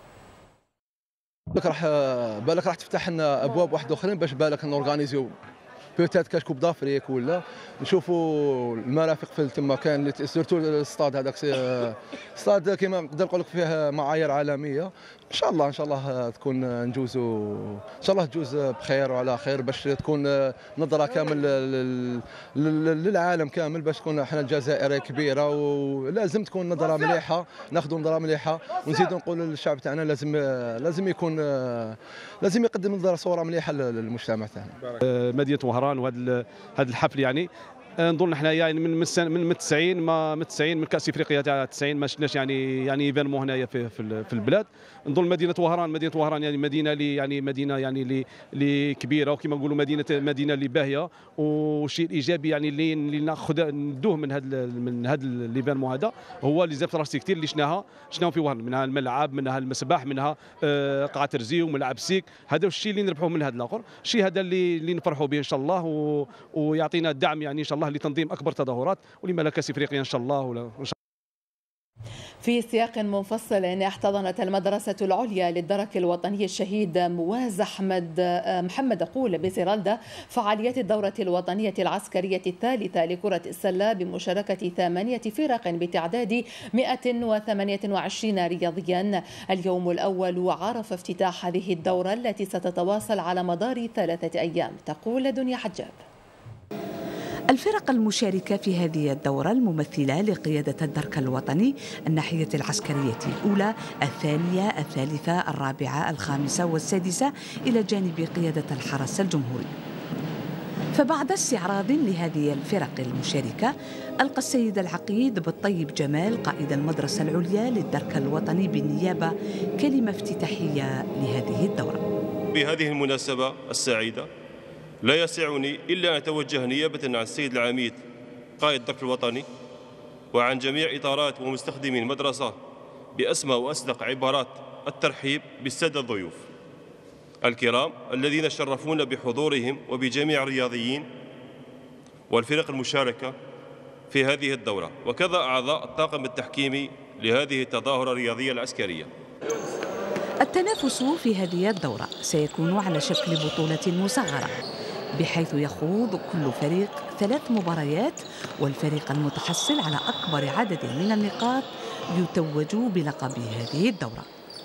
[SPEAKER 15] بالك راح بالك راح تفتح لنا ابواب واحده اخرين باش بالك نورغانيزيو بوتيت كاش كوب دافريك ولا نشوفوا المرافق في تما كان سيرتو الستاد هذاك ستاد كيما نقدر نقول لك فيه معايير عالميه. ان شاء الله ان شاء الله تكون نجوزوا ان شاء الله تجوز بخير وعلى خير باش تكون نظره كامل للعالم كامل، باش تكون احنا الجزائر كبيره ولازم تكون نظره مليحه، ناخذوا نظره مليحه ونزيدوا نقولوا للشعب تاعنا لازم لازم يكون لازم يقدم نظره صوره مليحه للمجتمع تاعنا.
[SPEAKER 28] مدينه وهران وهذا هذا الحفل يعني نظن احنا يعني من من تسعين ما من تسعين من كاس افريقيا تاع تسعين ما شفناش يعني يعني ايفينمون هنايا في في البلاد. نظن مدينه وهران مدينه وهران يعني مدينه اللي يعني مدينه يعني اللي اللي كبيره وكما نقولوا مدينه مدينه اللي باهيه، والشيء الايجابي يعني اللي اللي ناخذ ندوه من هذا من هذا الايفينمون هذا هو لي زانفراستركتير اللي شناها شناها في وهران، منها الملعب منها المسبح منها آه قاعه ترزي وملعب سيك. هذا الشيء اللي نربحوه من هذا الاخر، الشيء هذا اللي اللي نفرحوا به ان شاء الله و... ويعطينا الدعم يعني ان شاء الله لتنظيم اكبر تظاهرات ولما لا كاس افريقيا ان شاء الله ولا إن شاء الله.
[SPEAKER 8] في سياق منفصل احتضنت المدرسة العليا للدرك الوطني الشهيد مواز أحمد محمد أقول بزرالدا فعاليات الدورة الوطنية العسكرية الثالثة لكرة السلة بمشاركة ثمانية فرق بتعداد مئة وثمانية وعشرين رياضيا. اليوم الأول عرف افتتاح هذه الدورة التي ستتواصل على مدار ثلاثة أيام. تقول دنيا حجاب.
[SPEAKER 16] الفرق المشاركة في هذه الدورة الممثلة لقيادة الدرك الوطني الناحية العسكرية الأولى الثانية الثالثة الرابعة الخامسة والسادسة إلى جانب قيادة الحرس الجمهوري. فبعد استعراض لهذه الفرق المشاركة ألقى السيد العقيد بالطيب جمال قائد المدرسة العليا للدرك الوطني بالنيابة كلمة افتتاحية لهذه الدورة.
[SPEAKER 18] بهذه المناسبة السعيدة لا يسعني إلا أن أتوجه نيابة عن السيد العميد قائد الدرك الوطني وعن جميع إطارات ومستخدمي المدرسة بأسمى وأصدق عبارات الترحيب بالسادة الضيوف الكرام الذين شرفونا بحضورهم وبجميع الرياضيين والفرق المشاركة في هذه الدورة وكذا أعضاء الطاقم التحكيمي لهذه التظاهرة الرياضية العسكرية.
[SPEAKER 16] التنافس في هذه الدورة سيكون على شكل بطولة مصغرة بحيث يخوض كل فريق ثلاث مباريات، والفريق المتحصل على أكبر عدد من النقاط يتوج بلقب هذه الدورة.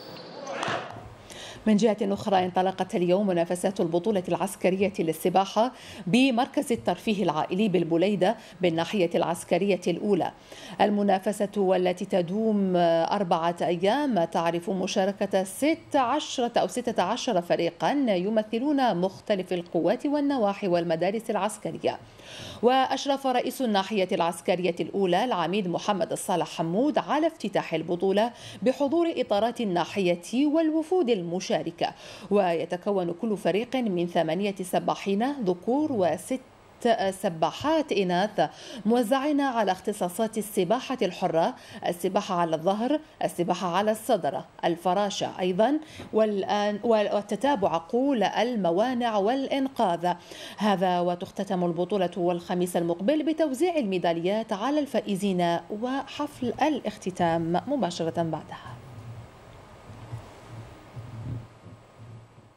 [SPEAKER 8] من جهة أخرى انطلقت اليوم منافسات البطولة العسكرية للسباحة بمركز الترفيه العائلي بالبليدة بالناحية العسكرية الأولى. المنافسة والتي تدوم أربعة أيام تعرف مشاركة ستة عشر أو ستة عشر فريقا يمثلون مختلف القوات والنواحي والمدارس العسكرية. وأشرف رئيس الناحية العسكرية الأولى العميد محمد الصالح حمود على افتتاح البطولة بحضور إطارات الناحية والوفود المشاركة، ويتكون كل فريق من ثمانية سباحين ذكور وست سباحات إناث موزعين على اختصاصات السباحة الحرة، السباحة على الظهر، السباحة على الصدر، الفراشة أيضا، والآن والتتابع قول الموانع والإنقاذ. هذا وتختتم البطولة والخميس المقبل بتوزيع الميداليات على الفائزين وحفل الاختتام مباشرة بعدها.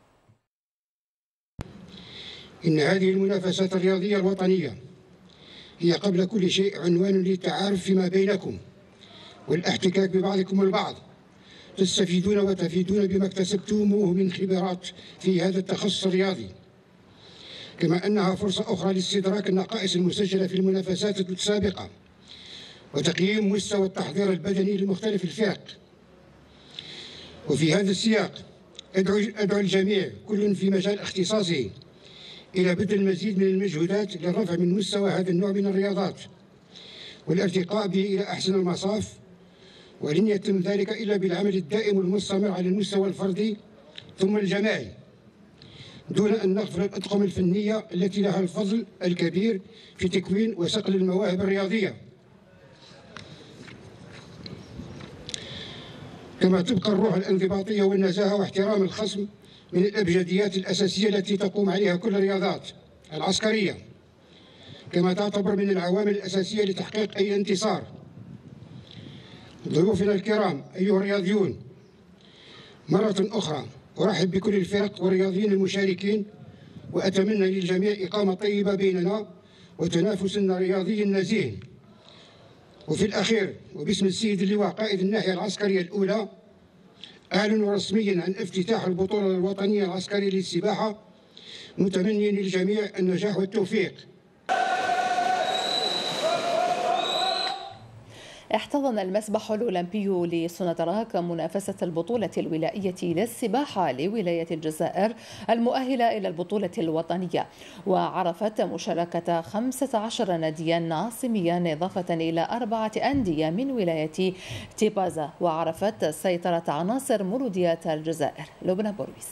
[SPEAKER 19] إن هذه المنافسات الرياضية الوطنية
[SPEAKER 11] هي قبل كل شيء عنوان للتعارف فيما بينكم والاحتكاك ببعضكم البعض، تستفيدون وتفيدون بما اكتسبتموه من خبرات في هذا التخصص الرياضي، كما أنها فرصة أخرى لاستدراك النقائص المسجلة في المنافسات السابقة وتقييم مستوى التحضير البدني لمختلف الفرق. وفي هذا السياق أدعو, أدعو الجميع كل في مجال اختصاصه إلى بذل المزيد من المجهودات للرفع من مستوى هذا النوع من الرياضات والارتقاء به إلى أحسن المصاف، ولن يتم ذلك إلا بالعمل الدائم والمستمر على المستوى الفردي ثم الجماعي، دون أن نغفل الأطقم الفنية التي لها الفضل الكبير في تكوين وصقل المواهب الرياضية. كما تبقى الروح الانضباطية والنزاهة واحترام الخصم من الأبجديات الأساسية التي تقوم عليها كل الرياضات العسكرية، كما تعتبر من العوامل الأساسية لتحقيق أي انتصار. ضيوفنا الكرام أيها الرياضيون، مرة أخرى أرحب بكل الفرق والرياضيين المشاركين، وأتمنى للجميع إقامة طيبة بيننا وتنافس رياضي نزيه. وفي الأخير وباسم السيد اللواء قائد الناحية العسكرية الأولى، أعلن رسميا عن افتتاح البطولة الوطنية العسكرية للسباحة، متمنيا للجميع النجاح والتوفيق.
[SPEAKER 8] احتضن المسبح الأولمبي لسوناتراك منافسة البطولة الولائية للسباحة لولاية الجزائر المؤهلة إلى البطولة الوطنية، وعرفت مشاركة خمسة عشر ناديا عاصميا إضافة إلى أربعة أندية من ولاية تيبازا، وعرفت سيطرة عناصر مولوديات الجزائر. لبنى بورويس.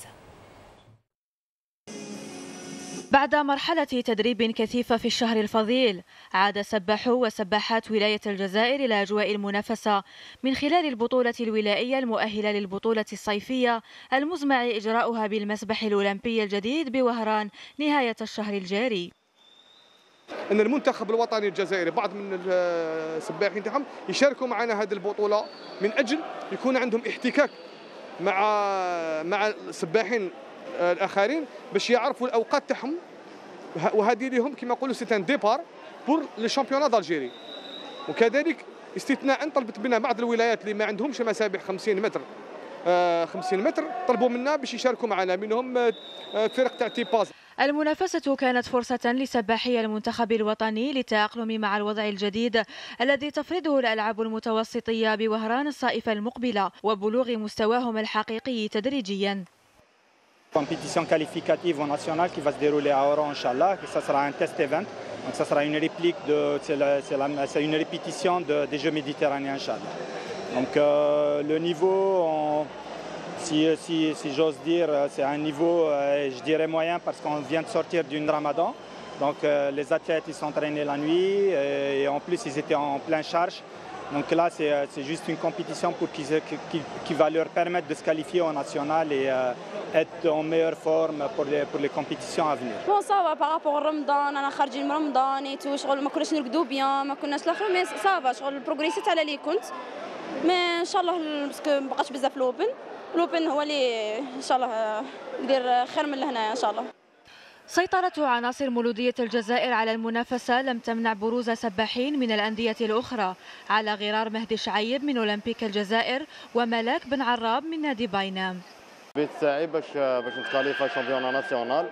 [SPEAKER 17] بعد مرحلة تدريب كثيفة في الشهر الفضيل، عاد سباحو وسباحات ولاية الجزائر إلى أجواء المنافسة من خلال البطولة الولائية المؤهلة للبطولة الصيفية المزمع إجراؤها بالمسبح الأولمبي الجديد بوهران نهاية الشهر الجاري.
[SPEAKER 19] أن المنتخب الوطني الجزائري بعض من السباحين تاعهم يشاركوا معنا هذه البطولة من أجل يكون عندهم احتكاك مع مع السباحين الاخرين باش يعرفوا الاوقات تاعهم، وهذه لهم كما نقولوا سي ان ديبار بور لي شامبيونات دالجيري. وكذلك استثناء طلبت بنا بعض الولايات اللي ما عندهمش مسابح خمسين متر خمسين متر، طلبوا منا باش يشاركوا معنا، منهم الفرق تاع تيباز.
[SPEAKER 17] المنافسة كانت فرصة لسباحي المنتخب الوطني للتأقلم مع الوضع الجديد الذي تفرضه الألعاب المتوسطية بوهران الصائفة المقبلة وبلوغ مستواهم الحقيقي تدريجيا.
[SPEAKER 20] Compétition qualificative au national qui va se dérouler à Oran, Inch'Allah, et ça sera un test event. Donc ça sera une réplique de, c'est, la, c'est, la, c'est une répétition de, des Jeux méditerranéens, Inch'Allah. Donc euh, le niveau, on, si, si, si j'ose dire, c'est un niveau, euh, je dirais moyen, parce qu'on vient de sortir d'une Ramadan. Donc euh, les athlètes ils s'entraînaient la nuit et, et en plus ils étaient en pleine charge. Donc là, c'est juste une compétition pour qui, qui, qui va leur permettre de se qualifier au national et euh, être en meilleure forme pour les, pour les compétitions à venir.
[SPEAKER 22] Bon, ça va par rapport au Ramadan, on a خارجين من رمضان et tout, شغل ما كناش نرقدوا bien, ما كناش الاخر، mais ça va شغل بروغريسيت على اللي كنت. mais ان شاء الله باسكو ما بقاش بزاف لوبن، لوبن هو اللي ان شاء الله يدير خير من لهنايا ان شاء الله.
[SPEAKER 17] سيطرة عناصر مولودية الجزائر على المنافسة لم تمنع بروز سباحين من الأندية الأخرى، على غرار مهدي شعيب من أولمبيك الجزائر وملاك بن عراب من نادي باينام.
[SPEAKER 23] بيت ساعي باش باش نتكاليفا شامبيون ناسيونال،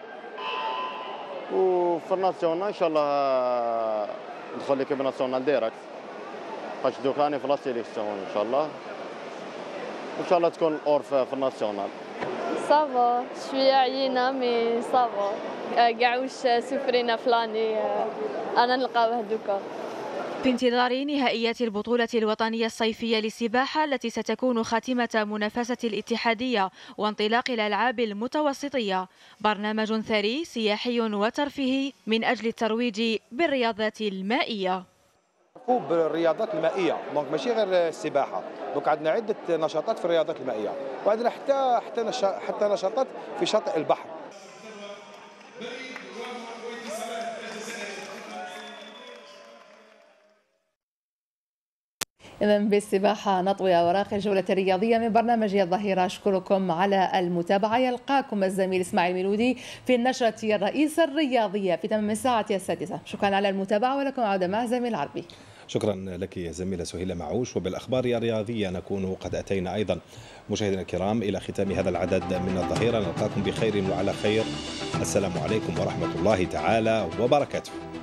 [SPEAKER 23] وفي الناسيونال ان شاء الله ندخل ليكيب ناسيونال ديريكت، باش دوكا راني في لا سيليكسيون ان شاء الله، ان شاء الله تكون الاور في الناسيونال.
[SPEAKER 24] صافا شوية عيينة مي صافا كاع واش سفرينا فلاني انا نلقاوه دوكا.
[SPEAKER 17] في انتظار نهائيات البطولة الوطنية الصيفية للسباحة التي ستكون خاتمة منافسة الاتحادية وانطلاق الألعاب المتوسطية، برنامج ثري سياحي وترفيهي من أجل الترويج بالرياضات المائية.
[SPEAKER 27] بالرياضات المائيه، دونك ماشي غير السباحه، دونك عندنا عده نشاطات في الرياضات المائيه، وعندنا حتى حتى حتى نشاطات في شاطئ البحر.
[SPEAKER 8] إذا بالسباحة نطوي أوراق الجولة الرياضية من برنامج الظهيرة. أشكركم على المتابعة. يلقاكم الزميل إسماعيل ميلودي في النشرة الرئيس الرياضية في تمام الساعة السادسة. شكرا على المتابعة ولكم عودة مع زميل العربي.
[SPEAKER 1] شكرا لك زميلة سهيلة معوش. وبالأخبار الرياضية نكون قد أتينا أيضا مشاهدينا الكرام إلى ختام هذا العدد من الظهيرة. نلقاكم بخير وعلى خير. السلام عليكم ورحمة الله تعالى وبركاته.